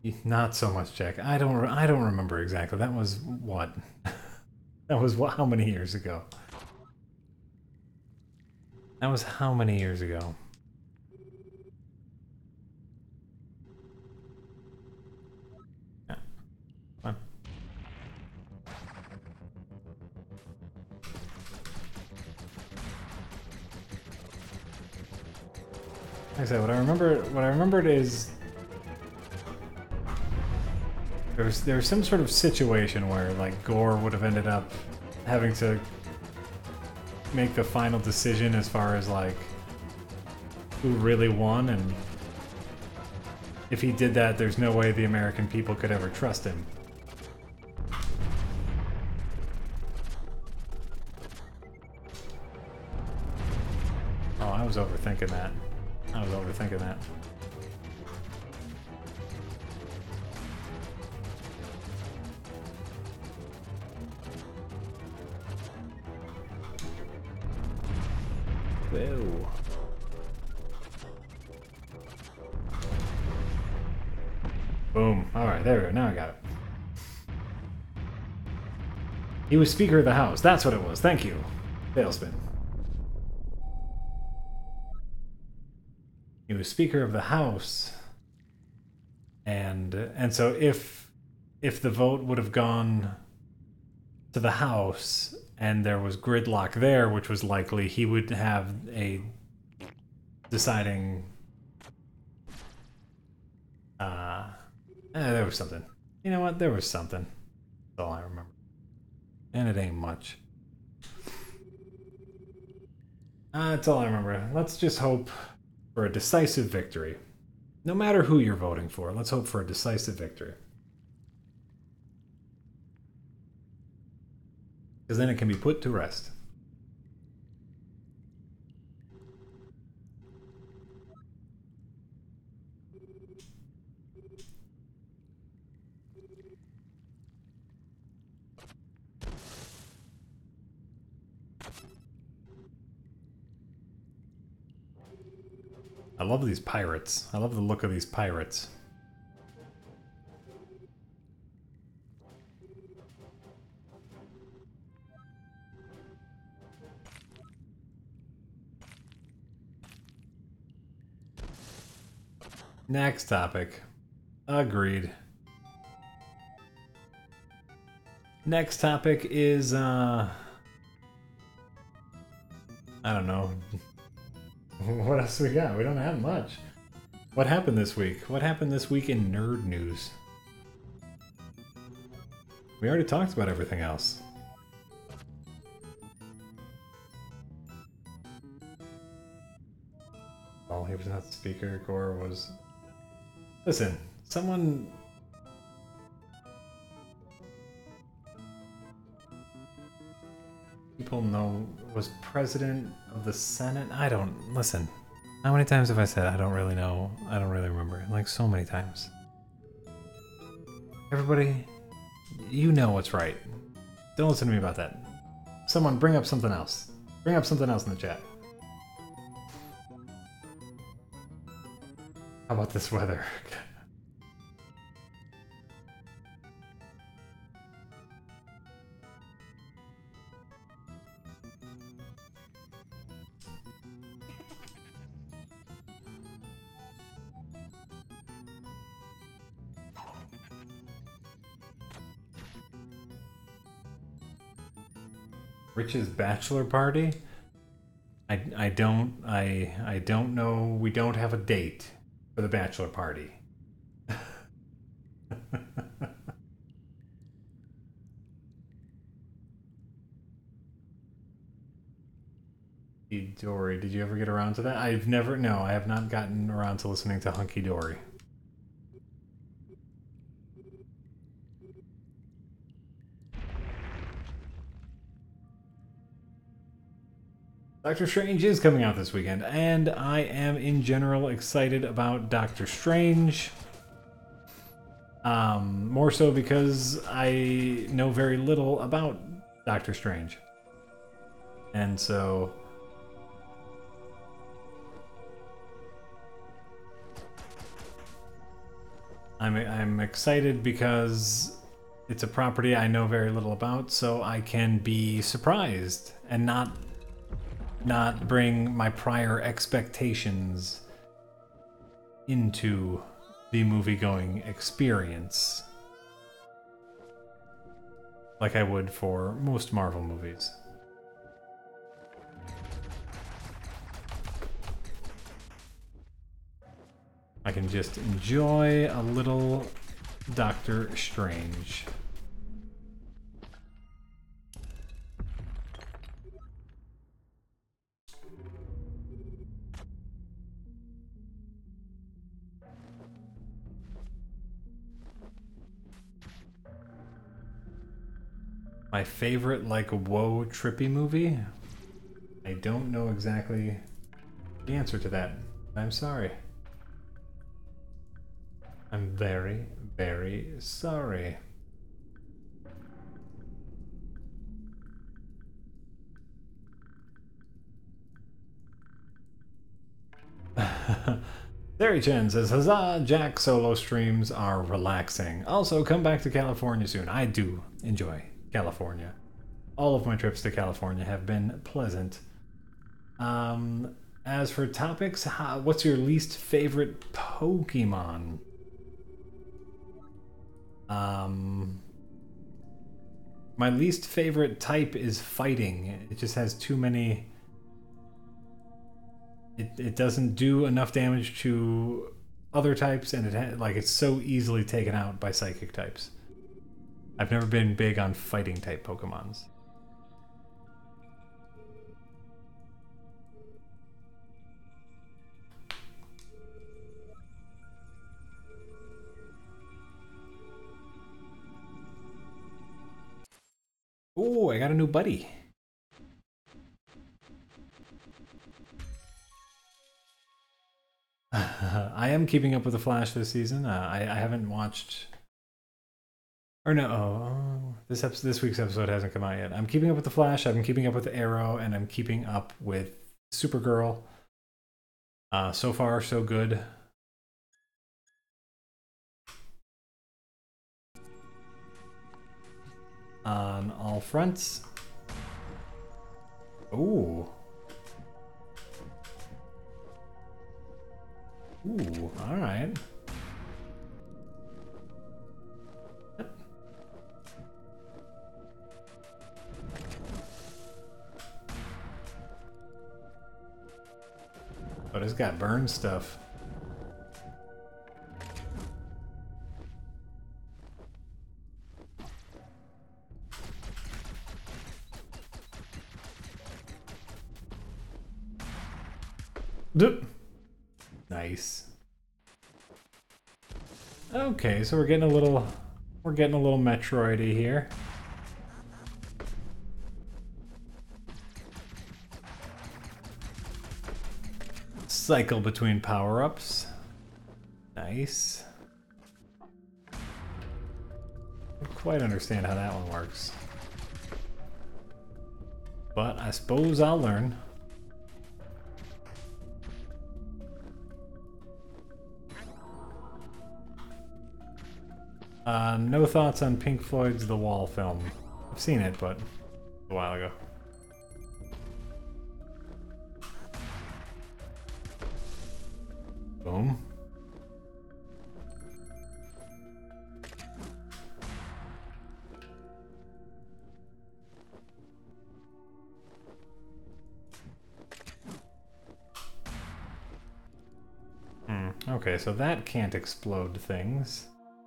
Not so much, Jack. I don't. I don't remember exactly. That was what? That was what? How many years ago? That was how many years ago? Yeah. Fine. Like I said, what I remember, what I remembered is there was there was some sort of situation where like Gore would have ended up having to make the final decision as far as like who really won, and if he did that, there's no way the American people could ever trust him. Oh, I was overthinking that. I was overthinking that. Whoa. Boom. Alright, there we go. Now I got it. He was Speaker of the House. That's what it was. Thank you. Tailspin. He was Speaker of the House. And and so if if the vote would have gone to the House and there was gridlock there, which was likely, he would have a deciding uh eh, there was something. You know what? There was something. That's all I remember. And it ain't much. Uh, that's all I remember. Let's just hope for a decisive victory. No matter who you're voting for, let's hope for a decisive victory. Because then it can be put to rest. I love these pirates. I love the look of these pirates. Next topic. Agreed. Next topic is, uh... I don't know. What else we got? We don't have much. What happened this week? What happened this week in nerd news? We already talked about everything else. Oh, he was not the speaker. Gore was... Listen, someone... People know was president of the Senate. I don't... Listen, how many times have I said I don't really know? I don't really remember. Like, so many times. Everybody, you know what's right. Don't listen to me about that. Someone bring up something else. Bring up something else in the chat. How about this weather? Rich's bachelor party? I, I don't I I don't know. We don't have a date for the bachelor party. Hunky Dory. Did you ever get around to that? I've never. No, I have not gotten around to listening to Hunky Dory. Doctor Strange is coming out this weekend, and I am in general excited about Doctor Strange. Um, more so because I know very little about Doctor Strange. And so... I'm I'm excited because it's a property I know very little about, so I can be surprised and not not bring my prior expectations into the movie-going experience like I would for most Marvel movies. I can just enjoy a little Doctor Strange. My favorite, like, whoa, trippy movie? I don't know exactly the answer to that. I'm sorry. I'm very, very sorry. Terry Chen says, huzzah, Jack solo streams are relaxing. Also, come back to California soon. I do enjoy California. All of my trips to California have been pleasant. Um, as for topics, how, what's your least favorite Pokemon? Um, my least favorite type is fighting. It just has too many... It, it doesn't do enough damage to other types, and it ha like it's so easily taken out by psychic types. I've never been big on fighting type Pokemons. Oh, I got a new buddy. I am keeping up with the Flash this season. Uh, I, I haven't watched, or no, oh, this episode, this week's episode hasn't come out yet. I'm keeping up with the Flash. I'm keeping up with Arrow, and I'm keeping up with Supergirl. Uh, so far, so good. On all fronts. Ooh. Ooh, alright. But it's got burn stuff. Duh. Nice. Okay, so we're getting a little, we're getting a little Metroid-y here. Cycle between power-ups. Nice. Don't quite understand how that one works. But I suppose I'll learn. Uh, no thoughts on Pink Floyd's The Wall film. I've seen it, but a while ago. Boom. Hmm. Okay, so that can't explode things.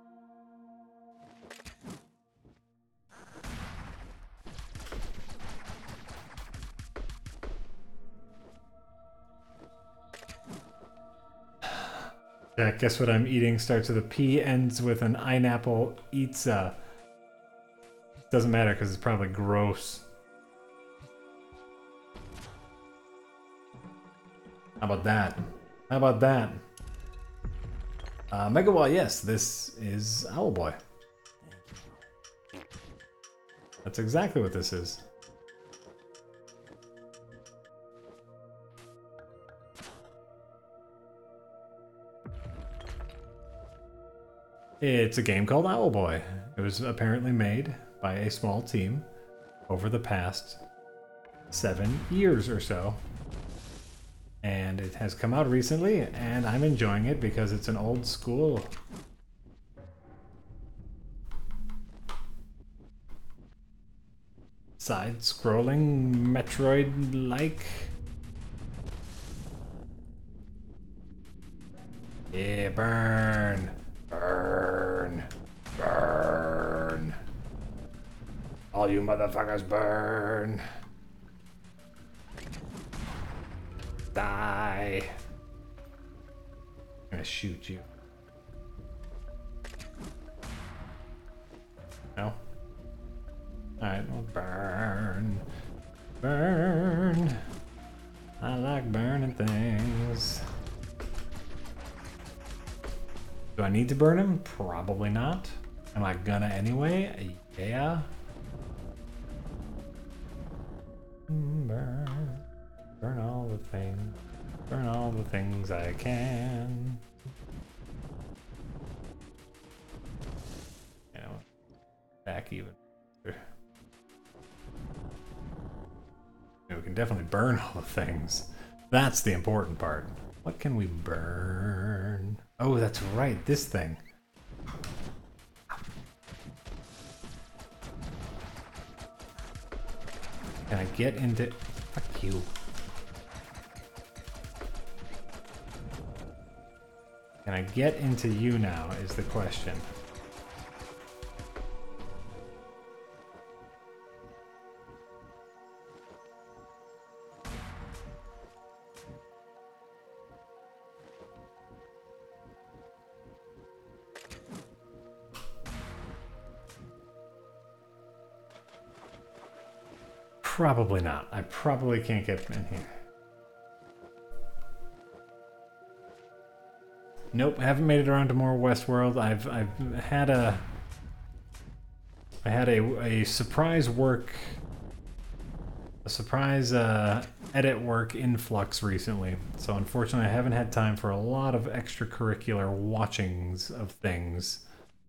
Yeah, guess what I'm eating starts with a P, ends with an pineapple, eats a... Doesn't matter because it's probably gross. How about that? How about that? Uh, Megawall, yes, this is Owlboy. That's exactly what this is. It's a game called Owlboy. It was apparently made by a small team over the past seven years or so. And it has come out recently, and I'm enjoying it because it's an old school side-scrolling Metroid-like. Yeah, burn, burn, burn. All you motherfuckers burn. Die. I'm gonna shoot you. No? Alright, well, burn. Burn. I like burning things. Do I need to burn him? Probably not. Am I gonna anyway? Yeah. Burn. Burn all the things. Burn all the things I can. You know, back even. We can definitely burn all the things. That's the important part. What can we burn? Oh, that's right, this thing. Can I get into... Fuck you. Can I get into you now, is the question. Probably not. I probably can't get in here. Nope, haven't made it around to more Westworld. I've I've had a I had a a surprise work a surprise uh, edit work influx recently. So unfortunately I haven't had time for a lot of extracurricular watchings of things.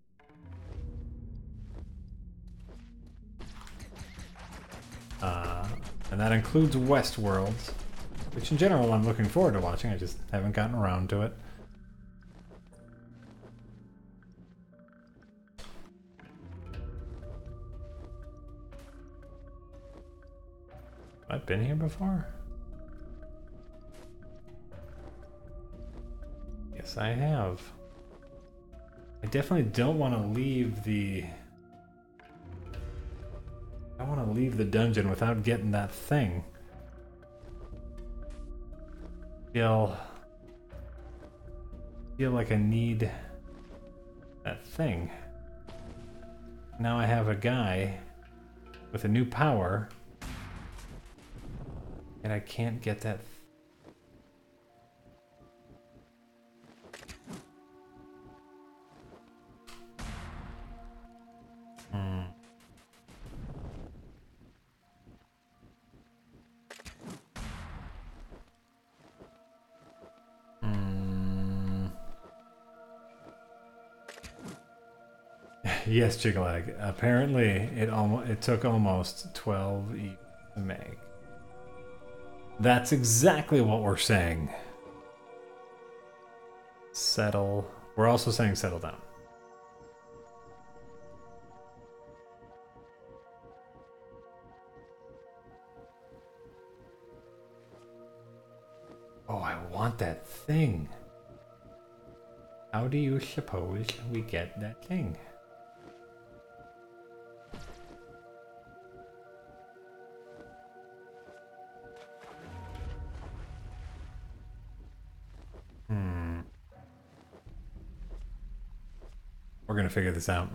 Uh, and that includes Westworld, which in general I'm looking forward to watching. I just haven't gotten around to it. I've been here before? Yes, I have. I definitely don't want to leave the... I want to leave the dungeon without getting that thing. Feel... Feel like I need that thing. Now I have a guy with a new power, and I can't get that. Hmm. Hmm. Yes, Chigalag. Apparently, it almost it took almost twelve E to make. That's exactly what we're saying. Settle. We're also saying settle down. Oh, I want that thing. How do you suppose we get that thing? Hmm. We're gonna figure this out.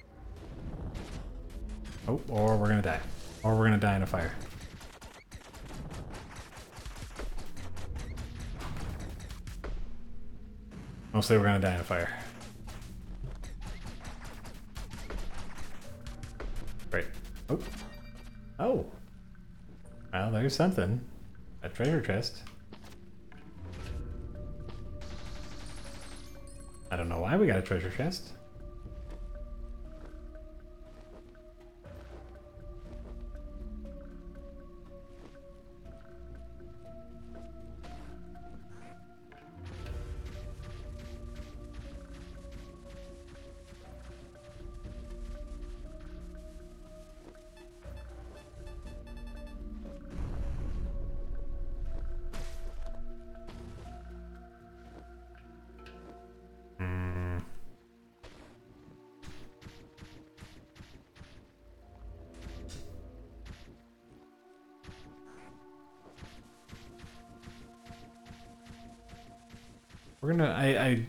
Oh, or we're gonna die. Or we're gonna die in a fire. Mostly we're gonna die in a fire. Great. Oh. Oh. Well, there's something. A treasure chest. I don't know why we got a treasure chest. We're gonna, I, I...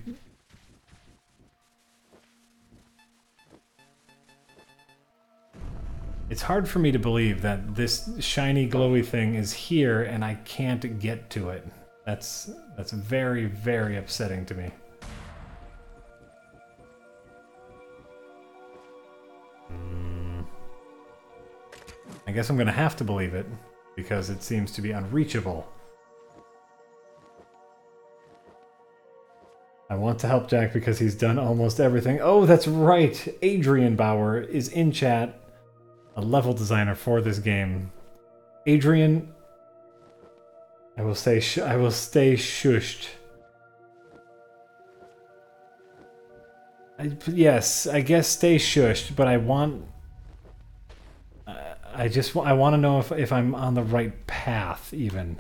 It's hard for me to believe that this shiny glowy thing is here and I can't get to it. That's, that's very, very upsetting to me. Mm. I guess I'm gonna have to believe it, because it seems to be unreachable. I want to help Jack because he's done almost everything. Oh, that's right! Adrian Bauer is in chat, a level designer for this game. Adrian, I will say sh I will stay shushed. I, yes, I guess stay shushed, but I want... Uh, I just I want to know if, if I'm on the right path, even.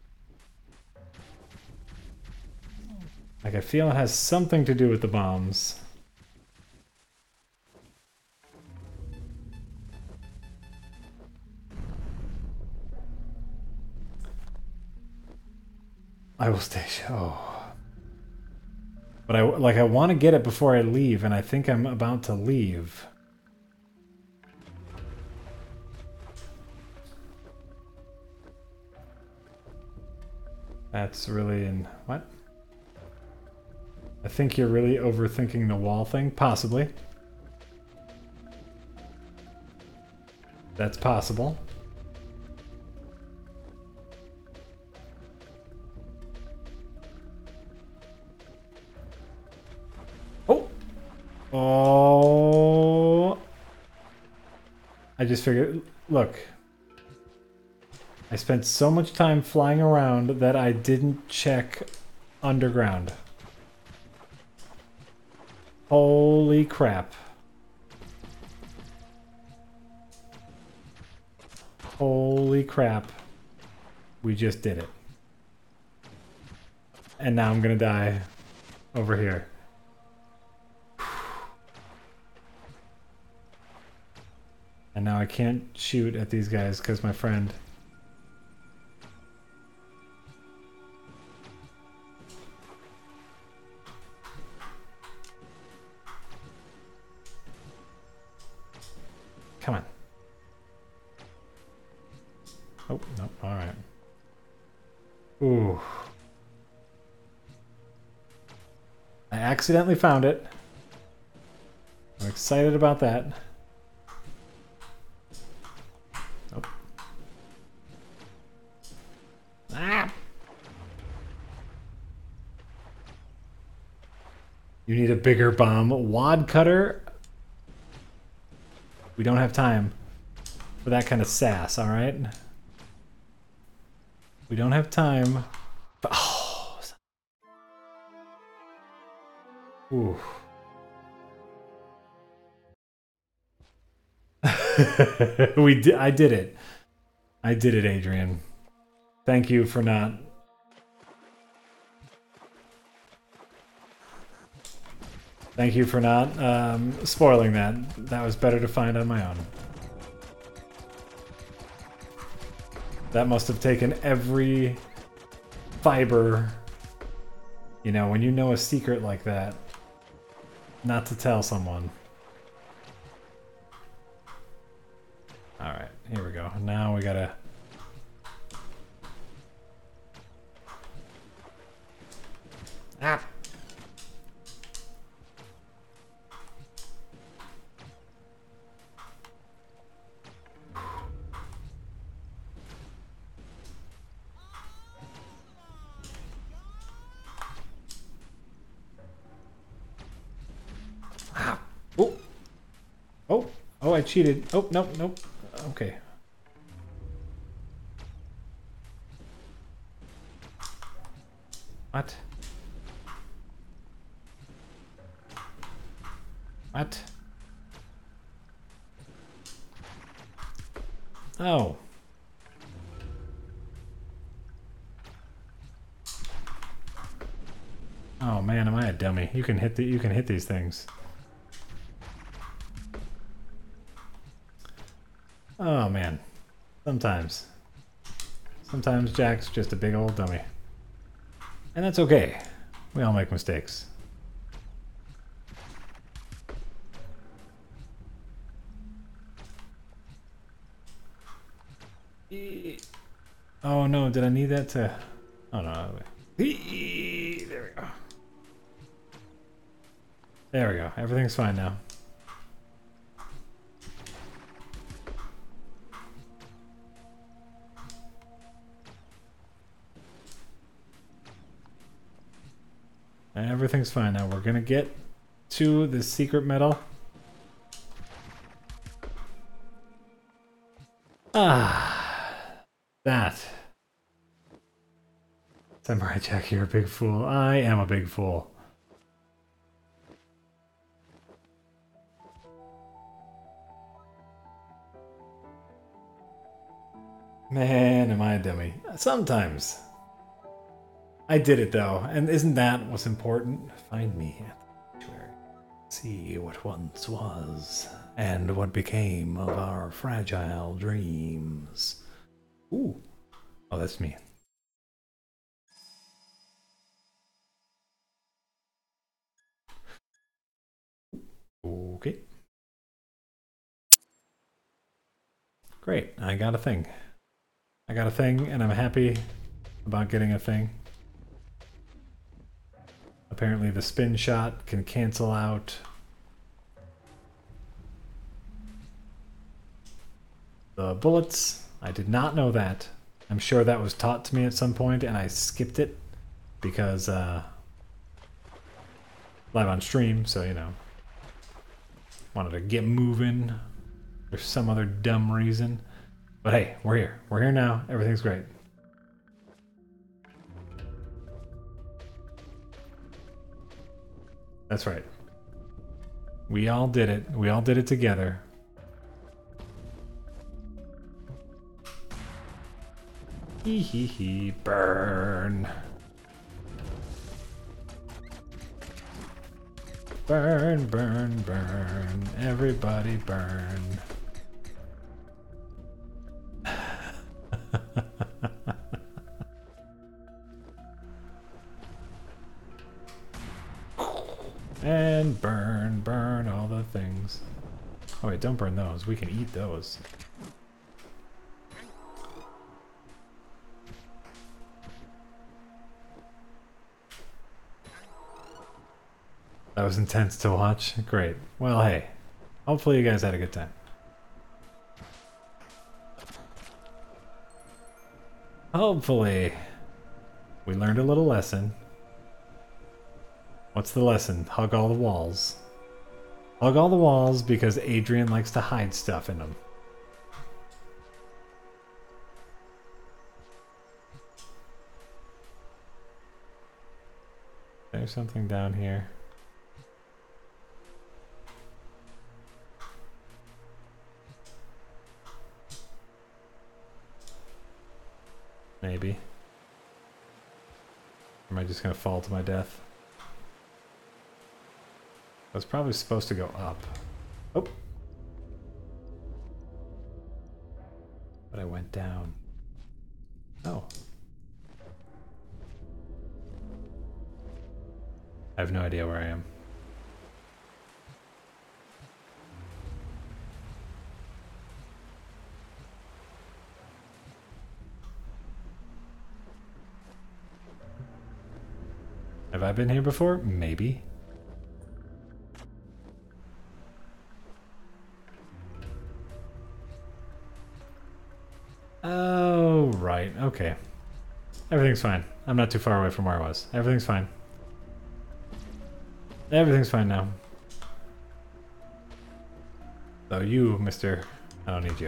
Like, I feel it has something to do with the bombs. I will stay... Oh. But I, like, I want to get it before I leave, and I think I'm about to leave. That's really in... What? I think you're really overthinking the wall thing. Possibly. That's possible. Oh! Oh! I just figured... Look. I spent so much time flying around that I didn't check underground. Holy crap. Holy crap. We just did it. And now I'm gonna die over here. And now I can't shoot at these guys because my friend... Come on. Oh, no, alright. Ooh. I accidentally found it. I'm excited about that. Oh. Ah! You need a bigger bomb. Wad cutter? We don't have time for that kind of sass, alright? We don't have time. But, oh. Ooh. we di I did it. I did it, Adrian. Thank you for not... Thank you for not um, spoiling that. That was better to find on my own. That must have taken every fiber, you know, when you know a secret like that, not to tell someone. Alright, here we go. Now we gotta... Ah! Oh, oh, oh! I cheated. Oh, nope, nope. Okay. What? What? Oh. Oh man, am I a dummy? You can hit the you can hit these things. Oh man. Sometimes. Sometimes Jack's just a big old dummy. And that's okay. We all make mistakes. Oh no, did I need that to... Oh no, there we go. There we go, everything's fine now. Everything's fine now. We're gonna get to the secret medal. Ah, that. Samurai Jack, you're a big fool. I am a big fool. Man, am I a dummy. Sometimes. I did it though, and isn't that what's important? Find me at the sanctuary. See what once was, and what became of our fragile dreams. Ooh. Oh, that's me. Okay. Great, I got a thing. I got a thing, and I'm happy about getting a thing. Apparently the spin shot can cancel out the bullets. I did not know that. I'm sure that was taught to me at some point and I skipped it because uh, live on stream, so you know, wanted to get moving. There's some other dumb reason. But hey, we're here. We're here now. Everything's great. That's right. We all did it. We all did it together. Hee hee hee. Burn. Burn, burn, burn. Everybody burn. And burn, burn all the things. Oh wait, don't burn those. We can eat those. That was intense to watch. Great. Well, hey. Hopefully you guys had a good time. Hopefully we learned a little lesson. What's the lesson? Hug all the walls. Hug all the walls because Adrian likes to hide stuff in them. There's something down here. Maybe. Or am I just gonna fall to my death? I was probably supposed to go up. Oh! But I went down. Oh. I have no idea where I am. Have I been here before? Maybe. Oh, right. Okay. Everything's fine. I'm not too far away from where I was. Everything's fine. Everything's fine now. So you, mister, I don't need you.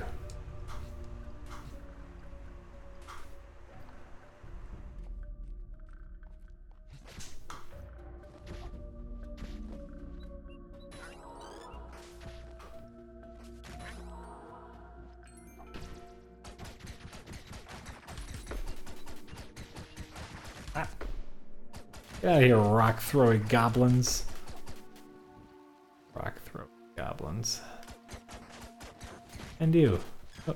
Ah. Get out of here, rock-throwing goblins. Rock-throwing goblins. And you. Oh.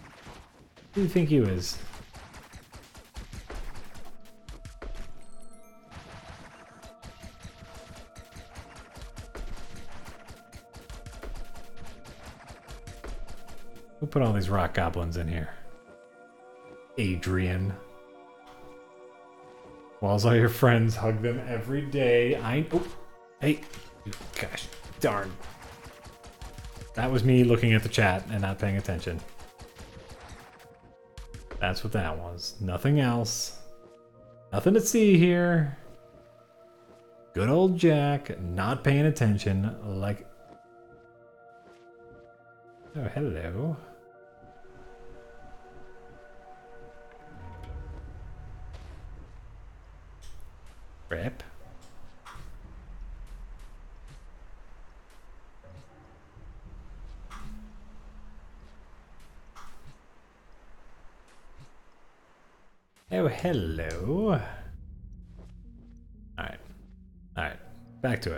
Who do you think you is? Who put all these rock goblins in here? Adrian. Whilst all your friends hug them every day. I. Oh, hey. Gosh darn. That was me looking at the chat and not paying attention. That's what that was. Nothing else. Nothing to see here. Good old Jack, not paying attention like... Oh, hello. Rip. Oh, hello. Alright. Alright. Back to it.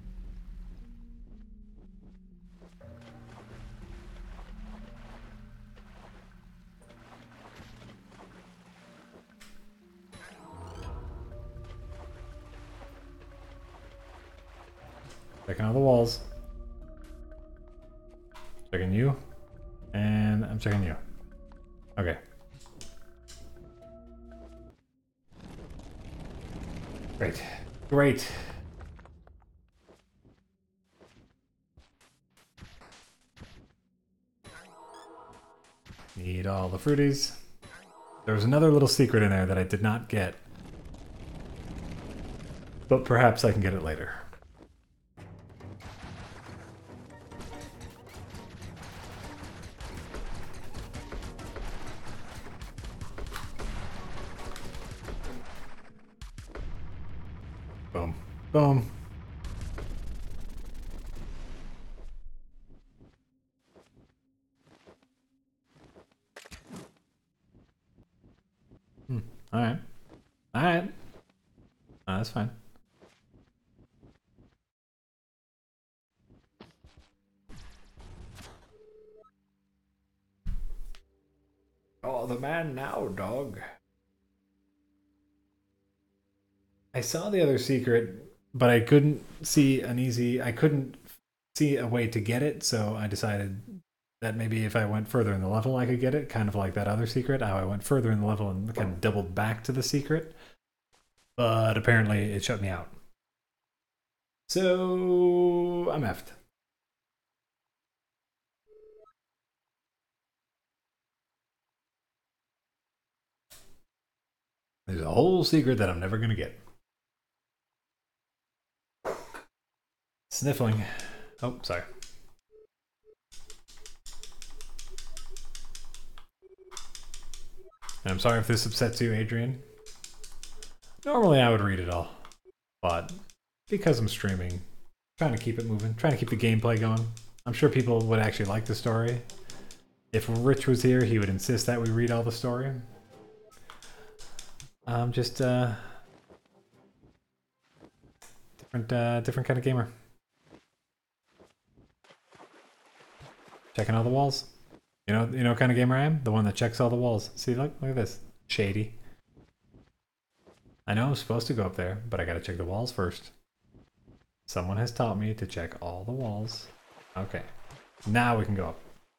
Checking all the walls. Checking you. And I'm checking you. Okay. Great. Great. Need all the fruities. There was another little secret in there that I did not get. But perhaps I can get it later. Boom. Boom. Hmm. Alright. Alright. Oh, that's fine. Oh, the man now, dog. I saw the other secret, but I couldn't see an easy... I couldn't see a way to get it, so I decided that maybe if I went further in the level I could get it, kind of like that other secret, how I went further in the level and kind of doubled back to the secret. But apparently it shut me out. So I'm effed. There's a whole secret that I'm never going to get. Sniffling. Oh, sorry. And I'm sorry if this upsets you, Adrian. Normally I would read it all, but because I'm streaming, trying to keep it moving, trying to keep the gameplay going. I'm sure people would actually like the story. If Rich was here, he would insist that we read all the story. I'm just uh different uh different kind of gamer. Checking all the walls. You know, you know what kind of gamer I am? The one that checks all the walls. See, look, look at this. Shady. I know I'm supposed to go up there, but I gotta check the walls first. Someone has taught me to check all the walls. Okay. Now we can go up.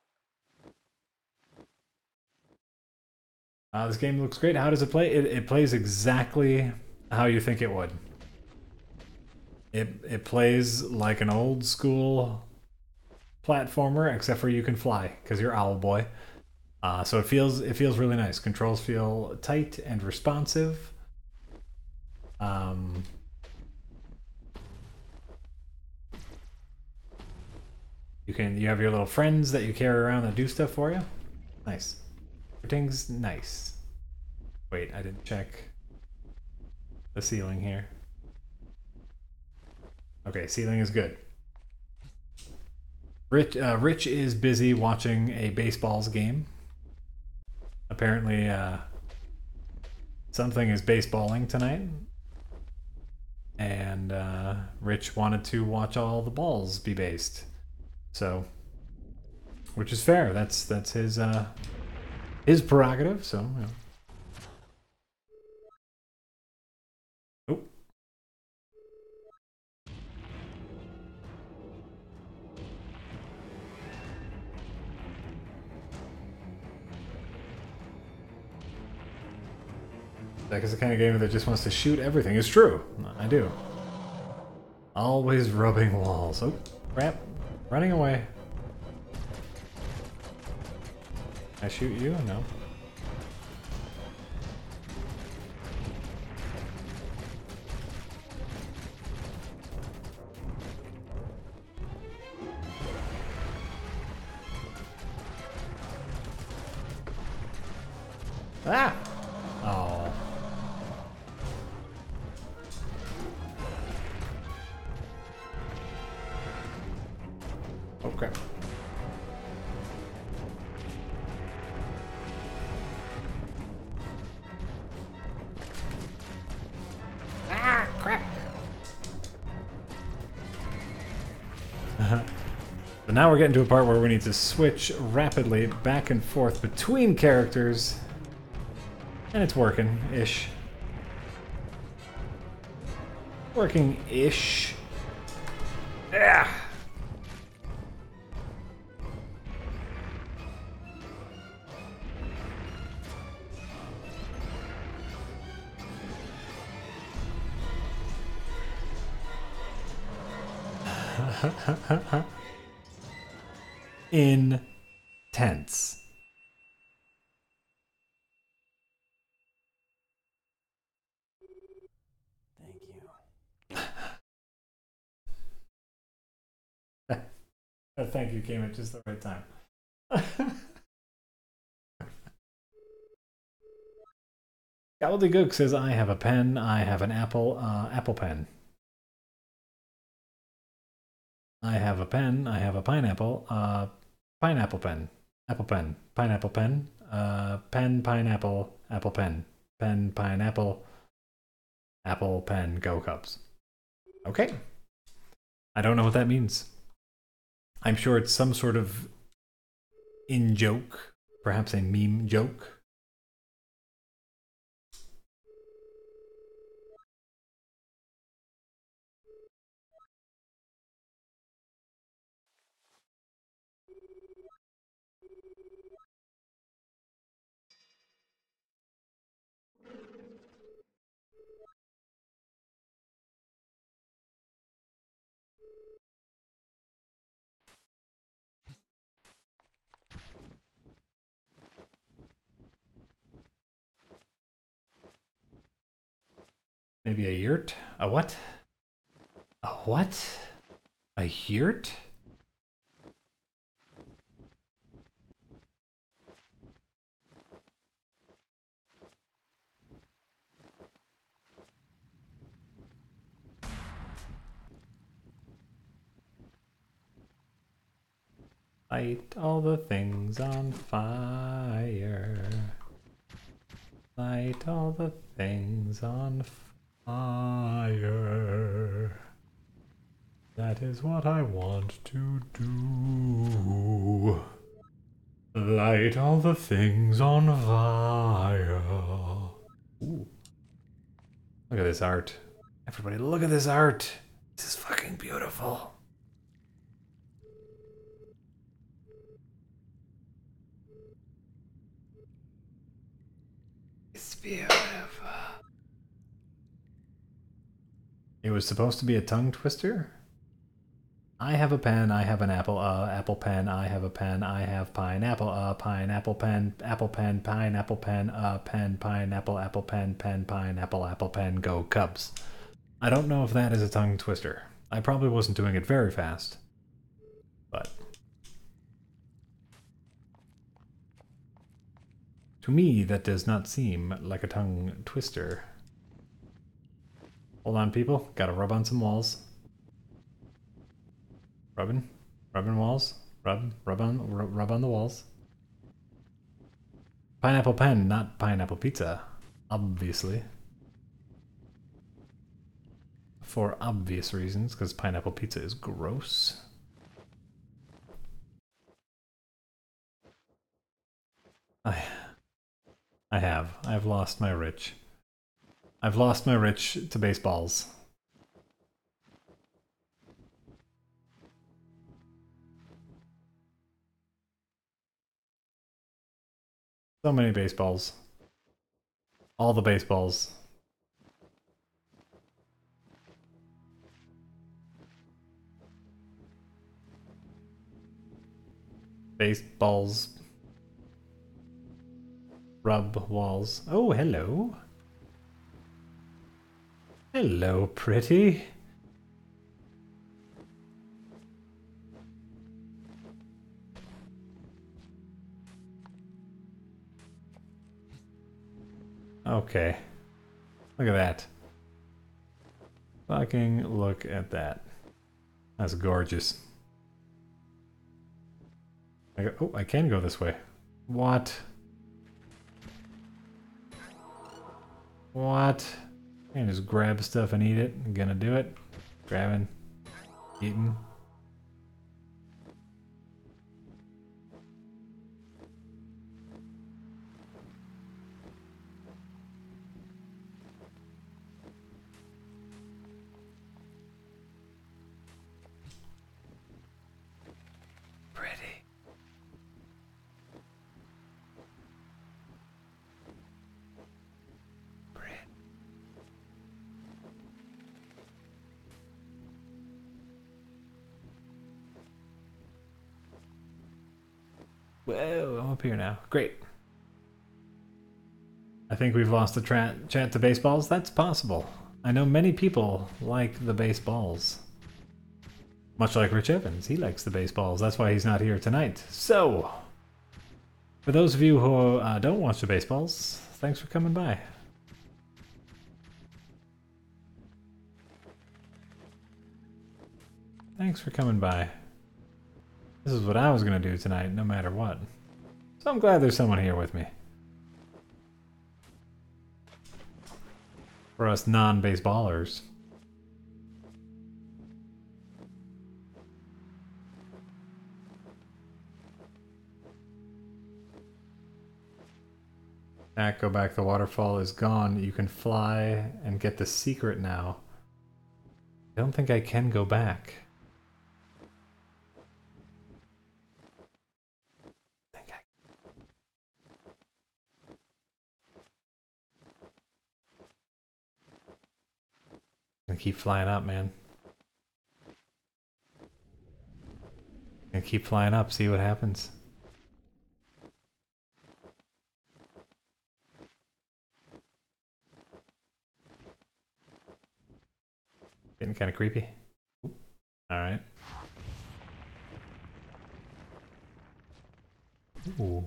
Uh, this game looks great. How does it play? It, it plays exactly how you think it would. It, it plays like an old school platformer, except for you can fly because you're Owlboy. Uh, so it feels it feels really nice. Controls feel tight and responsive. Um, you can you have your little friends that you carry around that do stuff for you. Nice. Everything's nice. Wait, I didn't check the ceiling here. Okay, ceiling is good. Rich, uh, Rich is busy watching a baseball's game. Apparently, uh, something is baseballing tonight. And uh, Rich wanted to watch all the balls be based. So, which is fair. That's that's his uh, his prerogative. So, you know. That is the kind of gamer that just wants to shoot everything. It's true. I do. Always rubbing walls. Oh, crap. Running away. Can I shoot you? No. Ah! Oh. Oh, crap. Ah, crap. But now we're getting to a part where we need to switch rapidly back and forth between characters. And it's working-ish. Working-ish. Yeah. Intense. Thank you. Oh, thank you came at just the right time. Gobbledygook says, I have a pen, I have an apple, uh, apple pen. I have a pen, I have a pineapple, uh, pineapple pen, apple pen, pineapple pen, uh, pen, pineapple, apple pen, pen, pineapple, apple pen, go Cubs. Okay. I don't know what that means. I'm sure it's some sort of in joke, perhaps a meme joke. Maybe a yurt? A what? A what? A yurt? Light all the things on fire. Light all the things on fire. That is what I want to do. Light all the things on fire. Ooh. Look at this art. Everybody, look at this art. This is fucking beautiful. It's beautiful. It was supposed to be a tongue twister? I have a pen, I have an apple, uh, apple pen, I have a pen, I have pineapple, uh, pineapple pen, apple pen, pineapple pen, uh, pen, pineapple, apple pen, pen, pineapple, apple pen, go Cubs. I don't know if that is a tongue twister. I probably wasn't doing it very fast. But to me, that does not seem like a tongue twister. Hold on, people. Gotta rub on some walls. Rubbing, rubbing walls. Rub, rub on, rub, rub on the walls. Pineapple pen, not pineapple pizza. Obviously. For obvious reasons, because pineapple pizza is gross. I, I have. I've lost my rich. I've lost my rich to baseballs. So many baseballs. All the baseballs. Baseballs. Rub walls. Oh, hello. Hello, pretty. Okay. Look at that. Fucking look at that. That's gorgeous. I go, oh, I can go this way. What? What? I can just grab stuff and eat it. I'm gonna do it. Grabbing. Eating. Pretty. Pretty. Whoa, I'm up here now. Great. I think we've lost the tra chat to baseballs. That's possible. I know many people like the baseballs. Much like Rich Evans, he likes the baseballs. That's why he's not here tonight. So, for those of you who uh, don't watch the baseballs, thanks for coming by. Thanks for coming by. This is what I was going to do tonight, no matter what. So I'm glad there's someone here with me. For us non-baseballers. Back, go back, the waterfall is gone. You can fly and get the secret now. I don't think I can go back. I think I... I'm gonna keep flying up, man. I'm gonna keep flying up, see what happens. Getting kind of creepy. Alright. Ooh.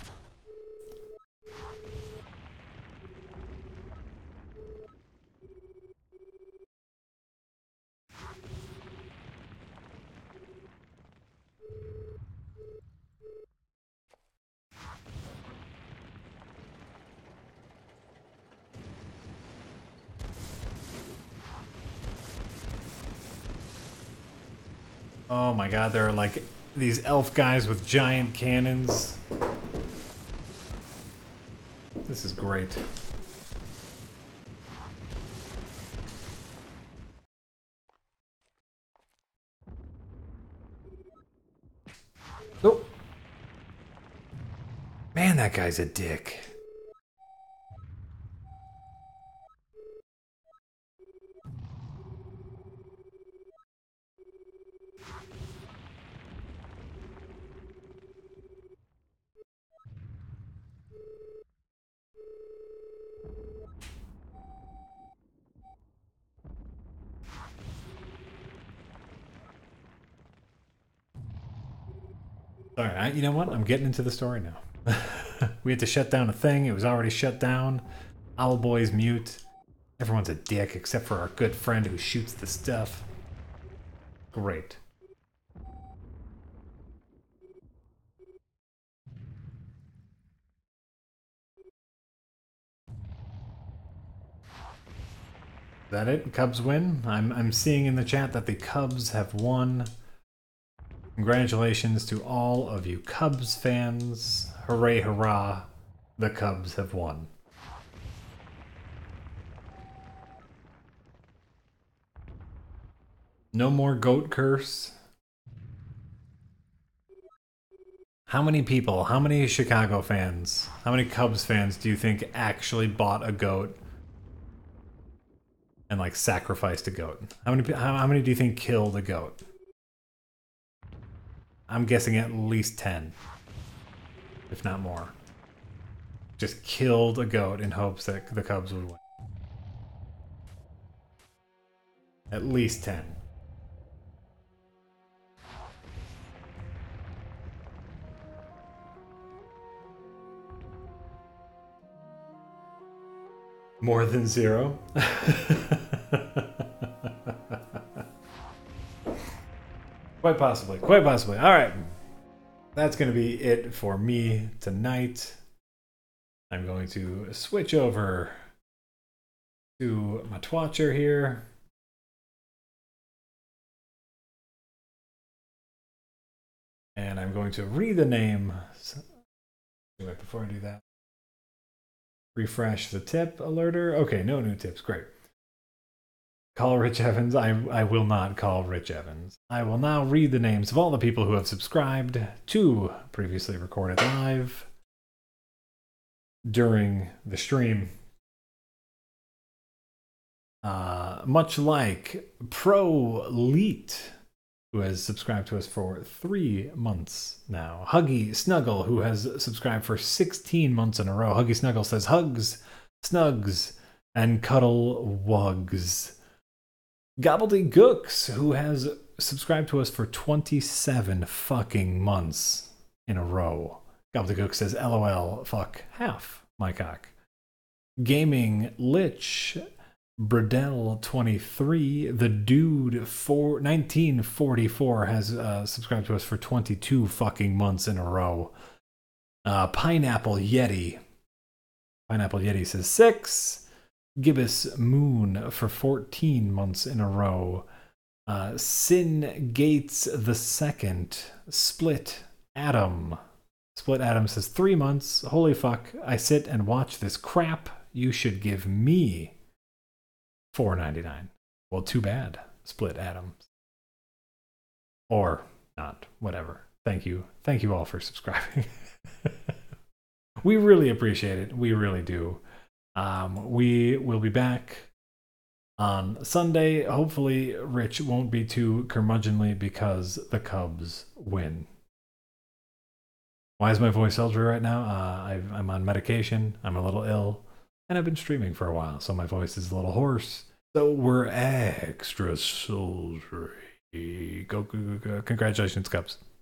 Oh my god, there are like these elf guys with giant cannons. This is great. Oh! Man, that guy's a dick. Alright, you know what? I'm getting into the story now. We had to shut down a thing. It was already shut down. Owlboy's mute. Everyone's a dick except for our good friend who shoots the stuff. Great. Is that it? Cubs win? I'm, I'm seeing in the chat that the Cubs have won. Congratulations to all of you Cubs fans. Hooray, hurrah. The Cubs have won. No more goat curse. How many people, how many Chicago fans, how many Cubs fans do you think actually bought a goat and like sacrificed a goat? How many how, how many do you think killed a goat? I'm guessing at least ten, if not more. Just killed a goat in hopes that the Cubs would win. At least ten. More than zero? Quite possibly. Quite possibly. All right. That's going to be it for me tonight. I'm going to switch over to my Twatcher here. And I'm going to read the name. Wait, before I do that, refresh the tip alerter. Okay, no new tips. Great. Call Rich Evans. I, I will not call Rich Evans. I will now read the names of all the people who have subscribed to Previously Recorded Live during the stream. Uh, much like Pro Leet, who has subscribed to us for three months now. Huggy Snuggle, who has subscribed for sixteen months in a row. Huggy Snuggle says, hugs, snugs, and cuddle wugs. Gobbledygooks, who has subscribed to us for twenty-seven fucking months in a row. Gobbledygook says, LOL, fuck half my cock. Gaming Lich, Bradell twenty-three, the dude for nineteen forty-four has uh, subscribed to us for twenty-two fucking months in a row. Uh, Pineapple Yeti. Pineapple Yeti says six. Gibbous Moon for fourteen months in a row. Uh, Sin Gates the Second. Split Adam. Split Adam says three months. Holy fuck! I sit and watch this crap. You should give me four ninety-nine. Well, too bad, Split Adam. Or not. Whatever. Thank you. Thank you all for subscribing. We really appreciate it. We really do. Um, we will be back on Sunday. Hopefully, Rich won't be too curmudgeonly because the Cubs win. Why is my voice sultry right now? Uh, I've, I'm on medication. I'm a little ill. And I've been streaming for a while, so my voice is a little hoarse. So we're extra sultry. Go, go, go, go. Congratulations, Cubs.